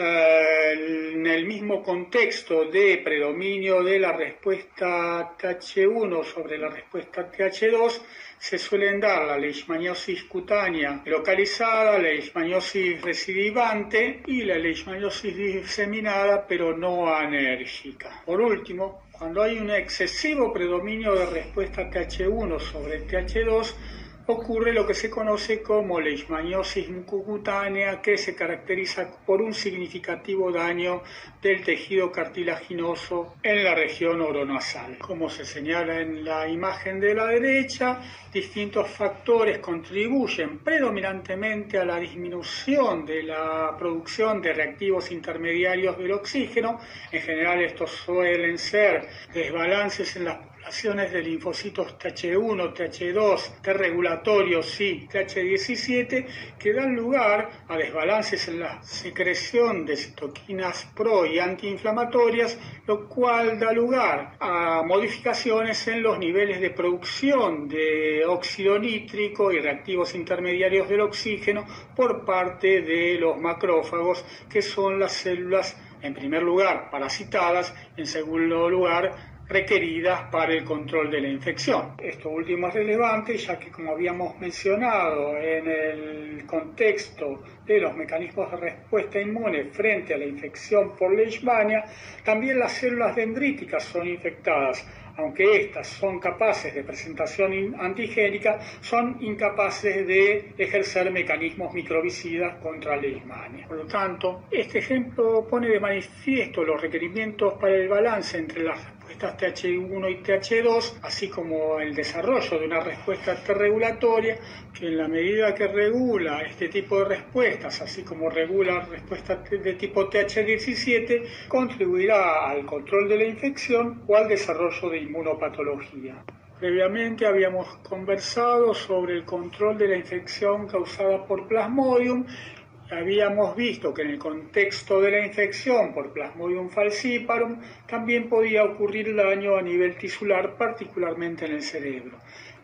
En el mismo contexto de predominio de la respuesta T H uno sobre la respuesta T H dos, se suelen dar la leishmaniosis cutánea localizada, la leishmaniosis recidivante y la leishmaniosis diseminada pero no anérgica. Por último, cuando hay un excesivo predominio de respuesta T H uno sobre T H dos, ocurre lo que se conoce como leishmaniosis mucocutánea, que se caracteriza por un significativo daño del tejido cartilaginoso en la región oronasal. Como se señala en la imagen de la derecha, distintos factores contribuyen predominantemente a la disminución de la producción de reactivos intermediarios del oxígeno. En general, estos suelen ser desbalances en las poblaciones de linfocitos T H uno, T H dos, T regulatorios y T H diecisiete, que dan lugar a desbalances en la secreción de citoquinas pro y antiinflamatorias, lo cual da lugar a modificaciones en los niveles de producción de óxido nítrico y reactivos intermediarios del oxígeno por parte de los macrófagos, que son las células, en primer lugar, parasitadas, en segundo lugar, requeridas para el control de la infección. Esto último es relevante, ya que, como habíamos mencionado en el contexto de los mecanismos de respuesta inmune frente a la infección por Leishmania, también las células dendríticas son infectadas. Aunque estas son capaces de presentación antigénica, son incapaces de ejercer mecanismos microbicidas contra Leishmania. Por lo tanto, este ejemplo pone de manifiesto los requerimientos para el balance entre las respuestas T H uno y T H dos, así como el desarrollo de una respuesta T regulatoria, que en la medida que regula este tipo de respuestas, así como regula respuestas de tipo T H diecisiete, contribuirá al control de la infección o al desarrollo de inmunopatología. Previamente habíamos conversado sobre el control de la infección causada por Plasmodium. Habíamos visto que en el contexto de la infección por Plasmodium falciparum también podía ocurrir daño a nivel tisular, particularmente en el cerebro.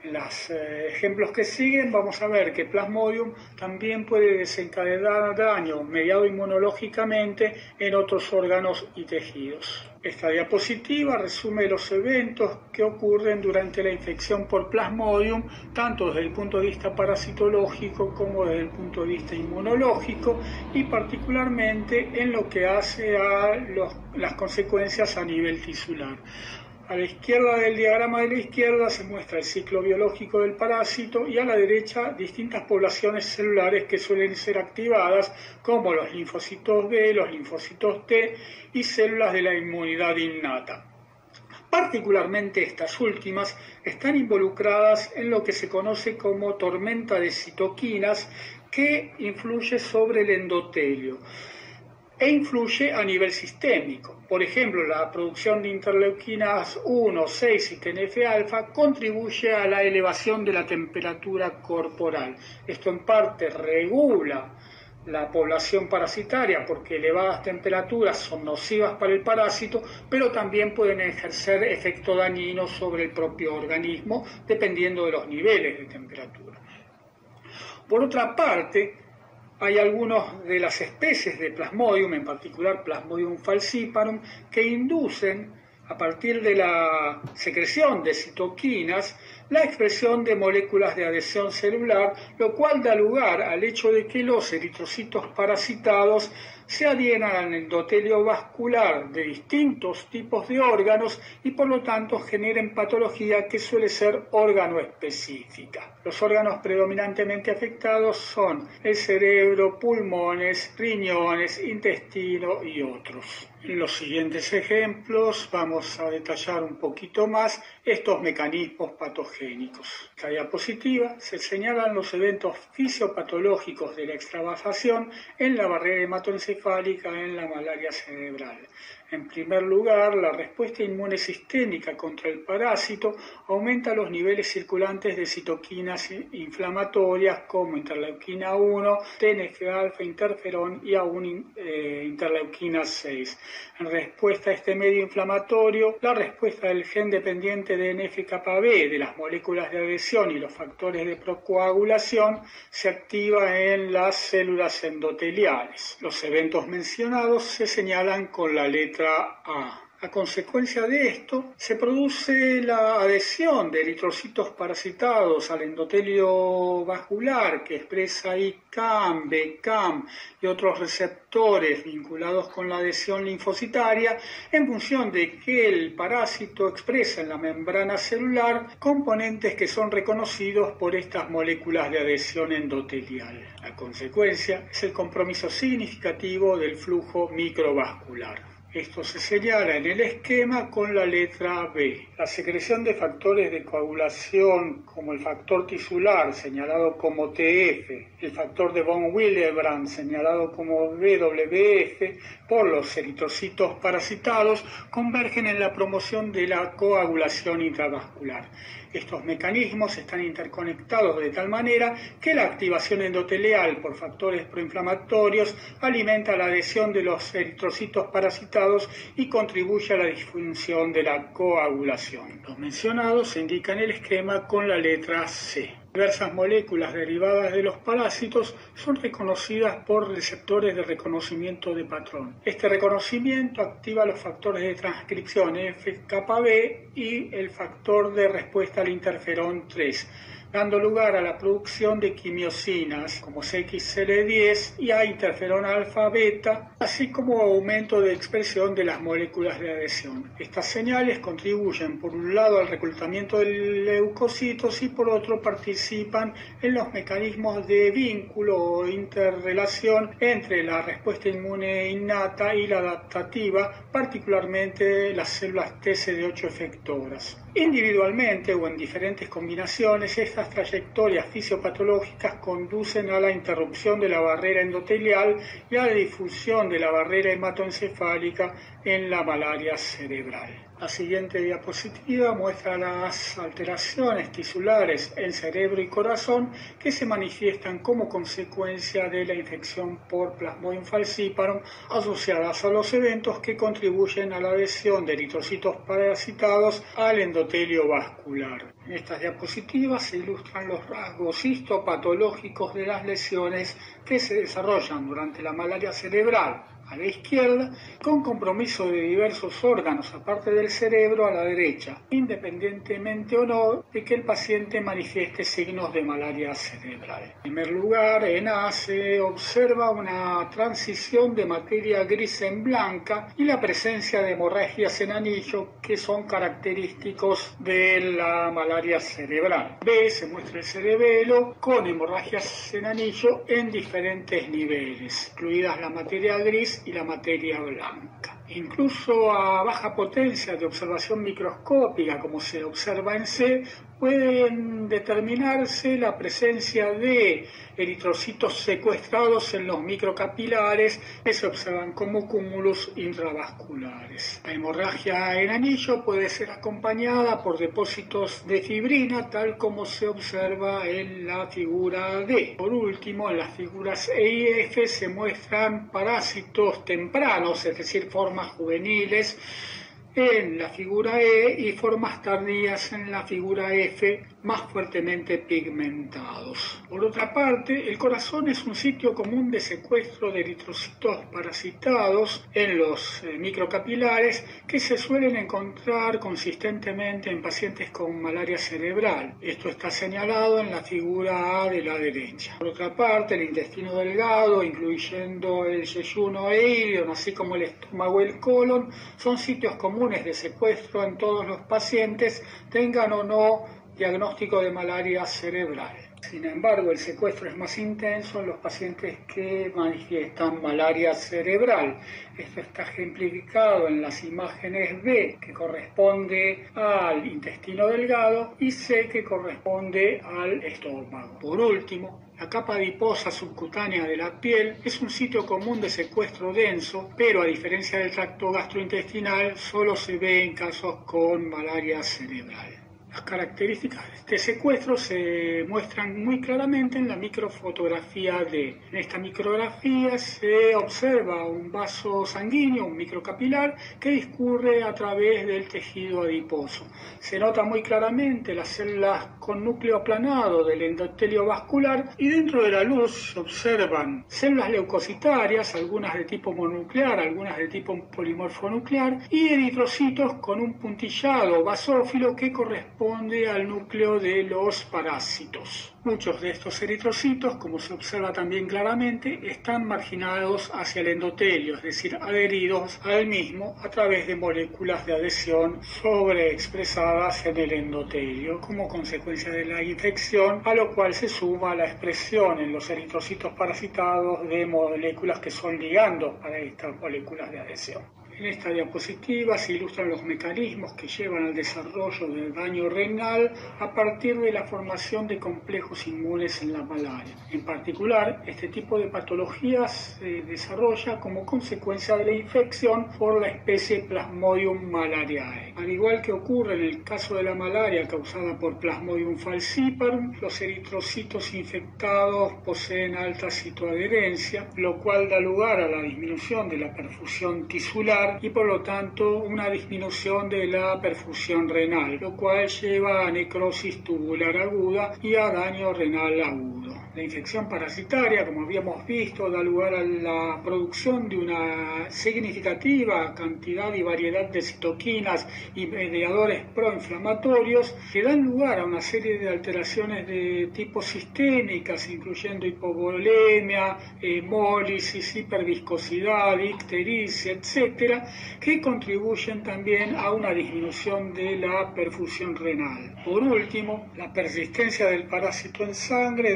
En los eh, ejemplos que siguen vamos a ver que Plasmodium también puede desencadenar daño mediado inmunológicamente en otros órganos y tejidos. Esta diapositiva resume los eventos que ocurren durante la infección por Plasmodium, tanto desde el punto de vista parasitológico como desde el punto de vista inmunológico, y particularmente en lo que hace a los, las consecuencias a nivel tisular. A la izquierda del diagrama de la izquierda se muestra el ciclo biológico del parásito y a la derecha distintas poblaciones celulares que suelen ser activadas, como los linfocitos B, los linfocitos T y células de la inmunidad innata. Particularmente estas últimas están involucradas en lo que se conoce como tormenta de citoquinas, que influye sobre el endotelio e influye a nivel sistémico. Por ejemplo, la producción de interleuquinas uno, seis y T N F alfa contribuye a la elevación de la temperatura corporal. Esto en parte regula la población parasitaria porque elevadas temperaturas son nocivas para el parásito, pero también pueden ejercer efecto dañino sobre el propio organismo dependiendo de los niveles de temperatura. Por otra parte, hay algunas de las especies de Plasmodium, en particular Plasmodium falciparum, que inducen, a partir de la secreción de citoquinas, la expresión de moléculas de adhesión celular, lo cual da lugar al hecho de que los eritrocitos parasitados se adhieran al endotelio vascular de distintos tipos de órganos y por lo tanto generen patología que suele ser órgano específica. Los órganos predominantemente afectados son el cerebro, pulmones, riñones, intestino y otros. En los siguientes ejemplos vamos a detallar un poquito más estos mecanismos patogénicos. En esta diapositiva se señalan los eventos fisiopatológicos de la extravasación en la barrera hematoencefálica en la malaria cerebral. En primer lugar, la respuesta inmune sistémica contra el parásito aumenta los niveles circulantes de citoquinas inflamatorias como interleuquina uno, T N F alfa, interferón y aún eh, interleuquina seis. En respuesta a este medio inflamatorio, la respuesta del gen dependiente de N F kappa B de las moléculas de adhesión y los factores de procoagulación se activa en las células endoteliales. Los eventos mencionados se señalan con la letra A. A consecuencia de esto, se produce la adhesión de eritrocitos parasitados al endotelio vascular que expresa I C A M, B C A M y otros receptores vinculados con la adhesión linfocitaria en función de que el parásito expresa en la membrana celular componentes que son reconocidos por estas moléculas de adhesión endotelial. La consecuencia es el compromiso significativo del flujo microvascular. Esto se señala en el esquema con la letra B. La secreción de factores de coagulación como el factor tisular, señalado como T F, el factor de von Willebrand, señalado como W W F, por los eritrocitos parasitados, convergen en la promoción de la coagulación intravascular. Estos mecanismos están interconectados de tal manera que la activación endotelial por factores proinflamatorios alimenta la adhesión de los eritrocitos parasitados y contribuye a la disfunción de la coagulación. Los mencionados se indican en el esquema con la letra C. Diversas moléculas derivadas de los parásitos son reconocidas por receptores de reconocimiento de patrón. Este reconocimiento activa los factores de transcripción N F kappa B y el factor de respuesta al interferón tres, dando lugar a la producción de quimiosinas como C X L diez y a interferón alfa beta, así como aumento de expresión de las moléculas de adhesión. Estas señales contribuyen por un lado al reclutamiento de leucocitos y por otro participan en los mecanismos de vínculo o interrelación entre la respuesta inmune innata y la adaptativa, particularmente las células T C D ocho efectoras. Individualmente o en diferentes combinaciones, estas trayectorias fisiopatológicas conducen a la interrupción de la barrera endotelial y a la difusión de la barrera hematoencefálica en la malaria cerebral. La siguiente diapositiva muestra las alteraciones tisulares en cerebro y corazón que se manifiestan como consecuencia de la infección por Plasmodium falciparum asociadas a los eventos que contribuyen a la adhesión de eritrocitos parasitados al endotelio vascular. En estas diapositivas se ilustran los rasgos histopatológicos de las lesiones que se desarrollan durante la malaria cerebral a la izquierda, con compromiso de diversos órganos aparte del cerebro a la derecha, independientemente o no de que el paciente manifieste signos de malaria cerebral. En primer lugar, en A se observa una transición de materia gris en blanca y la presencia de hemorragias en anillo que son característicos de la malaria cerebral. B se muestra el cerebelo con hemorragias en anillo en diferentes niveles, incluidas la materia gris y la materia blanca. Incluso a baja potencia de observación microscópica, como se observa en C, pueden determinarse la presencia de eritrocitos secuestrados en los microcapilares que se observan como cúmulos intravasculares. La hemorragia en anillo puede ser acompañada por depósitos de fibrina, tal como se observa en la figura D. Por último, en las figuras E y F se muestran parásitos tempranos, es decir, formas juveniles en la figura E y formas tardías en la figura F, más fuertemente pigmentados. Por otra parte, el corazón es un sitio común de secuestro de eritrocitos parasitados en los eh, microcapilares que se suelen encontrar consistentemente en pacientes con malaria cerebral. Esto está señalado en la figura A de la derecha. Por otra parte, el intestino delgado, incluyendo el yeyuno e ilion, así como el estómago y el colon, son sitios comunes de secuestro en todos los pacientes, tengan o no diagnóstico de malaria cerebral. Sin embargo, el secuestro es más intenso en los pacientes que manifiestan malaria cerebral. Esto está ejemplificado en las imágenes B, que corresponde al intestino delgado, y C, que corresponde al estómago. Por último, la capa adiposa subcutánea de la piel es un sitio común de secuestro denso, pero a diferencia del tracto gastrointestinal, solo se ve en casos con malaria cerebral. Las características de este secuestro se muestran muy claramente en la microfotografía D. En esta micrografía se observa un vaso sanguíneo, un microcapilar, que discurre a través del tejido adiposo. Se nota muy claramente las células con núcleo aplanado del endotelio vascular y dentro de la luz se observan células leucocitarias, algunas de tipo mononuclear, algunas de tipo polimorfonuclear, y eritrocitos con un puntillado basófilo que corresponde al núcleo de los parásitos. Muchos de estos eritrocitos, como se observa también claramente, están marginados hacia el endotelio, es decir, adheridos al mismo a través de moléculas de adhesión sobreexpresadas en el endotelio como consecuencia de la infección, a lo cual se suma la expresión en los eritrocitos parasitados de moléculas que son ligandos para estas moléculas de adhesión. En esta diapositiva se ilustran los mecanismos que llevan al desarrollo del daño renal a partir de la formación de complejos inmunes en la malaria. En particular, este tipo de patologías se desarrolla como consecuencia de la infección por la especie Plasmodium malariae. Al igual que ocurre en el caso de la malaria causada por Plasmodium falciparum, los eritrocitos infectados poseen alta citoadherencia, lo cual da lugar a la disminución de la perfusión tisular y por lo tanto una disminución de la perfusión renal, lo cual lleva a necrosis tubular aguda y a daño renal agudo. La infección parasitaria, como habíamos visto, da lugar a la producción de una significativa cantidad y variedad de citoquinas y mediadores proinflamatorios que dan lugar a una serie de alteraciones de tipo sistémicas, incluyendo hipovolemia, hemólisis, hiperviscosidad, ictericia, etcétera, que contribuyen también a una disminución de la perfusión renal. Por último, la persistencia del parásito en sangre da lugar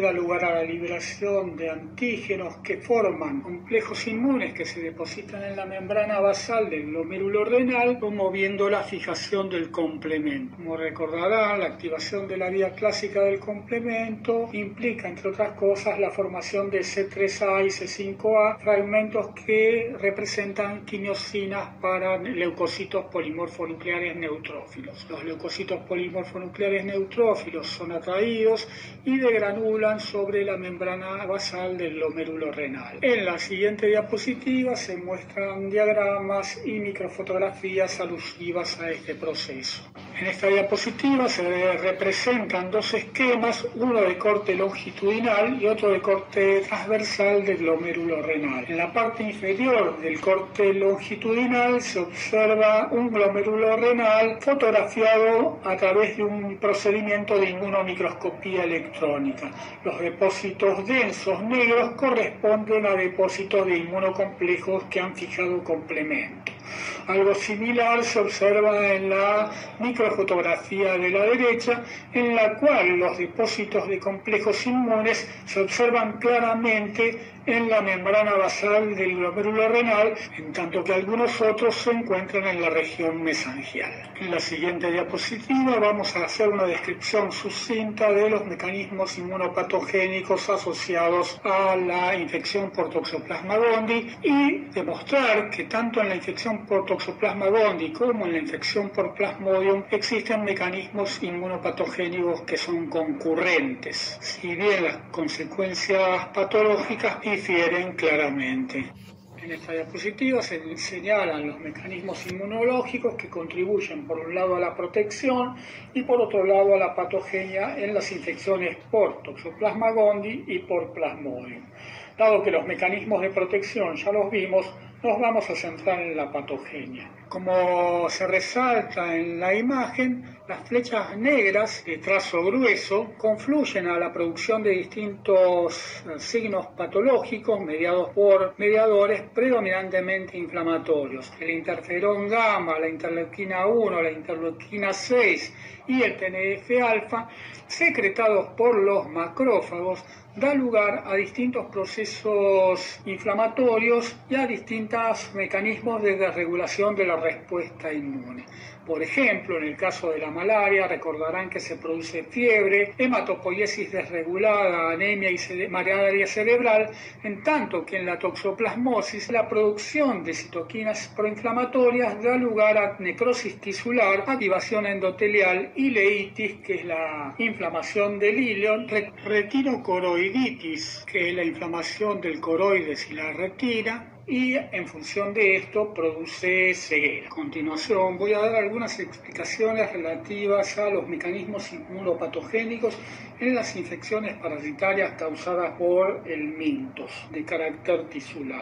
para la liberación de antígenos que forman complejos inmunes que se depositan en la membrana basal del glomérulo renal, promoviendo la fijación del complemento. Como recordarán, la activación de la vía clásica del complemento implica, entre otras cosas, la formación de C tres A y C cinco A, fragmentos que representan quimiosinas para leucocitos polimorfonucleares neutrófilos. Los leucocitos polimorfonucleares neutrófilos son atraídos y degranulan sobre la membrana basal del glomérulo renal. En la siguiente diapositiva se muestran diagramas y microfotografías alusivas a este proceso. En esta diapositiva se representan dos esquemas, uno de corte longitudinal y otro de corte transversal del glomérulo renal. En la parte inferior del corte longitudinal se observa un glomérulo renal fotografiado a través de un procedimiento de inmunomicroscopía electrónica. Los depósitos densos negros corresponden a depósitos de inmunocomplejos que han fijado complemento. Algo similar se observa en la microfotografía de la derecha, en la cual los depósitos de complejos inmunes se observan claramente en la membrana basal del glomérulo renal, en tanto que algunos otros se encuentran en la región mesangial. En la siguiente diapositiva vamos a hacer una descripción sucinta de los mecanismos inmunopatogénicos asociados a la infección por Toxoplasma gondii y demostrar que tanto en la infección por Toxoplasma gondii como en la infección por Plasmodium existen mecanismos inmunopatogénicos que son concurrentes, si bien las consecuencias patológicas difieren claramente. En esta diapositiva se señalan los mecanismos inmunológicos que contribuyen por un lado a la protección y por otro lado a la patogenia en las infecciones por Toxoplasma gondii y por Plasmodium. Dado que los mecanismos de protección ya los vimos, nos vamos a centrar en la patogenia. Como se resalta en la imagen, las flechas negras de trazo grueso confluyen a la producción de distintos signos patológicos mediados por mediadores predominantemente inflamatorios. El interferón gamma, la interleuquina uno, la interleuquina seis y el T N F alfa, secretados por los macrófagos, da lugar a distintos procesos inflamatorios y a distintos mecanismos de desregulación de la respuesta inmune. Por ejemplo, en el caso de la malaria, recordarán que se produce fiebre, hematopoiesis desregulada, anemia y cere- malaria cerebral, en tanto que en la toxoplasmosis la producción de citoquinas proinflamatorias da lugar a necrosis tisular, activación endotelial, ileitis, que es la inflamación del ilion, re- retinocoroiditis, que es la inflamación del coroides y la retina, y en función de esto produce ceguera. A continuación voy a dar algunas explicaciones relativas a los mecanismos inmunopatogénicos en las infecciones parasitarias causadas por el mintos de carácter tisular.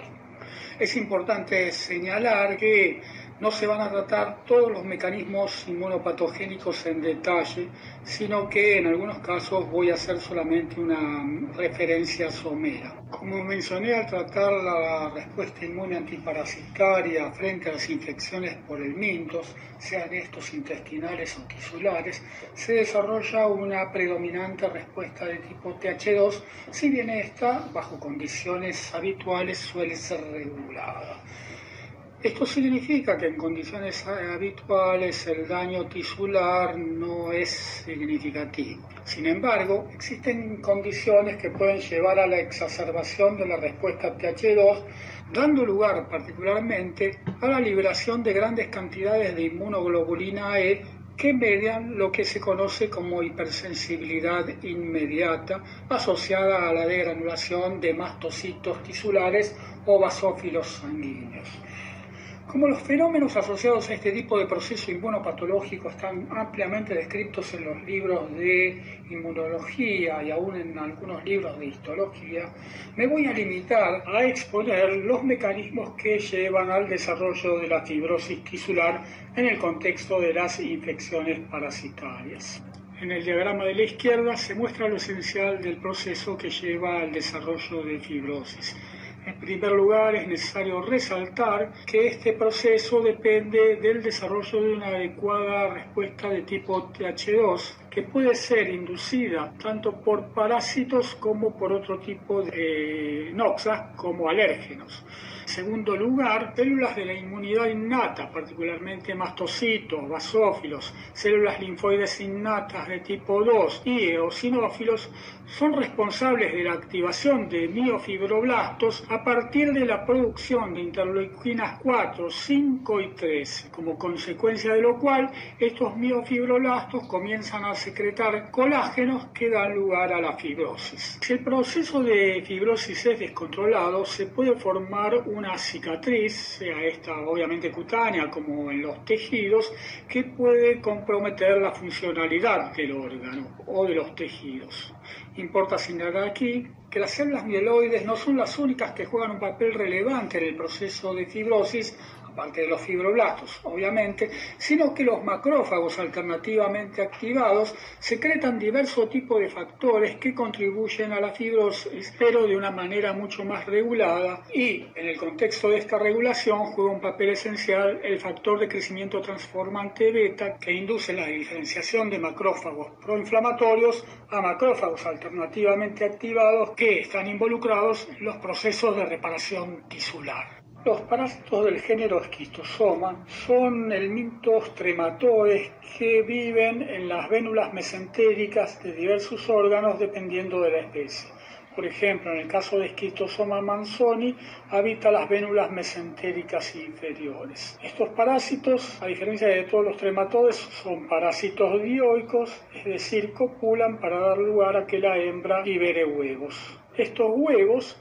Es importante señalar que no se van a tratar todos los mecanismos inmunopatogénicos en detalle, sino que en algunos casos voy a hacer solamente una referencia somera. Como mencioné, al tratar la respuesta inmune antiparasitaria frente a las infecciones por el mintos, sean estos intestinales o tisulares, se desarrolla una predominante respuesta de tipo T H dos, si bien esta, bajo condiciones habituales, suele ser regulada. Esto significa que en condiciones habituales el daño tisular no es significativo. Sin embargo, existen condiciones que pueden llevar a la exacerbación de la respuesta T H dos, dando lugar particularmente a la liberación de grandes cantidades de inmunoglobulina E que median lo que se conoce como hipersensibilidad inmediata asociada a la degranulación de mastocitos tisulares o basófilos sanguíneos. Como los fenómenos asociados a este tipo de proceso inmunopatológico están ampliamente descritos en los libros de inmunología y aún en algunos libros de histología, me voy a limitar a exponer los mecanismos que llevan al desarrollo de la fibrosis tisular en el contexto de las infecciones parasitarias. En el diagrama de la izquierda se muestra lo esencial del proceso que lleva al desarrollo de fibrosis. En primer lugar, es necesario resaltar que este proceso depende del desarrollo de una adecuada respuesta de tipo T H dos, que puede ser inducida tanto por parásitos como por otro tipo de noxas como alérgenos. Segundo lugar, células de la inmunidad innata, particularmente mastocitos, basófilos, células linfoides innatas de tipo dos y eosinófilos, son responsables de la activación de miofibroblastos a partir de la producción de interleuquinas cuatro, cinco y tres, como consecuencia de lo cual estos miofibroblastos comienzan a secretar colágenos que dan lugar a la fibrosis. Si el proceso de fibrosis es descontrolado, se puede formar una cicatriz, sea esta obviamente cutánea como en los tejidos, que puede comprometer la funcionalidad del órgano o de los tejidos. Importa señalar aquí que las células mieloides no son las únicas que juegan un papel relevante en el proceso de fibrosis, aparte de los fibroblastos, obviamente, sino que los macrófagos alternativamente activados secretan diversos tipos de factores que contribuyen a la fibrosis, pero de una manera mucho más regulada, y en el contexto de esta regulación juega un papel esencial el factor de crecimiento transformante beta, que induce la diferenciación de macrófagos proinflamatorios a macrófagos alternativamente activados que están involucrados en los procesos de reparación tisular. Los parásitos del género Schistosoma son helmintos trematodes que viven en las vénulas mesentéricas de diversos órganos dependiendo de la especie. Por ejemplo, en el caso de Schistosoma manzoni, habita las vénulas mesentéricas inferiores. Estos parásitos, a diferencia de todos los trematodes, son parásitos dioicos, es decir, copulan para dar lugar a que la hembra libere huevos. Estos huevos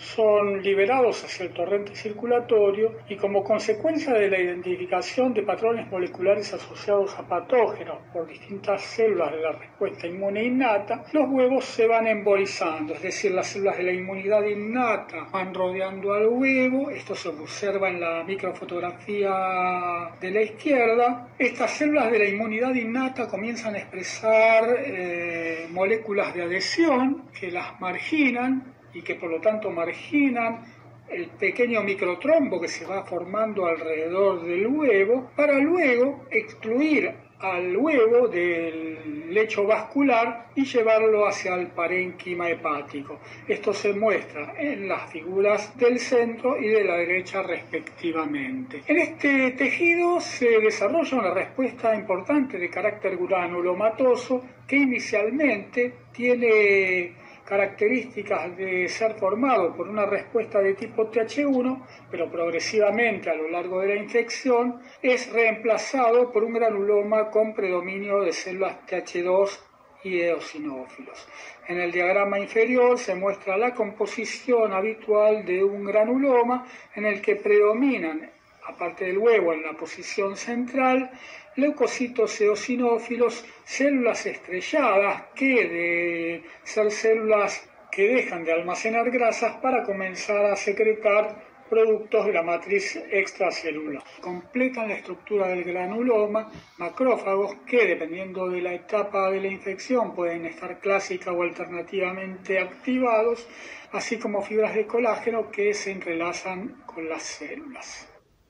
son liberados hacia el torrente circulatorio y como consecuencia de la identificación de patrones moleculares asociados a patógenos por distintas células de la respuesta inmune innata, los huevos se van embolizando, es decir, las células de la inmunidad innata van rodeando al huevo. Esto se observa en la microfotografía de la izquierda. Estas células de la inmunidad innata comienzan a expresar eh, moléculas de adhesión que las marginan y que por lo tanto marginan el pequeño microtrombo que se va formando alrededor del huevo, para luego excluir al huevo del lecho vascular y llevarlo hacia el parénquima hepático. Esto se muestra en las figuras del centro y de la derecha respectivamente. En este tejido se desarrolla una respuesta importante de carácter granulomatoso que inicialmente tiene características de ser formado por una respuesta de tipo T H uno, pero progresivamente a lo largo de la infección es reemplazado por un granuloma con predominio de células T H dos y eosinófilos. En el diagrama inferior se muestra la composición habitual de un granuloma en el que predominan, aparte del huevo en la posición central, leucocitos eosinófilos, células estrelladas que de ser células que dejan de almacenar grasas para comenzar a secretar productos de la matriz extracelular. Completan la estructura del granuloma macrófagos que, dependiendo de la etapa de la infección, pueden estar clásica o alternativamente activados, así como fibras de colágeno que se entrelazan con las células.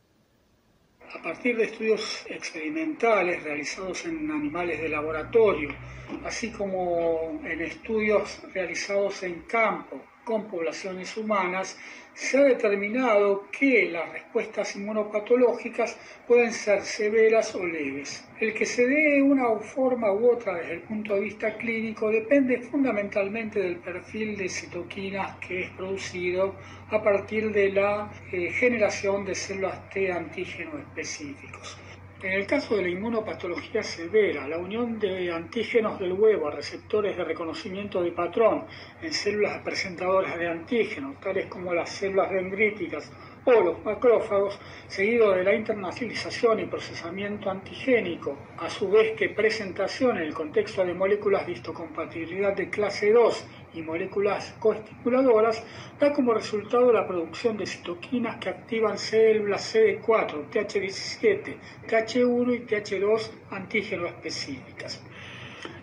A partir de estudios experimentales realizados en animales de laboratorio, así como en estudios realizados en campo con poblaciones humanas, se ha determinado que las respuestas inmunopatológicas pueden ser severas o leves. El que se dé una forma u otra desde el punto de vista clínico depende fundamentalmente del perfil de citoquinas que es producido a partir de la eh, generación de células T antígeno específicos. En el caso de la inmunopatología severa, la unión de antígenos del huevo a receptores de reconocimiento de patrón en células presentadoras de antígenos, tales como las células dendríticas o los macrófagos, seguido de la internacionalización y procesamiento antigénico, a su vez que presentación en el contexto de moléculas de histocompatibilidad de clase dos y moléculas coestimuladoras, da como resultado la producción de citoquinas que activan células C D cuatro, T H diecisiete, T H uno y T H dos antígeno específicas.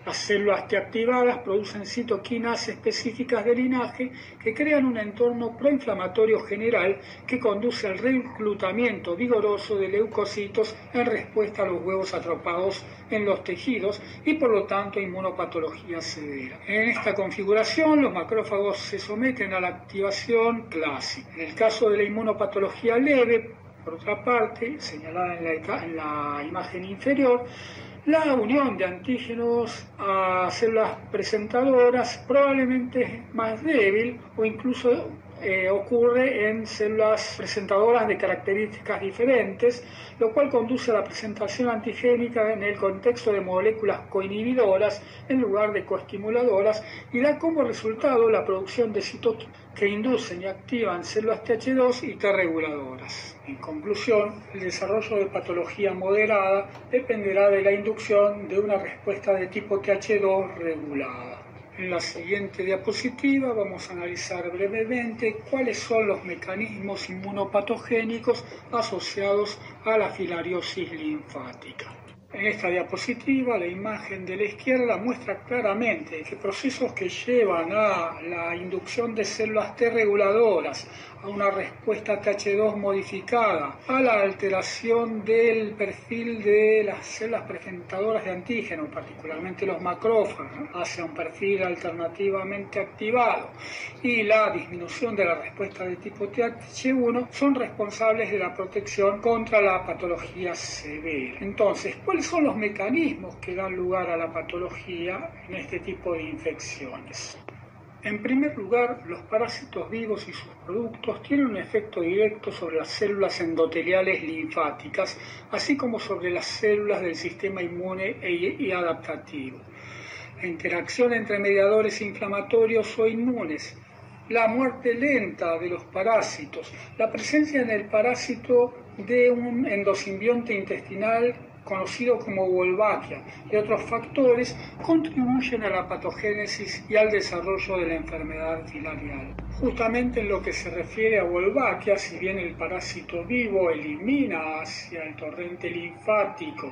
Las células T activadas producen citoquinas específicas de linaje que crean un entorno proinflamatorio general que conduce al reclutamiento vigoroso de leucocitos en respuesta a los huevos atrapados en los tejidos y por lo tanto inmunopatología severa. En esta configuración los macrófagos se someten a la activación clásica. En el caso de la inmunopatología leve, por otra parte, señalada en la, en la imagen inferior, la unión de antígenos a células presentadoras probablemente es más débil o incluso eh, ocurre en células presentadoras de características diferentes, lo cual conduce a la presentación antigénica en el contexto de moléculas coinhibidoras en lugar de coestimuladoras y da como resultado la producción de citoquinas que inducen y activan células T H dos y T reguladoras. En conclusión, el desarrollo de patología moderada dependerá de la inducción de una respuesta de tipo T H dos regulada. En la siguiente diapositiva vamos a analizar brevemente cuáles son los mecanismos inmunopatogénicos asociados a la filariosis linfática. En esta diapositiva, la imagen de la izquierda muestra claramente que procesos que llevan a la inducción de células T reguladoras, a una respuesta T H dos modificada, a la alteración del perfil de las células presentadoras de antígeno, particularmente los macrófagos, hacia un perfil alternativamente activado, y la disminución de la respuesta de tipo T H uno, son responsables de la protección contra la patología severa. Entonces, ¿cuáles son los mecanismos que dan lugar a la patología en este tipo de infecciones? En primer lugar, los parásitos vivos y sus productos tienen un efecto directo sobre las células endoteliales linfáticas, así como sobre las células del sistema inmune y adaptativo. La interacción entre mediadores inflamatorios o inmunes, la muerte lenta de los parásitos, la presencia en el parásito de un endosimbionte intestinal conocido como Wolbachia, y otros factores contribuyen a la patogénesis y al desarrollo de la enfermedad filarial. Justamente en lo que se refiere a Wolbachia, si bien el parásito vivo elimina hacia el torrente linfático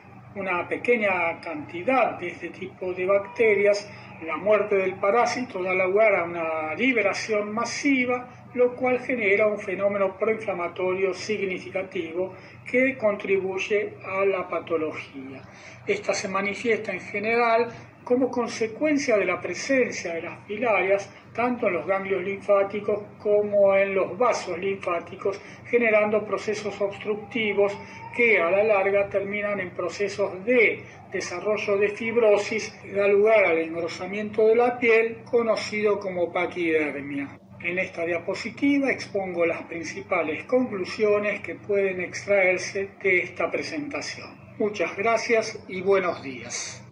una pequeña cantidad de este tipo de bacterias, la muerte del parásito da lugar a una liberación masiva, lo cual genera un fenómeno proinflamatorio significativo que contribuye a la patología. Esta se manifiesta en general como consecuencia de la presencia de las filarias tanto en los ganglios linfáticos como en los vasos linfáticos, generando procesos obstructivos que a la larga terminan en procesos de desarrollo de fibrosis que da lugar al engrosamiento de la piel, conocido como paquidermia. En esta diapositiva expongo las principales conclusiones que pueden extraerse de esta presentación. Muchas gracias y buenos días.